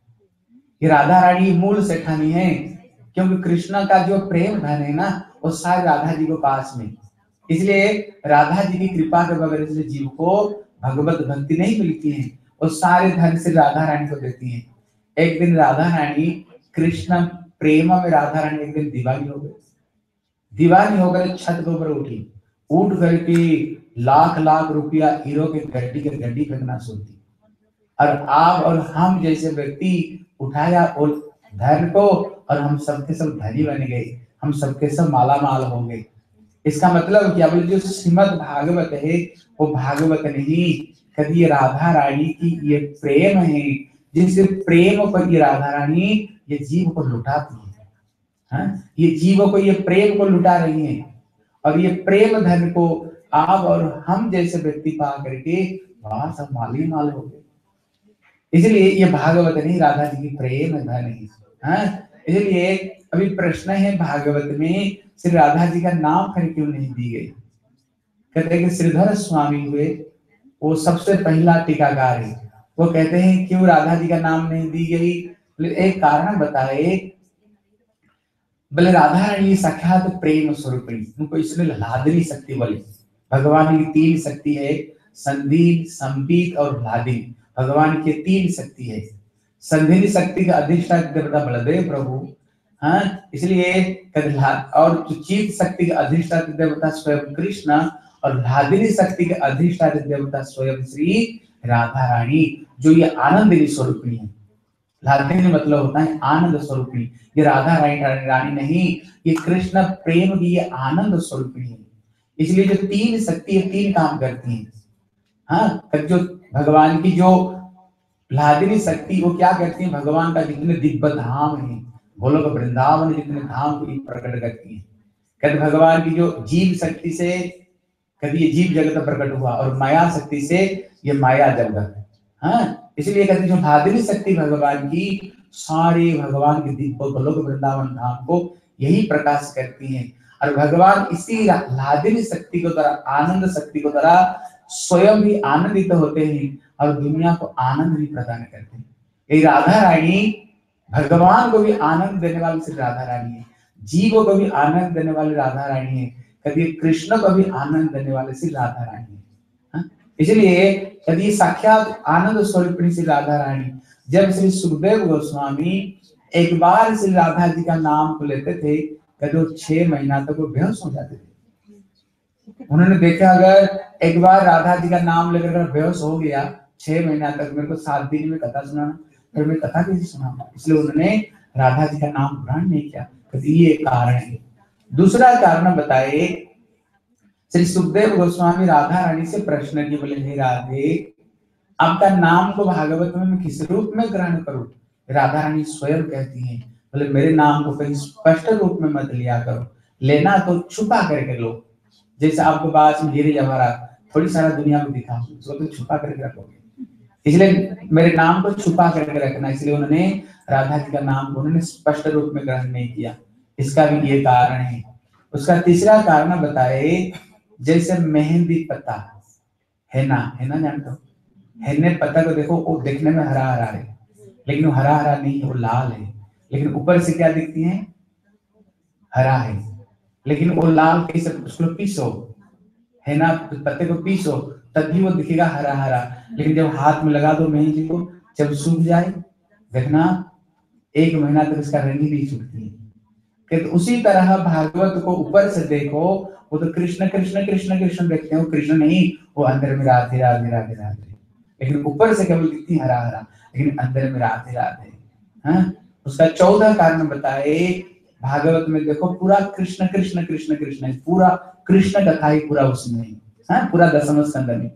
Speaker 3: ये राधा रानी मूल सेठानी है, क्योंकि कृष्ण का जो प्रेम धन है ना, वो सारे राधा जी को पास में। इसलिए राधा जी की कृपा के बगैर इसलिए जीव को भगवत भक्ति नहीं मिलती है, वो सारे धन से राधा रानी को देती है। एक दिन राधा रानी कृष्ण प्रेम में राधा रानी एक दिन दीवानी हो गई, दीवानी होकर छत के ऊपर उठी, उठ करके लाख लाख रुपया हीरो के गड्डी फेंकना शुरू। और आप और हम जैसे व्यक्ति उठाया वो धन को, और हम सबके सब धनी बन गए, हम सबके सब माला माल हो गए। इसका मतलब क्या? बोले जो श्रीमद् भागवत है वो भागवत नहीं, कभी ये राधा रानी की ये प्रेम है, जिस प्रेम पर ये राधा रानी ये जीव को लुटाती है। हाँ? ये जीवों को ये प्रेम को लुटा रही है, और ये प्रेम धन को आप और हम जैसे व्यक्ति पा करके वहां सब माली माल हो गए। इसलिए ये भागवत नहीं, राधा जी की प्रेम धन है। हाँ? इसलिए अभी प्रश्न है भागवत में श्री राधा जी का नाम फिर क्यों नहीं दी गई? कहते हैं कि श्रीधर स्वामी हुए वो सबसे पहला टीकाकार है, वो कहते हैं क्यों राधा जी का नाम नहीं दी गई? एक कारण बताए। बोले राधा रानी साक्षात प्रेम स्वरूपिणी, उनको इसलिए लादनी शक्ति बोली। भगवान की तीन शक्ति है, संदीप संबीत और लादिनी, भगवान की तीन शक्ति है। संधिनी शक्ति का अधिष्ठान देवता बलदेव प्रभु, हाँ, इसलिए और चित शक्ति के अधिष्ठात्री देवता स्वयं कृष्ण और लादिनी शक्ति के अधिष्ठात्री देवता स्वयं श्री राधा रानी, जो ये आनंदिनी स्वरूपिणी है। लादिनी मतलब होता है आनंद स्वरूपिणी। ये राधा रानी नहीं, ये कृष्ण प्रेम की ये आनंद स्वरूपिणी है। इसलिए जो तीन शक्ति है, तीन काम करती है। हाँ, जो भगवान की जो लादिनी शक्ति, वो क्या करती है, भगवान का जितने दिव्य धाम है, गोलोक वृंदावन जितने धाम को प्रकट करती है। कभी भगवान की जो जीव शक्ति से कभी ये जीव जगत प्रकट हुआ, और माया शक्ति से ये माया जगत। हाँ, इसलिए कहते जो लादिनी शक्ति भगवान की सारे भगवान के दिव्य गोलोक वृंदावन धाम को यही प्रकाश करती है। और भगवान इसी लादिनी शक्ति को द्वारा, आनंद शक्ति को द्वारा स्वयं भी आनंदित होते हैं और दुनिया को आनंद भी प्रदान करते हैं। ये राधा रानी भगवान को भी आनंद देने वाली श्री राधा रानी है, जीवों को भी आनंद देने वाली राधा रानी है, कभी कृष्ण को भी आनंद देने वाले श्री राधा रानी है। इसलिए कभी साक्षात आनंद स्वरूपिणी श्री राधा रानी। जब श्री सुखदेव गोस्वामी एक बार श्री राधा जी का नाम को लेते थे, कभी 6 महीना तक वो बेहोश हो जाते थे। उन्होंने देखा अगर एक बार राधा जी का नाम लेकर बेहोश हो गया 6 महीना तक, मेरे को 7 दिन में कथा सुनाना, फिर मैं कथा कैसे सुनाऊंगा। इसलिए उन्होंने राधा जी का नाम ग्रहण नहीं किया। ये कारण है। दूसरा कारण बताए, श्री सुखदेव गोस्वामी राधा रानी से प्रश्न किए, बोले हे राधे, आपका नाम को भागवत में मैं किस रूप में ग्रहण करूं। राधा रानी स्वयं कहती हैं, बोले मेरे नाम को कहीं स्पष्ट रूप में मत लिया करो, लेना तो छुपा करके लो। जैसे आपको पास में हीरे जवाहरात थोड़ी सारा दुनिया को दिखा, उसको तो छुपा करके रखोगे, इसलिए मेरे नाम को छुपा करके रखना। इसलिए उन्होंने राधा जी का नाम उन्होंने स्पष्ट रूप में ग्रहण नहीं किया। इसका भी ये कारण है। उसका तीसरा कारण बताए, जैसे मेहंदी पत्ता है ना, जानते हो हेने पत्ता को देखो, वो देखने में हरा हरा है, लेकिन वो हरा हरा नहीं है, वो लाल है। लेकिन ऊपर से क्या दिखती है, हरा है, लेकिन वो लाल कैसे, उसको पीसो है ना, पत्ते को पीसो तभी वो दिखेगा हरा हरा। लेकिन जब हाथ में लगा दो मेहंदी को, जब सूख जाए, देखना 1 महीना तक इसका रंग ही नहीं छूटती है। तो उसी तरह भागवत को ऊपर से देखो, वो तो कृष्ण कृष्ण कृष्ण कृष्ण देखते हैं, वो कृष्ण नहीं, वो अंदर में राधे राधे राधे राधे। लेकिन ऊपर से केवल दिखती हरा हरा, लेकिन अंदर में राधे राधे। हाँ, उसका चौथा कारण बताए, भागवत में देखो पूरा कृष्ण कृष्ण कृष्ण कृष्ण है, पूरा कृष्ण कथा ही पूरा उसमें है। हाँ, पूरा 10वें स्कंद में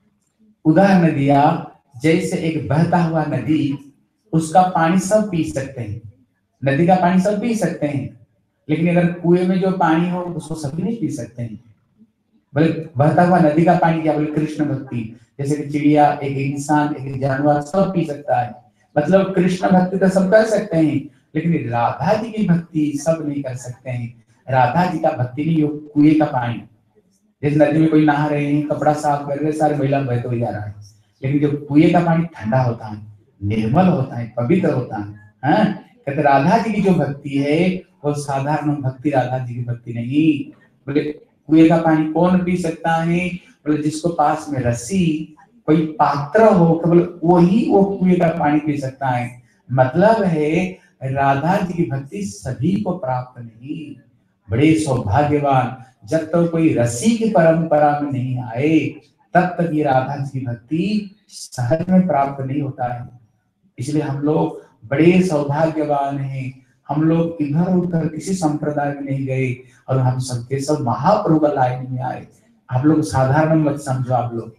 Speaker 3: उदाहरण दिया, जैसे एक बहता हुआ नदी, उसका पानी सब पी सकते हैं, नदी का पानी सब पी सकते हैं, लेकिन अगर कुएं में जो पानी हो उसको सभी नहीं पी सकते हैं। बोले बहता हुआ नदी का पानी क्या, बोले कृष्ण भक्ति। जैसे कि चिड़िया, एक इंसान, एक जानवर सब पी सकता है, मतलब कृष्ण भक्ति तो सब कर सकते हैं, लेकिन राधा जी की भक्ति सब नहीं कर सकते हैं। राधा जी का भक्ति नहीं, कुएं का पानी, जैसे नदी में कोई नहा रहे हैं, कपड़ा साफ कर रहे, सारे महिला बहते हुए जा रहा है, लेकिन जो कुएं का पानी ठंडा होता है, निर्मल होता है, पवित्र होता है। कहते राधा जी की जो भक्ति है वो साधारण भक्ति, राधा जी की भक्ति नहीं। बोले कुएं का पानी कौन पी सकता है, बोले जिसको पास में रस्सी कोई पात्र हो, केवल वही वो कुएं का पानी पी सकता है। मतलब है राधा जी की भक्ति सभी को प्राप्त नहीं। बड़े सौभाग्यवान, जब तक कोई रस्सी की परंपरा में नहीं आए तब तक ये राधा जी की भक्ति सहज में प्राप्त नहीं होता है। इसलिए हम लोग बड़े सौभाग्यवान हैं, हम लोग इधर उधर किसी संप्रदाय में नहीं गए और हम सबके सब महाप्रभु का लाइन में आए। आप लोग साधारण मत समझो, आप लोग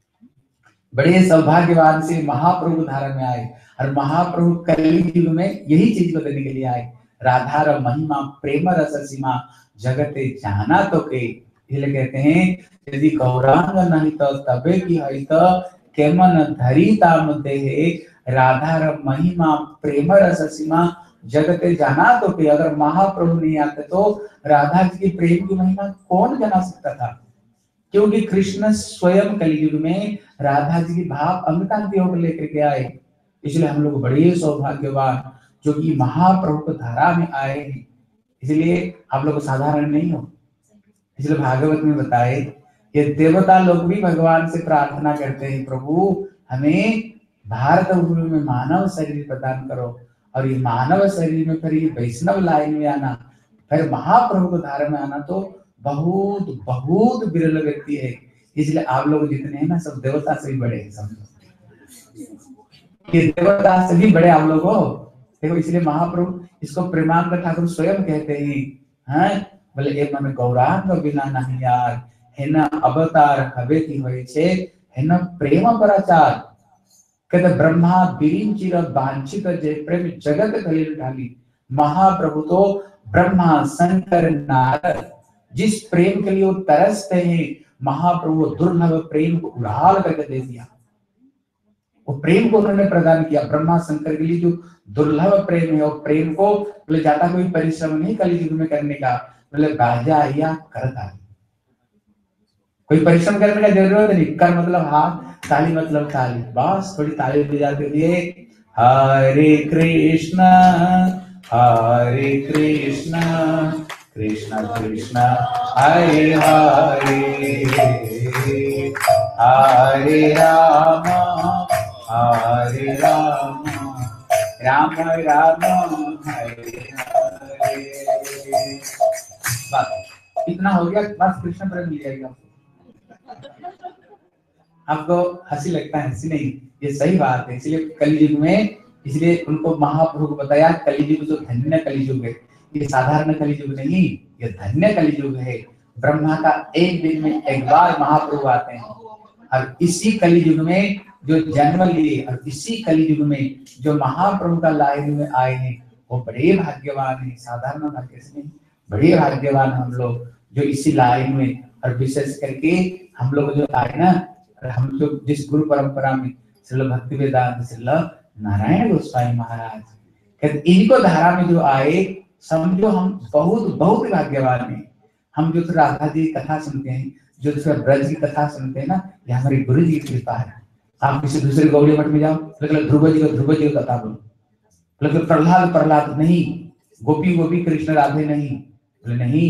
Speaker 3: बड़े सौभाग्यवान से महाप्रभु धारा में आए, और महाप्रभु कलयुग युग में यही चीज को देने के लिए आए। राधा महिमा प्रेम रस सीमा जगते जाना तो के, इसलिए कहते हैं यदि गौरांग नहीं तो तबे की है तो केमन धरी ताम देहे, राधा महिमा प्रेम रस सीमा जगते जाना तो के। अगर महाप्रभु नहीं आते तो राधा जी की प्रेम की महिमा कौन जाना सकता था, क्योंकि कृष्ण स्वयं कलयुग में राधा जी की भाव अमृतांति होकर लेकर के आए। इसलिए हम लोग बड़े सौभाग्यवान जो कि महाप्रभु को धारा में आए हैं। इसलिए आप लोग साधारण नहीं हो। इसलिए भागवत में बताए ये देवता लोग भी भगवान से प्रार्थना करते हैं, प्रभु हमें भारत भूमि में मानव शरीर प्रदान करो, और ये मानव शरीर में फिर ये वैष्णव लाइन में आना, फिर महाप्रभु को धारण में आना तो बहुत बहुत विरल व्यक्ति है। इसलिए आप लोग जितने हैं ना सब देवता से भी बड़े हैं, समझो ये देवता से भी बड़े आप लोग हो। देखो इसलिए महाप्रभु इसको प्रेमानंद ठाकुर स्वयं कहते हैं, बोले ए मन गौरांग बिना नहीं यार, है ना अवतार हवे की होय छे, है ना प्रेम पराचार। कहते ब्रह्मा बिरिंचिर वांछित जय प्रेम जगत कलिल ढाली। महाप्रभु तो ब्रह्मा शंकर नारद जिस प्रेम के लिए वो तरसते हैं, महाप्रभु दुर्लभ प्रेम को उड़ाल करके दे दिया। वो प्रेम को उन्होंने प्रदान किया। ब्रह्मा शंकर के लिए जो दुर्लभ प्रेम है, वो प्रेम को बोले ज्यादा कोई परिश्रम नहीं कलयुग में करने का, बोले बाजा या करता, कोई परिश्रम करने का जरूरत नहीं। कर मतलब हाथ, ताली मतलब ताली, बस थोड़ी ताली बजाते हुए हरे कृष्णा कृष्णा कृष्णा हरे हरे, हरे राम राम राम हरे हरे। बस इतना हो गया, बस कृष्ण प्रेम मिल जाएगा। आपको हंसी लगता है, हंसी नहीं, ये सही बात है। इसलिए कलयुग में, इसलिए उनको महाप्रभु को बताया कलयुग जो धन्य कलयुग है, ये साधारण कलयुग नहीं, ये धन्य कलयुग है। ब्रह्मा का एक दिन में एक बार महाप्रभु आते हैं, और इसी कलयुग में जो जन्म लिए और इसी कलयुग में जो महाप्रभु का लाइन में आए हैं, वो बड़े भाग्यवान है। साधारण भाग्य से नहीं, बड़े भाग्यवान हम लोग जो इसी लाइन में, और विशेष करके हम लोग जो आए ना, हम लोग जिस गुरु परंपरा में श्रील भक्तिवेदांत श्रील नारायण गोस्वामी महाराज कहते, इनको धारा में जो आए, समझो हम बहुत बहुत भाग्यवान हैं। हम जो राधा जी की कथा सुनते हैं, जो ब्रज की कथा सुनते हैं ना, ये हमारे गुरु जी की कृपा है। आप किसी दूसरे गौड़ी मठ में जाओ, मतलब ध्रुव जी की कथा बोलो, मतलब प्रहलाद नहीं, गोपी कृष्ण राधे नहीं, बोले नहीं।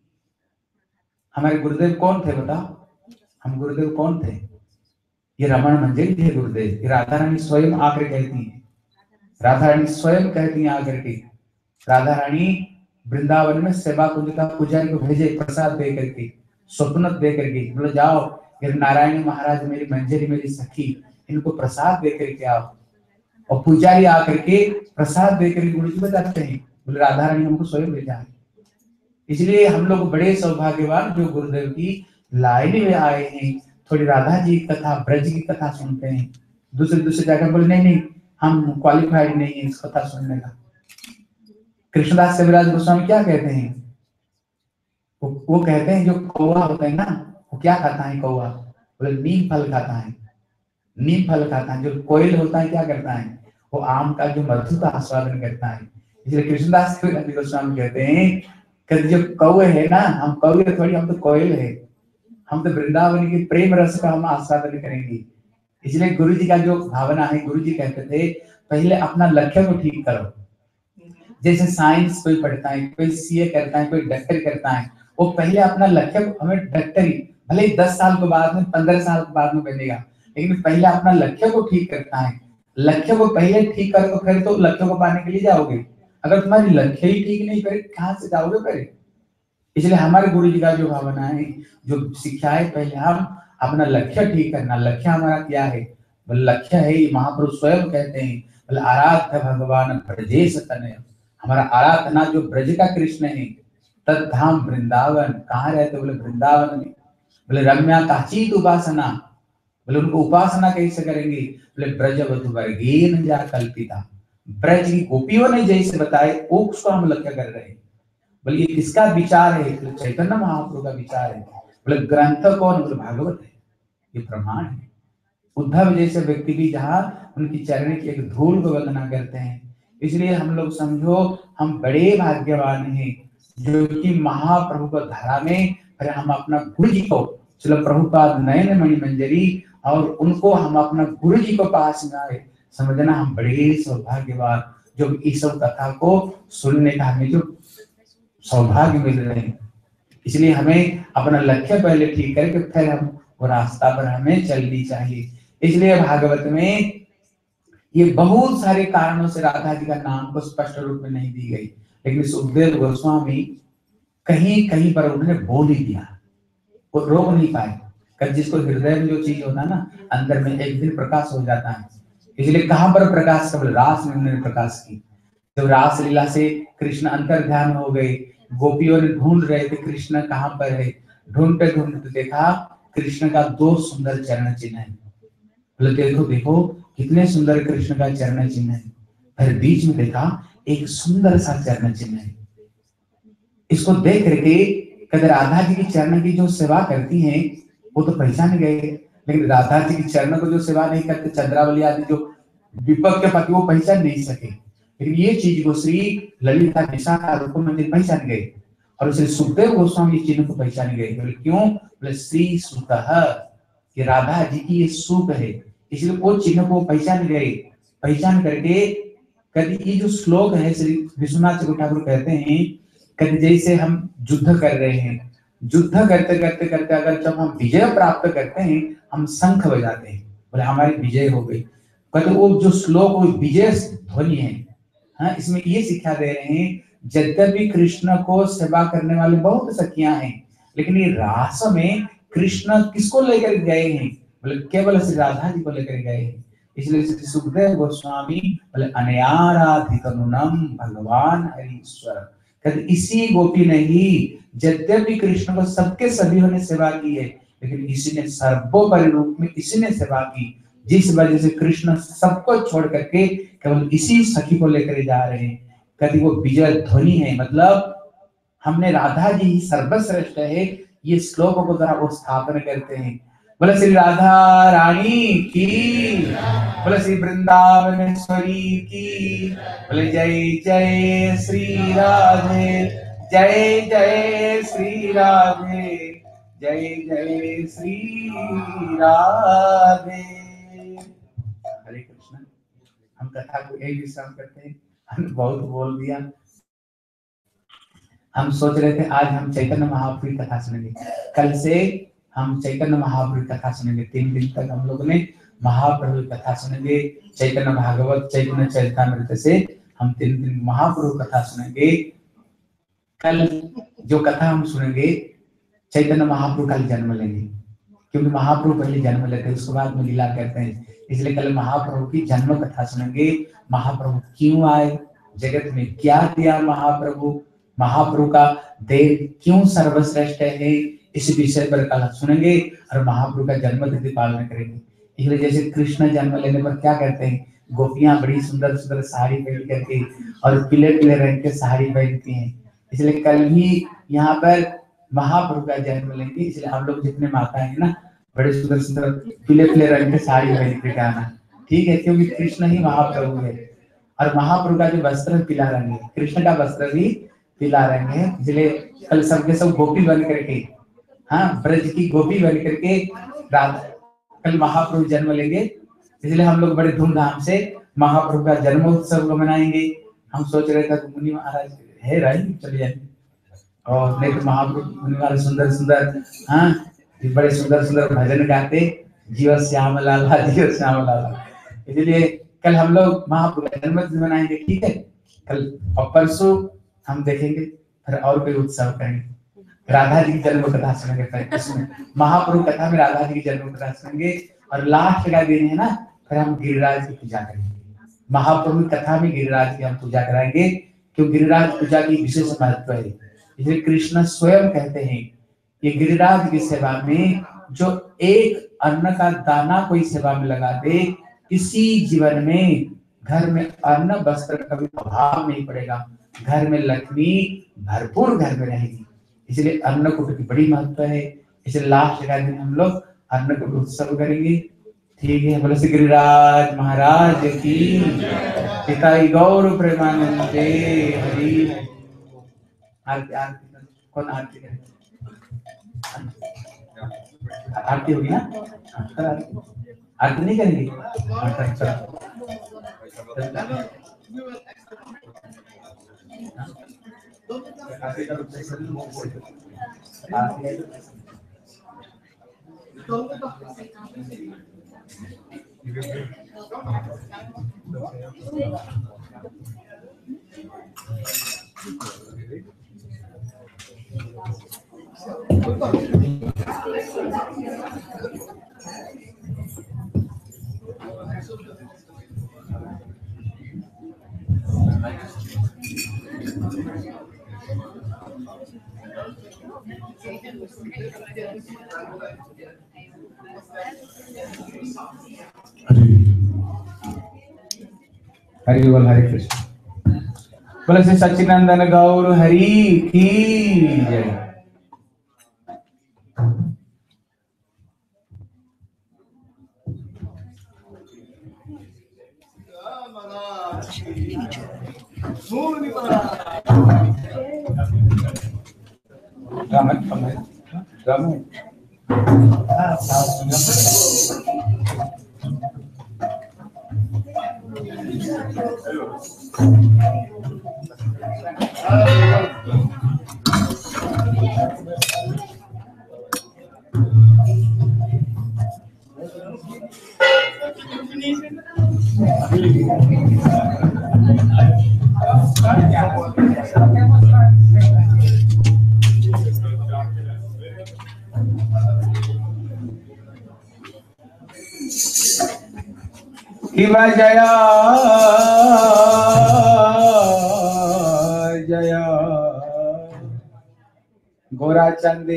Speaker 3: हमारे गुरुदेव कौन थे बताओ, हम गुरुदेव कौन थे? ये रमण मंजरी थे गुरुदेव। ये राधा रानी स्वयं आकर कहती है, राधा रानी स्वयं कहती है आकर के, राधा रानी वृंदावन में सेवा कुंज का पुजारी को भेजे प्रसाद दे करके, स्वप्न दे करके, बोले जाओ ये नारायणी महाराज मेरी मंजरी मेरी सखी, इनको प्रसाद दे करके आओ। और पुजारी आकर के प्रसाद दे करके गुरु जी बताते हैं, बोले राधा रानी हमको स्वयं भेजा है। इसलिए हम लोग बड़े सौभाग्यवान जो गुरुदेव की लाइन में आए हैं। थोड़ी राधा जी की कथा, ब्रज की कथा सुनते हैं, दूसरे जगह बोले नहीं हम क्वालिफाइड नहीं है इस कथा सुनने का। कृष्णदास कविराज गोस्वामी क्या कहते हैं? वो कहते हैं जो कौवा होता है ना, वो क्या खाता है कौवा? बोले नीम फल खाता है, नीम फल खाता है। जो कोयल होता है क्या करता है? वो आम का जो मधु का आस्वादन करता है। इसलिए कृष्णदास कविराज गोस्वामी कहते हैं कि जो कौवे है ना, हम कौवे थोड़ी, हम तो कोयल है, हम तो वृंदावन की प्रेम रस का हम आस्वादन करेंगे। इसलिए गुरु जी का जो भावना है, गुरु जी कहते थे पहले अपना लक्ष्य को ठीक करो। जैसे साइंस कोई पढ़ता है, कोई सीए करता है, कोई डॉक्टर करता है, वो पहले अपना लक्ष्य, हमें डॉक्टरी भले 10 साल के बाद में, 15 साल के बाद में बनेगा, लेकिन पहले अपना लक्ष्य को ठीक करता है। लक्ष्य को पहले ठीक करो, फिर तो लक्ष्य को पाने के लिए जाओगे। अगर तुम्हारी लक्ष्य ही ठीक नहीं करे, कहाँ से जाओगे फिर? इसलिए हमारे गुरु जी का जो भावना है, जो शिक्षा है, पहले हम अपना लक्ष्य ठीक करना। लक्ष्य हमारा क्या है? लक्ष्य है, महाप्रभु स्वयं कहते हैं, बोले आराध्य भगवान ब्रजेश तनय। हमारा आराधना जो ब्रज का कृष्ण है, तद्धाम वृंदावन। कहाँ रहते? बोले वृंदावन में। बोले रम्या काचित उपासना, बोले उनको उपासना कैसे करेंगे? बोले ब्रजवधु वर्गेन जा कल्पिता। ब्रज की गोपियों ने जैसे बताए, उसको हम लक्ष्य कर रहे हैं। बोले ये किसका विचार है? तो चैतन्य महाप्रभु का विचार है। बोले ग्रंथ कौन? बोले भागवत है, ये प्रमाण है। उद्धव जैसे व्यक्ति भी जहाँ उनकी चरण की एक धूल को वंदना करते हैं। इसलिए हम लोग समझो हम बड़े भाग्यवान हैं जो कि महाप्रभु को धारा में, फिर हम अपना गुरु जी को, चलो प्रभुपाद नयन मणि मंजरी, और उनको हम अपना गुरु जी को पास में आए। समझना हम बड़े सौभाग्यवान जो इस सब कथा को सुनने का हमें जो सौभाग्य मिल रहे हैं। इसलिए हमें अपना लक्ष्य पहले ठीक करके फिर हम वो रास्ता पर हमें चलनी चाहिए। इसलिए भागवत में ये बहुत सारे कारणों से राधा जी का नाम को स्पष्ट रूप में नहीं दी गई, लेकिन सुखदेव गोस्वामी कहीं कहीं पर उन्होंने बोल ही दिया, वो रोक नहीं पाए। कल जिसको हृदय में जो चीज होता है ना, अंदर में एक दिन प्रकाश हो जाता है। इसलिए कहां पर प्रकाश, केवल रास में उन्होंने प्रकाश की। जब रास लीला से कृष्ण अंतर ध्यान हो गए, गोपियों ने ढूंढ रहे थे कृष्ण कहां पर है, ढूंढते ढूंढते देखा कृष्ण का 2 सुंदर चरण चिन्ह है। बोले देखो देखो कितने सुंदर कृष्ण का चरण चिन्ह है। फिर बीच में देखा एक सुंदर सा चरण चिन्ह है। इसको देख करके कहते राधा जी की चरण की जो सेवा करती हैं वो तो पहचान गए, लेकिन राधा जी की चरण को जो सेवा नहीं करते, चंद्रावली आदि जो विपक के पति, वो पहचान नहीं सके। लेकिन ये चीज को श्री ललिता निशा का रूप मंदिर पहचान गए, और श्री सुखदेव गोस्वामी चिन्ह को पहचान गए। बोले क्यों? बोले श्री सुतः, कि राधा जी की ये सुख है, इसलिए वो चिन्ह को पहचान गए। पहचान करके कभी ये जो श्लोक है श्री विश्वनाथ चक्रवर्ती ठाकुर कहते हैं, कभी जैसे हम युद्ध कर रहे हैं, युद्ध करते करते करते अगर जब हम विजय प्राप्त करते हैं, हम शंख बजाते हैं, बोले हमारी विजय हो गई। कहते वो जो श्लोक वो विजय ध्वनि है। हाँ, इसमें ये शिक्षा दे रहे हैं, यद्यपि कृष्ण को सेवा करने वाले बहुत सखियां हैं, लेकिन ये रास में कृष्ण किसको लेकर गए हैं? बोले केवल श्री राधा जी को लेकर गए हैं। इसलिए श्री सुखदेव गोस्वामी बोले अनयाराधित अनुनम भगवान हरीश्वर, कहते इसी गोपी ने ही, यद्यपि कृष्ण को सबके सभी ने सेवा की है, लेकिन इसी ने सर्वोपरि रूप में इसी ने सेवा की, जिस वजह से कृष्ण सबको छोड़ करके केवल इसी सखी को लेकर जा रहे हैं। कहते वो विजय ध्वनि है, मतलब हमने राधा जी ही सर्वश्रेष्ठ है, ये श्लोक को जरा वो स्थापन करते हैं। बोले श्री राधा रानी की, बोले श्री वृंदावनेश्वरी की, बोले जय जय श्री राधे, जय जय श्री राधे, जय जय श्री राधे। हरे कृष्ण। हम कथा को यही विश्राम करते हैं, हमने बहुत बोल दिया। हम सोच रहे थे आज हम चैतन्य महाप्रभु की कथा सुनेंगे, कल से हम चैतन्य महाप्रभु की कथा सुनेंगे। 3 दिन तक हम लोगों ने महाप्रभु की कथा सुनेंगे, चैतन्य भागवत चैतन्य चरितामृत से हम 3 दिन महाप्रभु कथा सुनेंगे। कल जो कथा हम सुनेंगे, चैतन्य महाप्रभु कल जन्म लेंगे, क्योंकि महाप्रभु पहले जन्म लेते हैं, उसके बाद में लीला करते हैं। इसलिए कल महाप्रभु की जन्म कथा सुनेंगे। महाप्रभु क्यों आए, जगत में क्या दिया महाप्रभु, महाप्रभु का देव क्यों सर्वश्रेष्ठ है, इस विषय पर कल सुनेंगे और महाप्रभु का जन्म तिथि पालन करेंगे। इसलिए जैसे कृष्ण जन्म लेने पर क्या करते हैं, गोपियां बड़ी सुंदर सुंदर साड़ी पहन करके और पीले पीले रंग के साड़ी पहनती हैं। इसलिए कल भी यहाँ पर महाप्रभु का जन्म लेंगे। इसलिए हम लोग जितने माता है ना, बड़े सुंदर सुंदर पीले पीले रंग के साड़ी पहन के आना, ठीक है, क्योंकि कृष्ण ही महाप्रभु है। और महाप्रभु का जो वस्त्र पीला रंग है, कृष्ण का वस्त्र भी पीला रंग है। इसलिए कल सबके सब गोपी बन करके, हाँ, ब्रज की गोपी बन करके कल महाप्रभु जन्म लेंगे। इसलिए हम लोग बड़े धूमधाम से महाप्रभु का जन्मोत्सव को मनाएंगे। हम सोच रहे थे मुनि महाराज है राय चले जाएंगे, और नहीं तो महाप्रभु मुनि महाराज सुंदर सुंदर, हाँ, बड़े सुंदर सुंदर भजन गाते, जीव श्याम लाला जीव श्याम लाला। इसलिए कल हम लोग महाप्रभु का जन्मदिन मनाएंगे, ठीक है। कल और परसों हम देखेंगे फिर और कोई उत्सव करेंगे, राधा जी की जन्म कथा सुनेंगे। फिर इसमें महाप्रभु कथा में राधा जी की जन्म कथा सुनेंगे, और लास्ट का दिन है ना, फिर हम गिरिराज की पूजा करेंगे। महाप्रभु कथा में गिरिराज की हम पूजा कराएंगे, क्योंकि गिरिराज पूजा की विशेष महत्व है। इसलिए कृष्ण स्वयं कहते हैं ये गिरिराज की सेवा में जो एक अन्न का दाना कोई सेवा में लगा दे, इसी जीवन में घर में अन्न वस्त्र का भी अभाव नहीं पड़ेगा, घर में लक्ष्मी भरपूर घर में रहेगी। इसलिए अन्नकूट की बड़ी महत्व है। इसलिए लास्ट का दिन हम लोग अन्नकूट उत्सव करेंगे, ठीक है। बोले श्री गिरिराज महाराज की, पिता गौर प्रेमानंदे हरि। आरती आरती कौन आरती करे? आरती होगी ना, आरती नहीं करेंगे? हरि बोल, हरे कृष्ण। बोले श्री सच्चिदानंद गौर हरि की जय। शिव जया जया गोरा चंदे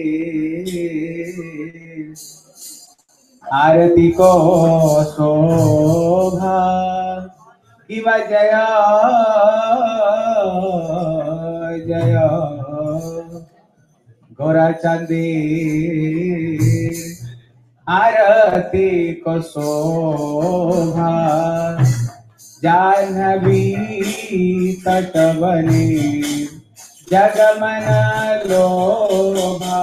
Speaker 3: आरती को शोभा। शिव जया जया गोरा चंदे आरती को शोभा। जाह्नवी तटवने जगमन लोभा।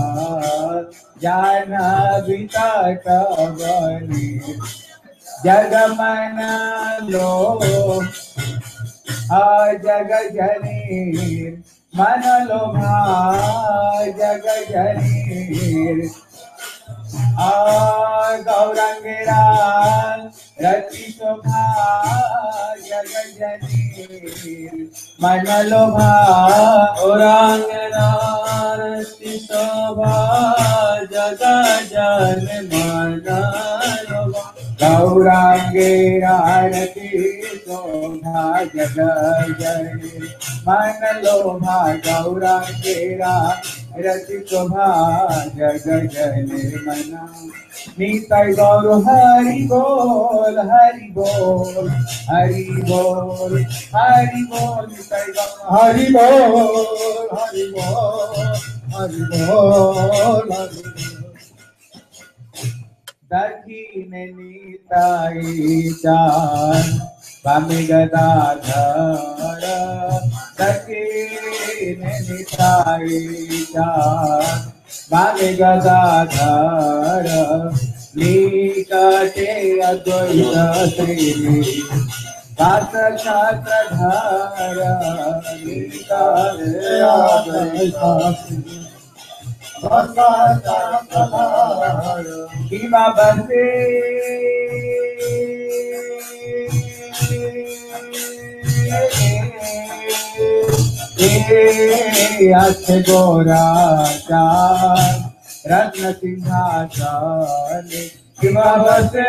Speaker 3: जाह्नवी तटवने जगमन लोभा। जग जनी मन लोभा जग जनी। गौरंगेरा रति शोभा जग जनी मन लोभा।
Speaker 1: गौरांगना रति शोभा जग जन मन लोभा।
Speaker 3: गौरांगेरा रति शोभा जग जनी मन लोभा। गौरांगेरा रति शोभा जग जनी मन। निताय गौर हरि बोल हरि बोल हरि बोल हरि बोल। निताय गौर हरि बोल हरि बोल हरि बोल हरि बोल। दक्षिणे निताय चार वामे गदाधर। दक्षिणे निताय चार वामे गदाधर। निकटे अद्वैत श्री दास छत्रधर। निकटे अद्वैत श्री शिवा बसे अच्छे गोरा चार रत्न सिंहासन। शिवा बसे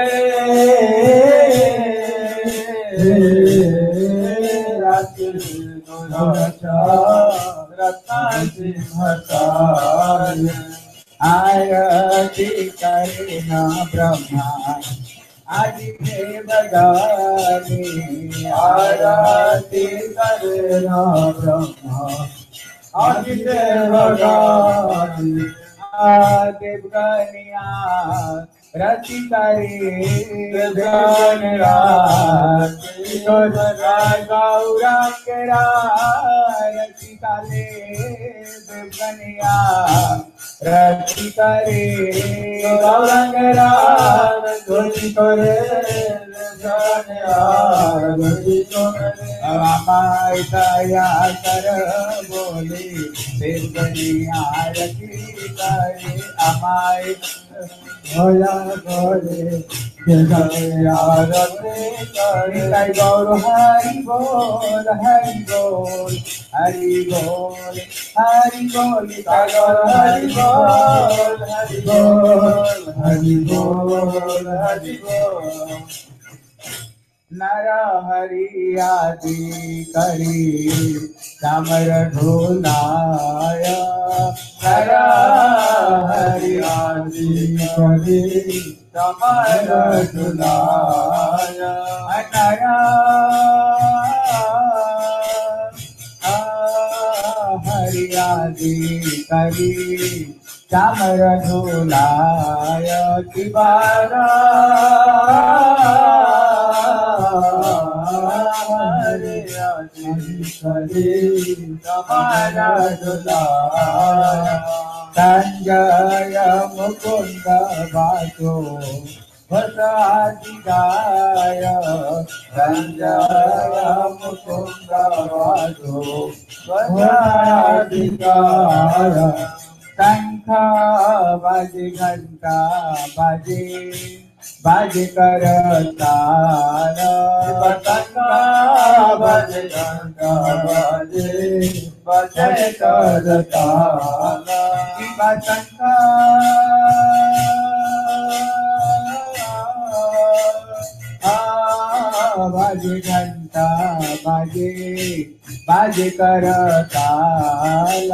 Speaker 3: गोरा चार रत्न सिंहासन। आरती करे न ब्रह्मा आदि देवगणी। आरती करे न ब्रह्मा आदि देवगणी। देवगनिया रति करे देवगनिया। गौरांगरा रति काले देवगनिया रति करे। गौरांगरा रति करे अमाय दया कर बोले देवनी आरती करे अमाय दया करे निताई गौर हरि बोल हरि बोल हरि बोल हरि बोल निताई गौर हरि बोल हरि बोल हरि बोल हरि बोल नर हरि आदि करी चामर ढोलाय नर हरि आदि करी चामर ढोलाय नर हरि आदि करी चामर ढोलाय किबारा हरि आदि करी चामर ढोलाय संजय मुकुंद वासो वसादिगाय संजय मुकुंद वासो वसादिगाय शंख बाजे घंटा बाजे बाजे करताल शंख बाजे घंटा बाजे बाजे करताल शंख बाजे घंटा बाजे बाजे करताल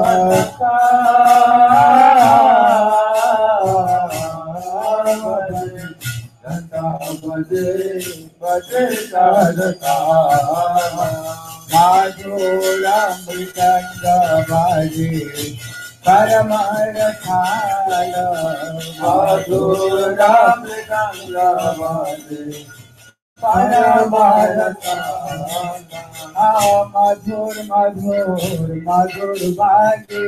Speaker 3: घंटा बाजे बाजे करताल माधुरा मृदंग बाजे परमर थाल माधुरा मृदंग बाजे परमर मधुर मधुर मधुर बाजे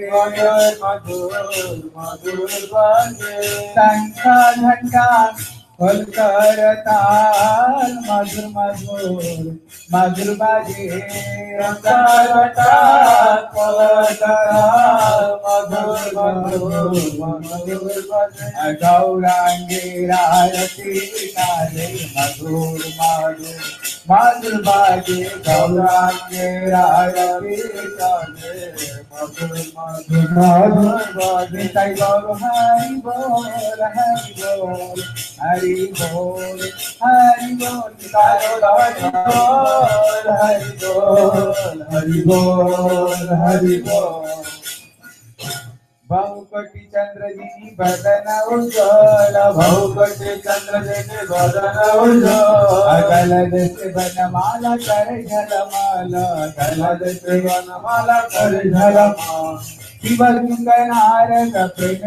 Speaker 3: मधुर मधुर बाजे शंख घंटा फलकर ताल मधुर मधुर मधुर बाजे मधुर मधुर मधुर बाजे गौरांगी रायती काले मधुर मधुर मधुर बाजे गौरांगी रायती काले मधुर मधुर मधुर बाजे निताई गौर हरि बोल हरि बोल हरि बोल हरि बोल हरि बोल हरि बोल हरि बोल बहुकोटि चंद्र जिनी बदन उज्ज्वल बहुकोटि चंद्र जिनी बदन उज्ज्वल अगल देश बनमाला कर झलमल अगल देश बनमाला कर झलमल शिव नारद प्रेम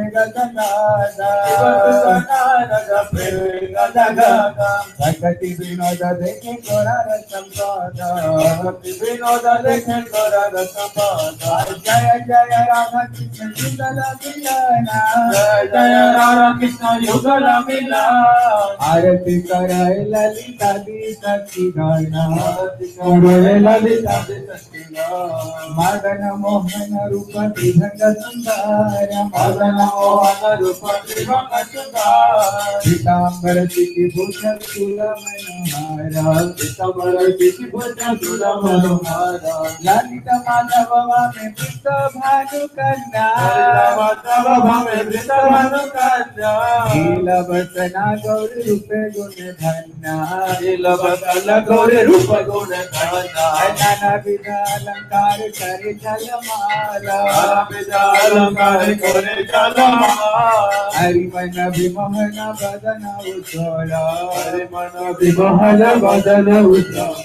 Speaker 3: भगति विनोद देखे गोरा संपद भगति विनोद देखे गोरा संपद जय जय राधा कृष्ण युगल मिलन जय राधा कृष्ण युगल मिलन आरती करे ललिता दी सखी गण आरती करे ललिता दी सखी गण मदन मोहन रूप त्रिभंग सुंदर मदन मोहन रूप त्रिभंग सुंदर पीतांबर सिद्धि भूषण मनोहर पीतांबर सिद्धि भूषण मनोहर ललित माधव में वृत भानु कन्या माधव में वृत भानु कन्या नील बसना गौर रूप गुण धन्या नील बसना गौर रूप गुण धन्या नाना विध अलंकार करे जलमाला अलंकार करे जलमाला हरि मन विमोहन बदन उज्ज्वल हरि मन विमोहन बदन उज्ज्वल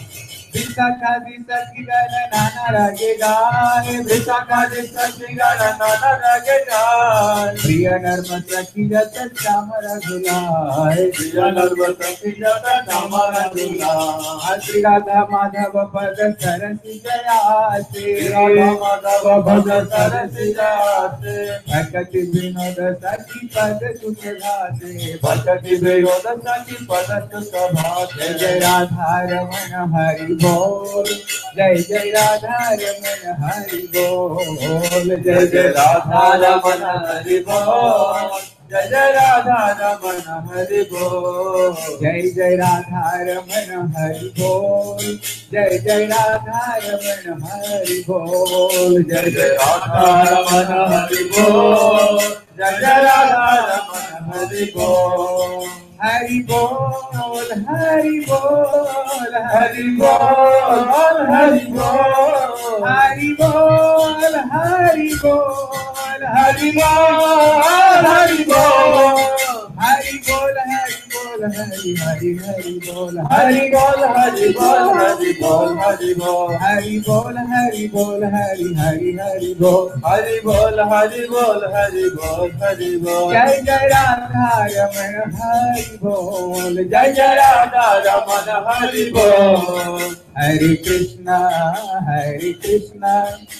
Speaker 3: विशाखादि सखी गण नाना रागे गाए विशाखादि सखी गण नाना रागे गाए प्रिय नर्म सखी जत श्याम रघुलाए प्रिय नर्म सखी जत श्याम रघुलाए श्री राधा माधव पद सरसी जयासे राधा माधव पद सरसी जयासे भक्ति विनोद सखी पद सुख गाते भक्ति विनोद सखी पद सुख भाते जय राधा रमण हरि बोल जय जय राधा रमण हरि बोल जय जय राधा रमण हरि बोल जय जय राधा रमण हरि बोल जय जय राधा रमण हरि बोल जय जय राधा रमण हरि बोल जय जय राधा रमण हरि बोल जय जय राधा रमण हरि बोल हरि बोल हरि बोल हरि बोल हरि बोल हरि बोल हरि बोल हरि बोल हरि बोल हरि बोल हरि बोल हरि हरि हरि बोल हरि बोल हरि बोल हरि बोल हरि बोल हरि बोल हरि बोल हरि हरि हरि बोल हरि बोल हरि बोल हरि बोल हरि बोल जय जय राधा रमण हरि बोल जय जय राधा रमण हरि बोल हरे कृष्णा कृष्ण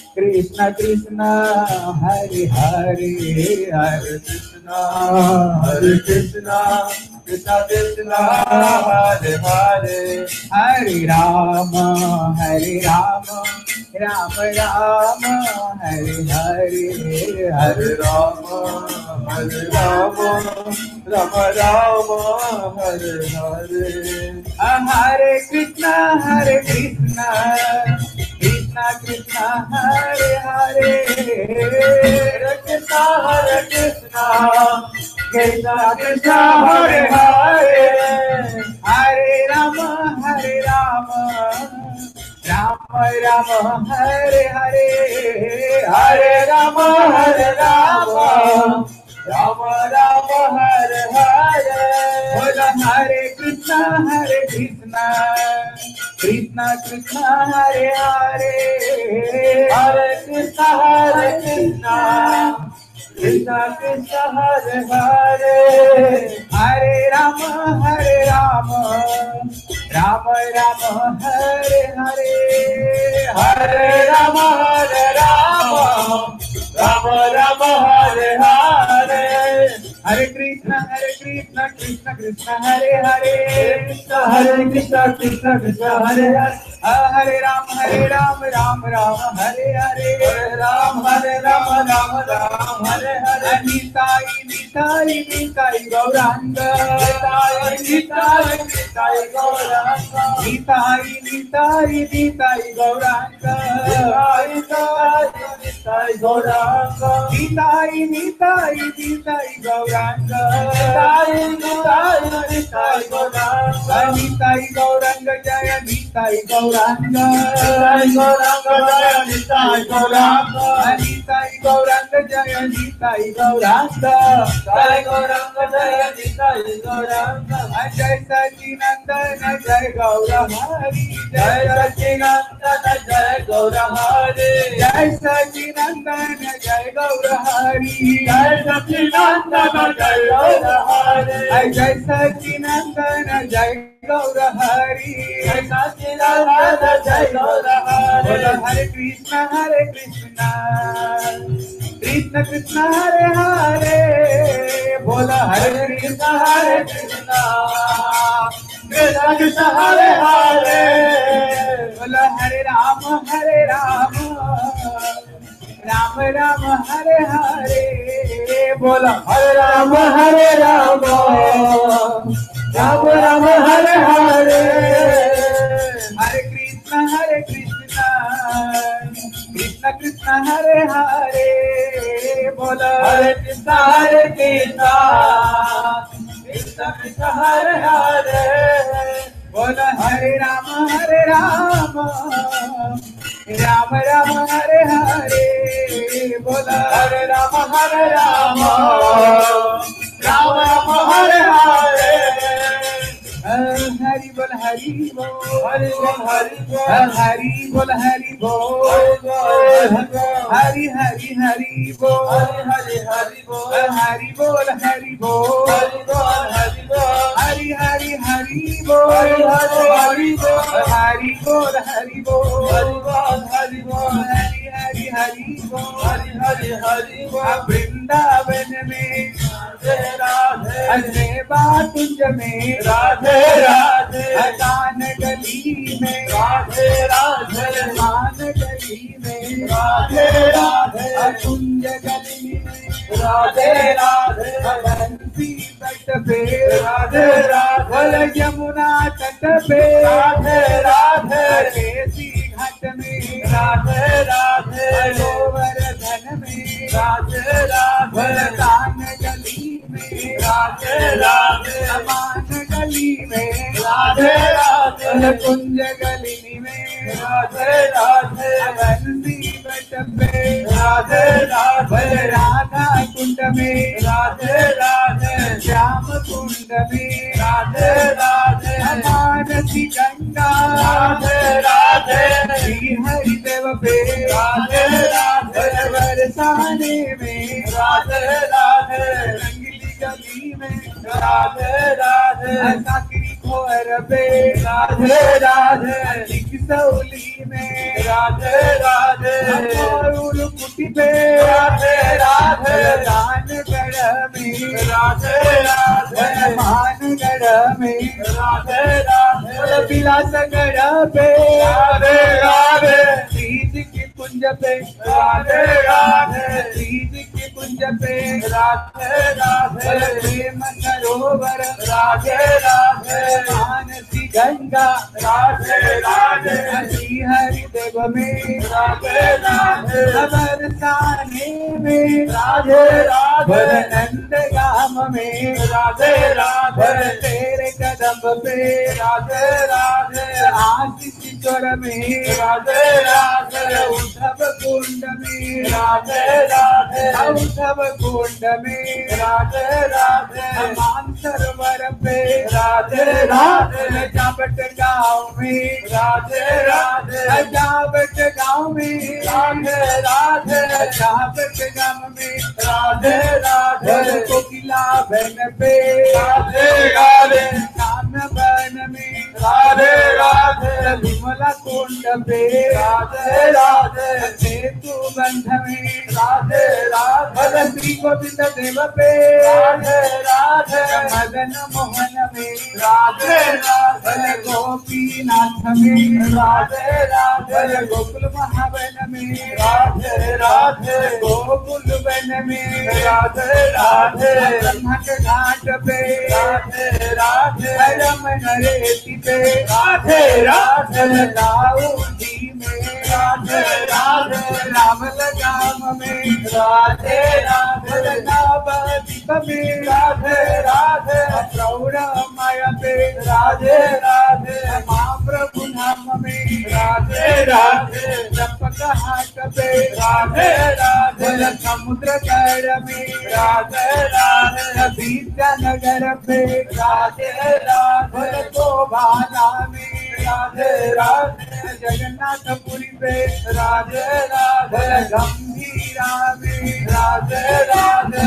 Speaker 3: कृष्ण हरे हरे हरे कृष्णा कृष्ण कृष्ण हरे हरे हरे राम राम राम हरे हरे हरे राम राम राम हरे हरे हरे कृष्णा कृष्ण कृष्ण हरे हरे कृष्ण कृष्ण कृष्ण कृष्ण हरे हरे हरे राम राम राम हरे हरे हरे राम राम राम राम हरे हरे बोल हरे कृष्ण कृष्ण कृष्ण हरे हरे हरे कृष्ण कृष्ण कृष्ण हरे हरे हरे राम राम राम हरे हरे हरे राम राम राम हरे हरे हरे कृष्ण कृष्ण कृष्ण हरे हरे कृष्ण कृष्ण हरे हरे हरे राम राम हरे हरे राम राम हरे हरे निताई गौरांग निताई गौरांग निताई गौरांग निताई गौरांग निताई गौरांग निताई गौरांग जय निताई गौरांग जय निताई गौरांग निताई गौरांग जय निताई गौरांग जय गौरांग जय निताई गौरांग जय सच्चिदानंद जय गौर हरि जय सच्चिदानंद जय गौर हरि जय सच्चिदानंद जय गौर हरि जय सच्चिदानंद जय गौर हरि जय सच्चिदानंद जय गौर हरि जय सच्चिदानंद जय गौर हरि हरे कृष्ण कृष्ण कृष्ण हरे हरे बोल हरे कृष्ण कृष्ण कृष्ण हरे हरे बोल हरे राम राम राम हरे हरे बोल हरे राम राम राम हरे हरे हरे कृष्ण कृष्ण कृष्ण हरे हरे बोल हरे कृष्ण कृष्ण कृष्ण हरे हरे बोल हरे राम राम राम हरे हरे बोल हरे राम राम राम हरे हरे हरि बोल हरि बोल
Speaker 1: हरि बोल हरि बोल
Speaker 3: हरि बोल हरि बोल हरि हरि हरि बोल
Speaker 1: हरि हरि बोल
Speaker 3: हरि बोल हरि बोल
Speaker 1: हरि बोल हरि बोल
Speaker 3: हरि हरि हरि बोल
Speaker 1: हरि हरि बोल
Speaker 3: हरि बोल हरि बोल
Speaker 1: हरि बोल हरि बोल
Speaker 3: हरि हरि हरि बोल
Speaker 1: हरि हरि हरि बोल
Speaker 3: वृंदावन में
Speaker 1: राधे राधे
Speaker 3: अजमेबा कुंज में
Speaker 1: राधे राधे
Speaker 3: अदान गली में
Speaker 1: राधे राधे
Speaker 3: मान गली में
Speaker 1: राधे राधे
Speaker 3: कुंज गली में
Speaker 1: राधे राधे
Speaker 3: बंसी तट पे
Speaker 1: राधे राधे
Speaker 3: यमुना तट पे
Speaker 1: राधे राधे
Speaker 3: केसी घाट में
Speaker 1: राधे राधे
Speaker 3: गोवर्धन में
Speaker 1: राधे राधे
Speaker 3: दान गली में
Speaker 1: राधे राधे
Speaker 3: मान गली में
Speaker 1: राधे राधे
Speaker 3: कुंज गली में
Speaker 1: राधे राधे
Speaker 3: बंसी तट पे
Speaker 1: राधे राधे
Speaker 3: राधा कुंड में
Speaker 1: राधे राधे
Speaker 3: श्याम कुंड में
Speaker 1: राधे राधे
Speaker 3: मानसी गंगा
Speaker 1: राधे राधे
Speaker 3: श्री हरिदेव पे
Speaker 1: राधे राधे
Speaker 3: बरसाने में
Speaker 1: राधे राधे
Speaker 3: रंगली गली में
Speaker 1: राधे राधे
Speaker 3: साकरी खोर पे
Speaker 1: राधे राधे
Speaker 3: सौली में
Speaker 1: राधे राधे
Speaker 3: कुटी पे
Speaker 1: राधे राधे
Speaker 3: दानगढ़ में
Speaker 1: राधे राधे
Speaker 3: मानगढ़ में
Speaker 1: राधे राधे
Speaker 3: विलासगढ़ पे
Speaker 1: राधे राधे
Speaker 3: तीज की कुंज पे
Speaker 1: राधे राधे
Speaker 3: तीज की कुंज पे
Speaker 1: राधे राधे
Speaker 3: प्रेम सरोवर
Speaker 1: राधे राधे
Speaker 3: मानसी गंगा
Speaker 1: राधे राधे
Speaker 3: श्री हरिदेव में
Speaker 1: राधे राधे
Speaker 3: बरसाने में
Speaker 1: राधे राधे
Speaker 3: नंद गाम में
Speaker 1: राधे राधे
Speaker 3: तेरे कदम पे
Speaker 1: राधे राधे
Speaker 3: आशीष चोर में
Speaker 1: राधे राधे
Speaker 3: उद्धव कुंड में
Speaker 1: राधे राधे
Speaker 3: उद्धव कुंड में
Speaker 1: राधे राधे
Speaker 3: मान सरोवर पे
Speaker 1: राधे राधे
Speaker 3: जाबट गाँव में
Speaker 1: राधे राधे
Speaker 3: जाबट गाँव में
Speaker 1: राधे राधे
Speaker 3: जाबट गाँव में
Speaker 1: राधे राधे
Speaker 3: कोकिला बन पे
Speaker 1: राधे राधे
Speaker 3: कान बन में
Speaker 1: राधे राधे
Speaker 3: विमला कुंड पे
Speaker 1: राधे राधे
Speaker 3: सेतु बंध में
Speaker 1: राधे राधे
Speaker 3: श्री गोविंद देव पे
Speaker 1: राधे राधे
Speaker 3: मदन मोहन में
Speaker 1: राधे राधे
Speaker 3: गोपीनाथ में
Speaker 1: राधे राधे
Speaker 3: गोकुल महावन में
Speaker 1: राधे राधे
Speaker 3: गोकुल वन में
Speaker 1: राधे राधे
Speaker 3: ब्रह्मक घाट पे
Speaker 1: राधे राधे
Speaker 3: रमन रेती पे
Speaker 1: राधे राधे
Speaker 3: दाऊदी में
Speaker 1: राधे राधे
Speaker 3: राम लगाम में
Speaker 1: राधे राधे
Speaker 3: नवदीप में
Speaker 1: राधे राधे
Speaker 3: प्रौढ़ माया पे
Speaker 1: राधे राधे
Speaker 3: महाप्रभु धाम में
Speaker 1: राधे राधे
Speaker 3: चंपक हाट पे
Speaker 1: राधे राधे
Speaker 3: समुद्र तट में
Speaker 1: राधे राधे
Speaker 3: विद्यानगर पे
Speaker 1: राधे राधे
Speaker 3: गोभाला में
Speaker 1: राधे राधे
Speaker 3: जगन्नाथपुरी पे
Speaker 1: राधे राधे
Speaker 3: गंभीरा में
Speaker 1: राधे राधे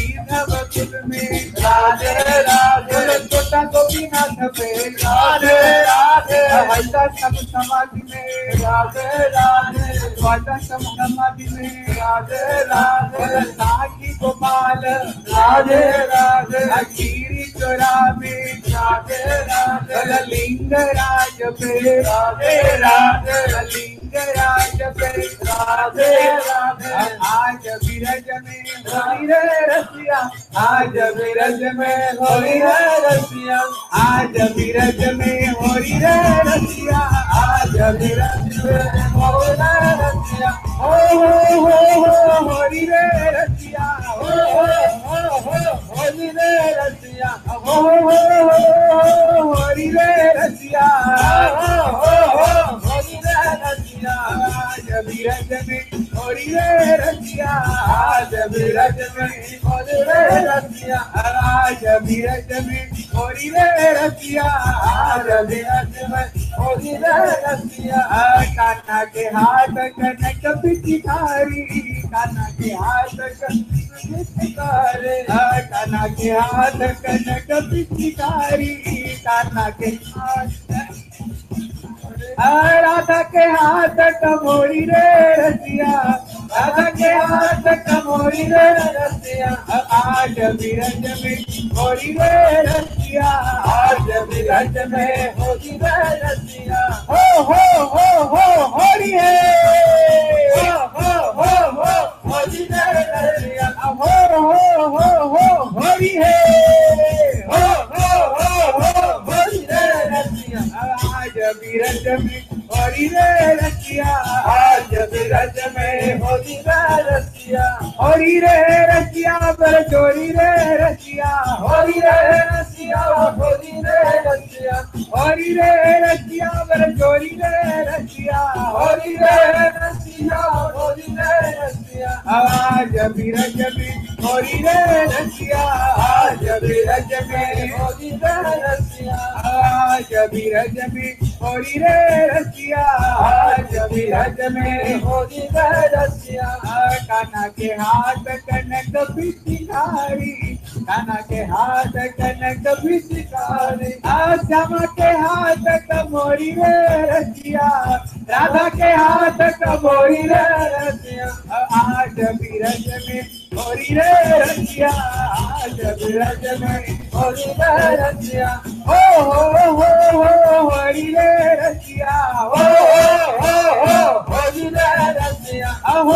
Speaker 3: सीधवपुर में
Speaker 1: राधे राधे
Speaker 3: छोटा गोपीनाथ पे
Speaker 1: राधे राधे
Speaker 3: हल्दा सब समाधि में
Speaker 1: राधे राधे
Speaker 3: वाटा सब समाधि में
Speaker 1: राधे राधे
Speaker 3: साखी गोपाल
Speaker 1: राधे राधे
Speaker 3: गिरी चोरा में
Speaker 1: राधे राधे
Speaker 3: लिंगराज पे
Speaker 1: राधे राधे
Speaker 3: लिंगराज पे
Speaker 1: राधे राधे
Speaker 3: आज बिरज में होली रे रसिया आज बिरज में होली रे रसिया आज बिरज में होली रे रसिया आज बिरज में होली रे रसिया हो होली रे रसिया हो होली रे रसिया हो होली रे रसिया होली रे रसिया आज बिरज में होली रे रसिया रसिया आज बिरज में होरी रे रसिया आज बिरज में होरी रे रसिया आज बिरज में होरी रे रसिया कान्हा के हाथ कनक पिचकारी कान्हा के हाथ पिचकारी कान्हा के हाथ कनक पिचकारी कान्हा के हाथ राधा के हाथ कमोरी रे रसिया राधा के हाथ कमोरी रे रसिया आज बिरज में होरी रे रसिया आज बिरज में होरी रे रसिया हो होरी है हो होरी रे रसिया हो होरी है हो होरी रे रसिया आज बिरज में होरी रे रसिया आज बिरज में होरी रे रसिया होरी रे रसिया बर चोरी रे रसिया होरी रे रसिया होरी रे रसिया होरी रे रसिया बर चोरी रे रसिया होरी रे रसिया होरी रे रसिया आज बिरज में होरी रे रसिया आज बिरज में होरी रे रसिया आज बिरज में होरी रे रसिया आज बिरज में होरी रे रसिया कान्हा के हाथ कनक पिचकारी कान्हा के हाथ कनक पिचकारी श्यामा के हाथ कमोरी रे रसिया राधा के हाथ कमोरी रे रसिया आज बिरज में होरी रे रसिया आज बिरज में होरी रे रसिया हो होरी रे रसिया हो होरी रे रसिया हो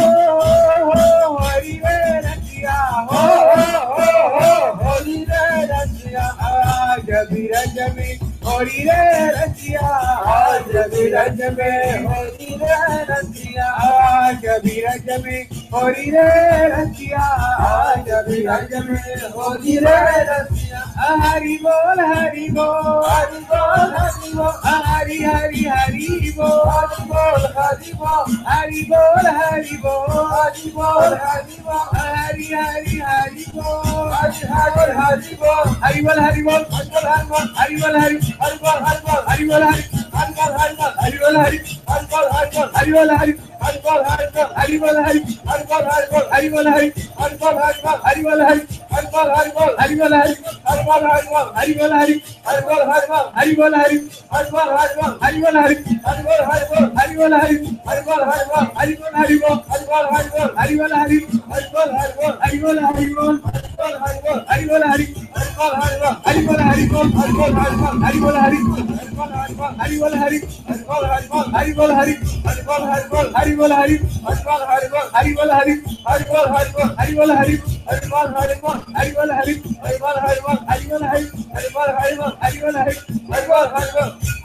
Speaker 3: होरी रे रसिया हो होरी रे रसिया आज बिरज में होरी रे रसिया आज बिरज में होरी रे रसिया आज बिरज में होरी रे रसिया आज बिरज में होरी रे रसिया हरि बोल हरि बोल हरि बोल हरि बोल हरि हरि हरि बोल हरि बोल हरि बोल हरि बोल हरि बोल हरि बोल हरि हरि हरि बोल हरि हरि हरि बोल हरि बोल हरि बोल हरि बोल हरि हरि बोल हरि बोल हरि हरि बोल हरि हरि बोल हरि हरि बोल हरि बोल हरि हरि बोल हरि हरि बोल हरि हरि बोल हरि बोल हरि हरि बोल हरि बोल हरि हरि बोल हरि हरि बोल हरि हरि बोल हरि हरि बोल हरि हरि बोल हरि बोल हरि हरि बोल हरि बोल हरि हरि बोल हरि हरि बोल हरि हरि बोल हरि बोल हरि बोल हरि बोल हरि बोल हरि हरि बोल हरि बोल हरि बोल हरि बोल हरि हरि बोल हरि बोल हरि बोल हरि बोल हरि हरि बोल हरि हरि बोल हरि हरि बोल हरि हरि बोल हरि हरि बोल हरि हरि बोल हरि बोल हरि हरि बोल हरि हरि बोल हरि हरि बोल हरि हरि बोल हरि हरि बोल हरि हरि बोल हरि हरि बोल हरि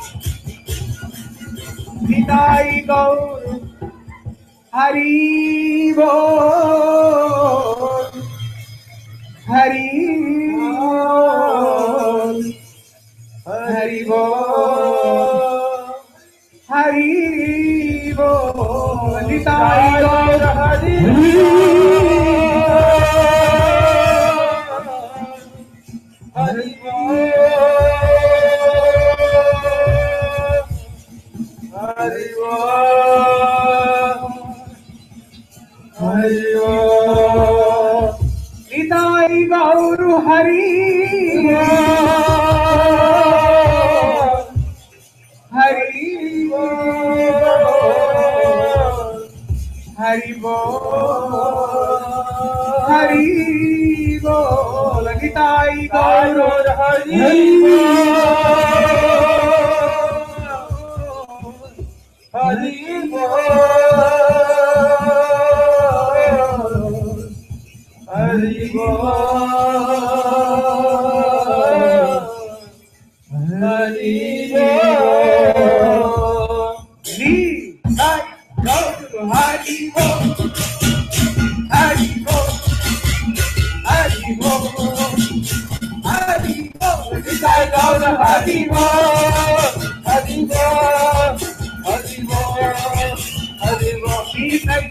Speaker 3: निताई गौर हरि बोल हरि बोल हरि बोल हरि बोल निताई गौर हरि हरि बोल हरि बोल हरि बोल निताई गौर हरि हरि बोल हरि बोल हरि बोल निताई गौर हरि हरि बोल हरि बोल Hari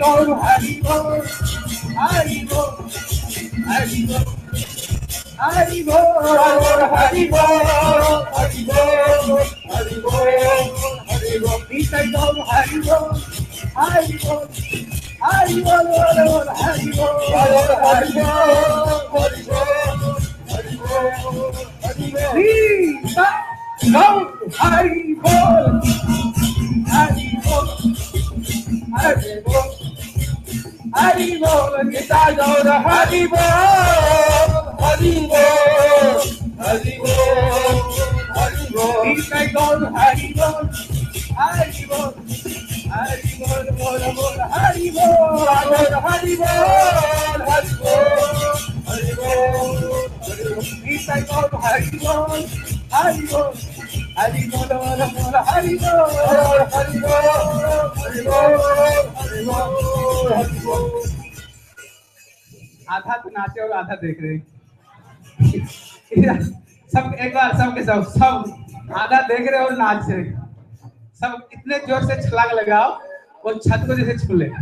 Speaker 3: Gaur Hari Bol, Hari Bol, Hari Bol, Hari Bol, Hari Bol, Hari Bol, Hari Bol, Hari Bol, Nitai Gaur Hari Bol, Hari Bol, Hari Bol, Hari Bol, Hari Bol, Hari Bol, Hari Bol, Hari Bol, Nitai Gaur Hari Bol, Hari Bol, Hari Bol, Hari Bol, Nitai Gaur Hari Bol, Hari Bol, Hari Bol, Hari Bol, Nitai Gaur Hari Bol, Hari Bol, Hari Bol, Bol, Bol, Hari Bol, Hari Bol, Hari Bol, Hari Bol, Nitai Gaur Hari Bol, Hari Bol, Hari Bol, Bol, Bol, Hari Bol, Hari Bol, Hari Bol, Hari Bol, Hari Bol। आधा तो नाचे और आधा देख रहे सब एक बार सबके सब आधा देख रहे और नाच रहे सब इतने जोर से छलांग लगाओ और छत को जैसे छू ले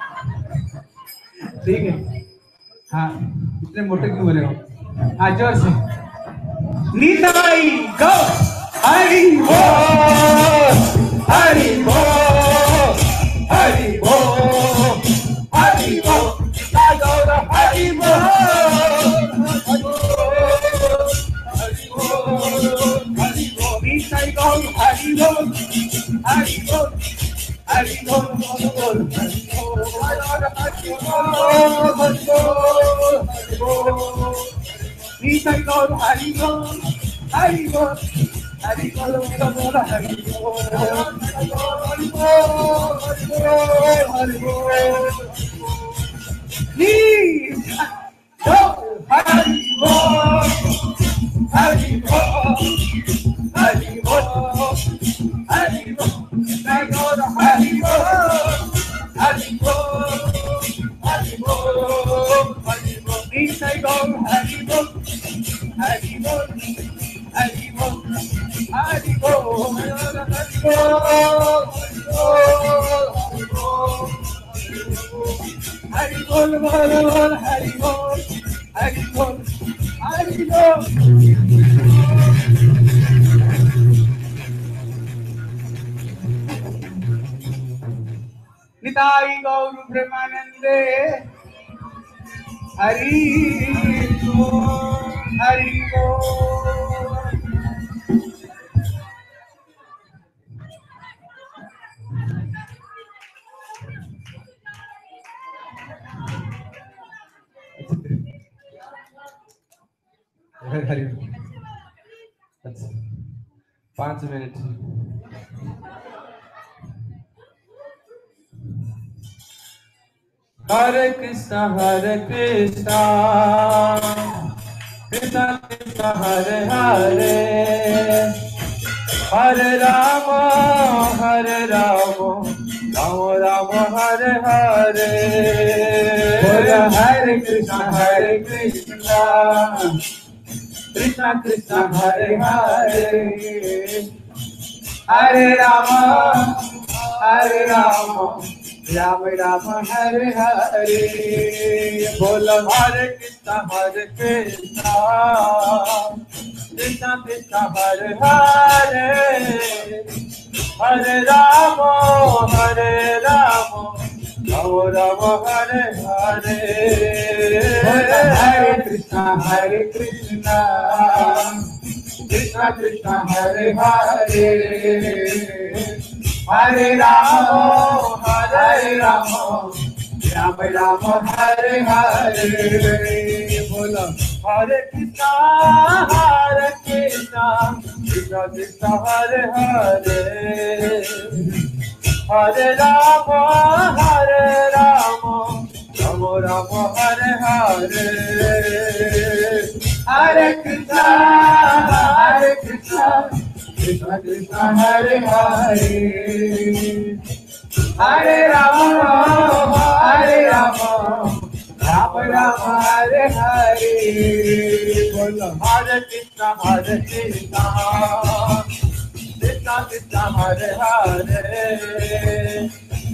Speaker 3: ठीक है हाँ इतने मोटे क्यों हो रहे हो हाँ जोर से निताई गौर हरि बोल हरि बोल हरि बोल हरि बोल निताई गौर हरि बोल हरि बोल हरि बोल निताई गौर हरि बोल हरि बोल हरि बोल हरि बोल हरि बोल Nitai Gaur Hari Bol, Hari Bol, Hari Bol, Bol, Hari Bol, Hari Bol, Hari Bol, Hari Bol, Nitai Gaur Hari Bol, Hari Bol, Hari Bol, Hari Bol, Nitai Gaur Hari Bol, Hari Bol, Hari Bol, Hari Bol, Nitai Gaur Hari Bol. Hari Bol, Hari Bol, Hari Bol, Hari Bol, Hari Bol, Hari Bol, Hari Bol, Hari Bol, Hari Bol. Nitai Gaur Brahmanande, Hari Bol, Hari Bol.
Speaker 2: Hari बोल। अच्छा 5 minute Hare Krishna Krishna Krishna Hare Hare Hare Rama Rama Rama Hare Hare
Speaker 3: Hare Krishna Krishna Krishna Hare Hare Hare Rama Rama Rama Hare Hare
Speaker 2: Bola Hare Krishna Krishna Krishna Hare Hare Hare Rama Rama Rama Hare Hare
Speaker 3: Hare Krishna Krishna Krishna Hare Hare Hare Rama Rama Rama Hare Hare
Speaker 2: Bola Hare Krishna Krishna Krishna Hare Hare Hare Rama Rama Rama Hare Hare
Speaker 3: Hare Krishna Krishna Krishna Hare Hare Hare Rama Rama Rama Hare Hare
Speaker 2: Bola Hare Krishna Krishna Krishna Hare Hare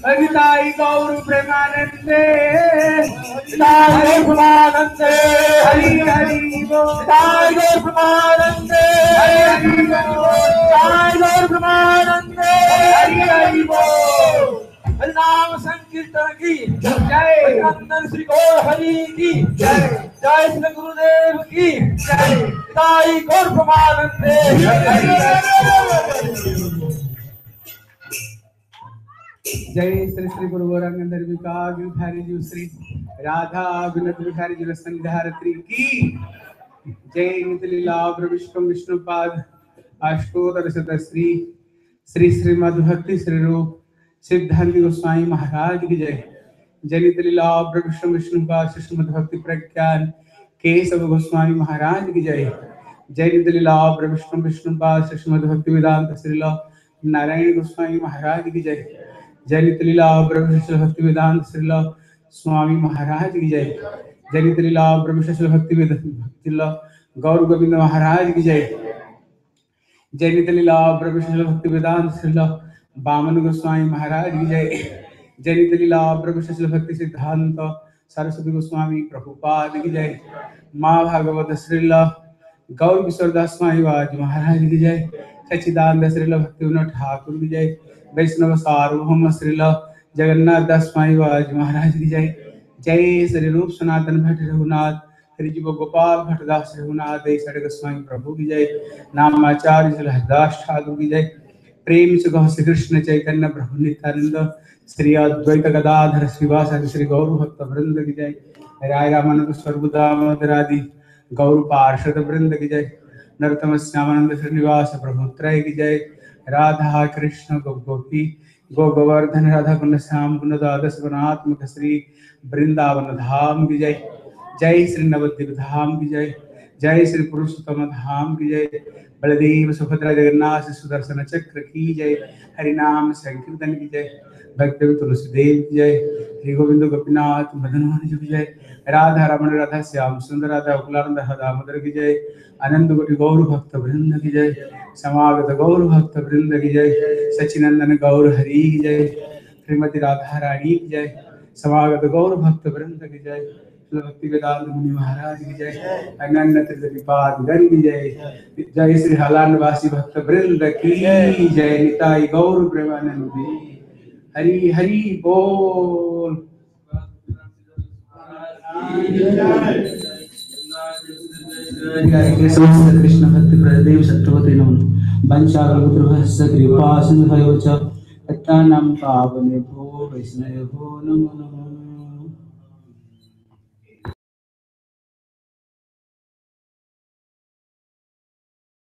Speaker 3: Nitai Gaur प्रेमानंदे
Speaker 1: निताई गौर प्रेमानंदे
Speaker 3: हरि हरि बोल
Speaker 1: निताई गौर प्रेमानंदे
Speaker 3: हरि हरि बोल
Speaker 1: निताई गौर प्रेमानंदे
Speaker 3: हरि हरि बोल
Speaker 1: हरिनाम संकीर्तन की
Speaker 3: जय
Speaker 1: अंदर श्री गौर हरि की
Speaker 3: जय
Speaker 1: जय श्री गुरुदेव की
Speaker 3: जय
Speaker 1: निताई गौर प्रेमानंदे
Speaker 3: जय श्री श्री गुरु गौरांगधर विकास बिहारी जी श्री राधा विनोद बिहारी जी संध्यारत्री की जय नित लीला विष्णु विष्णुपाद अष्टोत्तर शत श्री श्री श्रीमद् भक्ति श्री रूप सिद्धांत गोस्वामी महाराज की जय जय नित लीला विष्णु विष्णुपाद श्रीमद् भक्ति प्रज्ञान केशव गोस्वामी महाराज की जय जय नित लीला विष्णु विष्णुपाद श्रीमद् भक्ति वेदांत श्रील नारायण गोस्वामी महाराज की जय जय नित लीला ब्रह्मश्री भक्ति वेदांत श्रील स्वामी महाराज की जय जय नित लीला ब्रह्मश्री भक्ति वेदांत गौर गोविंद महाराज की जय जय नित लीला ब्रह्मश्री भक्ति वेदांत श्रील वामन गोस्वामी महाराज की जय जय नित लीला ब्रह्मश्री भक्ति सिद्धांत सरस्वती गोस्वामी प्रभुपाद की जय माँ भागवत श्रील गौर किशोरदास स्वामी महाराज की जय सच्चिदानंद श्रील भक्ति विनोद ठाकुर की जय वैष्णव सार्वभौम श्रील जगन्नाथ दास स्वामी महाराज की जय जय श्री रूप सनातन भट्ट रघुनाथ हरिजीव गोपाल भट्टदास रघुनाथ गोस्वामी प्रभु की जय नामाचार्य श्री हरिदास ठाकुर की जय प्रेम से गौ श्री कृष्ण चैतन्य प्रभु नित्यानंद श्री अद्वैत गदाधर श्रीवासादि श्री गौर भक्त वृंद की जय राय रामानंद सर्वदामोदर आदि गौर पार्षद वृंद की जय नरोत्तम श्यामानंद श्रीनिवास प्रभु त्रय की जय राधा कृष्ण गोपी गो गोवर्धन राधा कुंड श्याम कुंड द्वादश वनात्मक श्री वृंदावन धाम की जय जय श्री नवद्वीप धाम की जय जय श्री पुरुषोत्तम धाम की जय बलदेव सुभद्रा जगन्नाथ सुदर्शन चक्र की जय हरिनाम संकीर्तन की जय भक्त तुलसी देव की जय श्री गोविंद गोपीनाथ मदन मोहन जी की जय राधा रमण राधा श्याम सुंदर राधा उकलानंद दामोदर की जय आनंद कोटि गौर भक्त वृंद की जय समागत गौर भक्त वृंद की जय सचिनंदन गौर हरि की जय श्रीमती राधा रानी की जय समागत गौर भक्त वृंद की जय भक्ति वेदांत मुनि महाराज की जय अनन्य त्रिपाद गण की जय जय श्री हलान वासी भक्त वृंद की जय निताई गौर प्रेमानंदी हरि हरि बोल कृष्ण भक्ति प्रदेव सत्यवती नमः वंशावलपुत्रभस्य कृपा सिंधयो च तत्तानं पावनेभ्यो वैष्णवेभ्यो नमो नमः।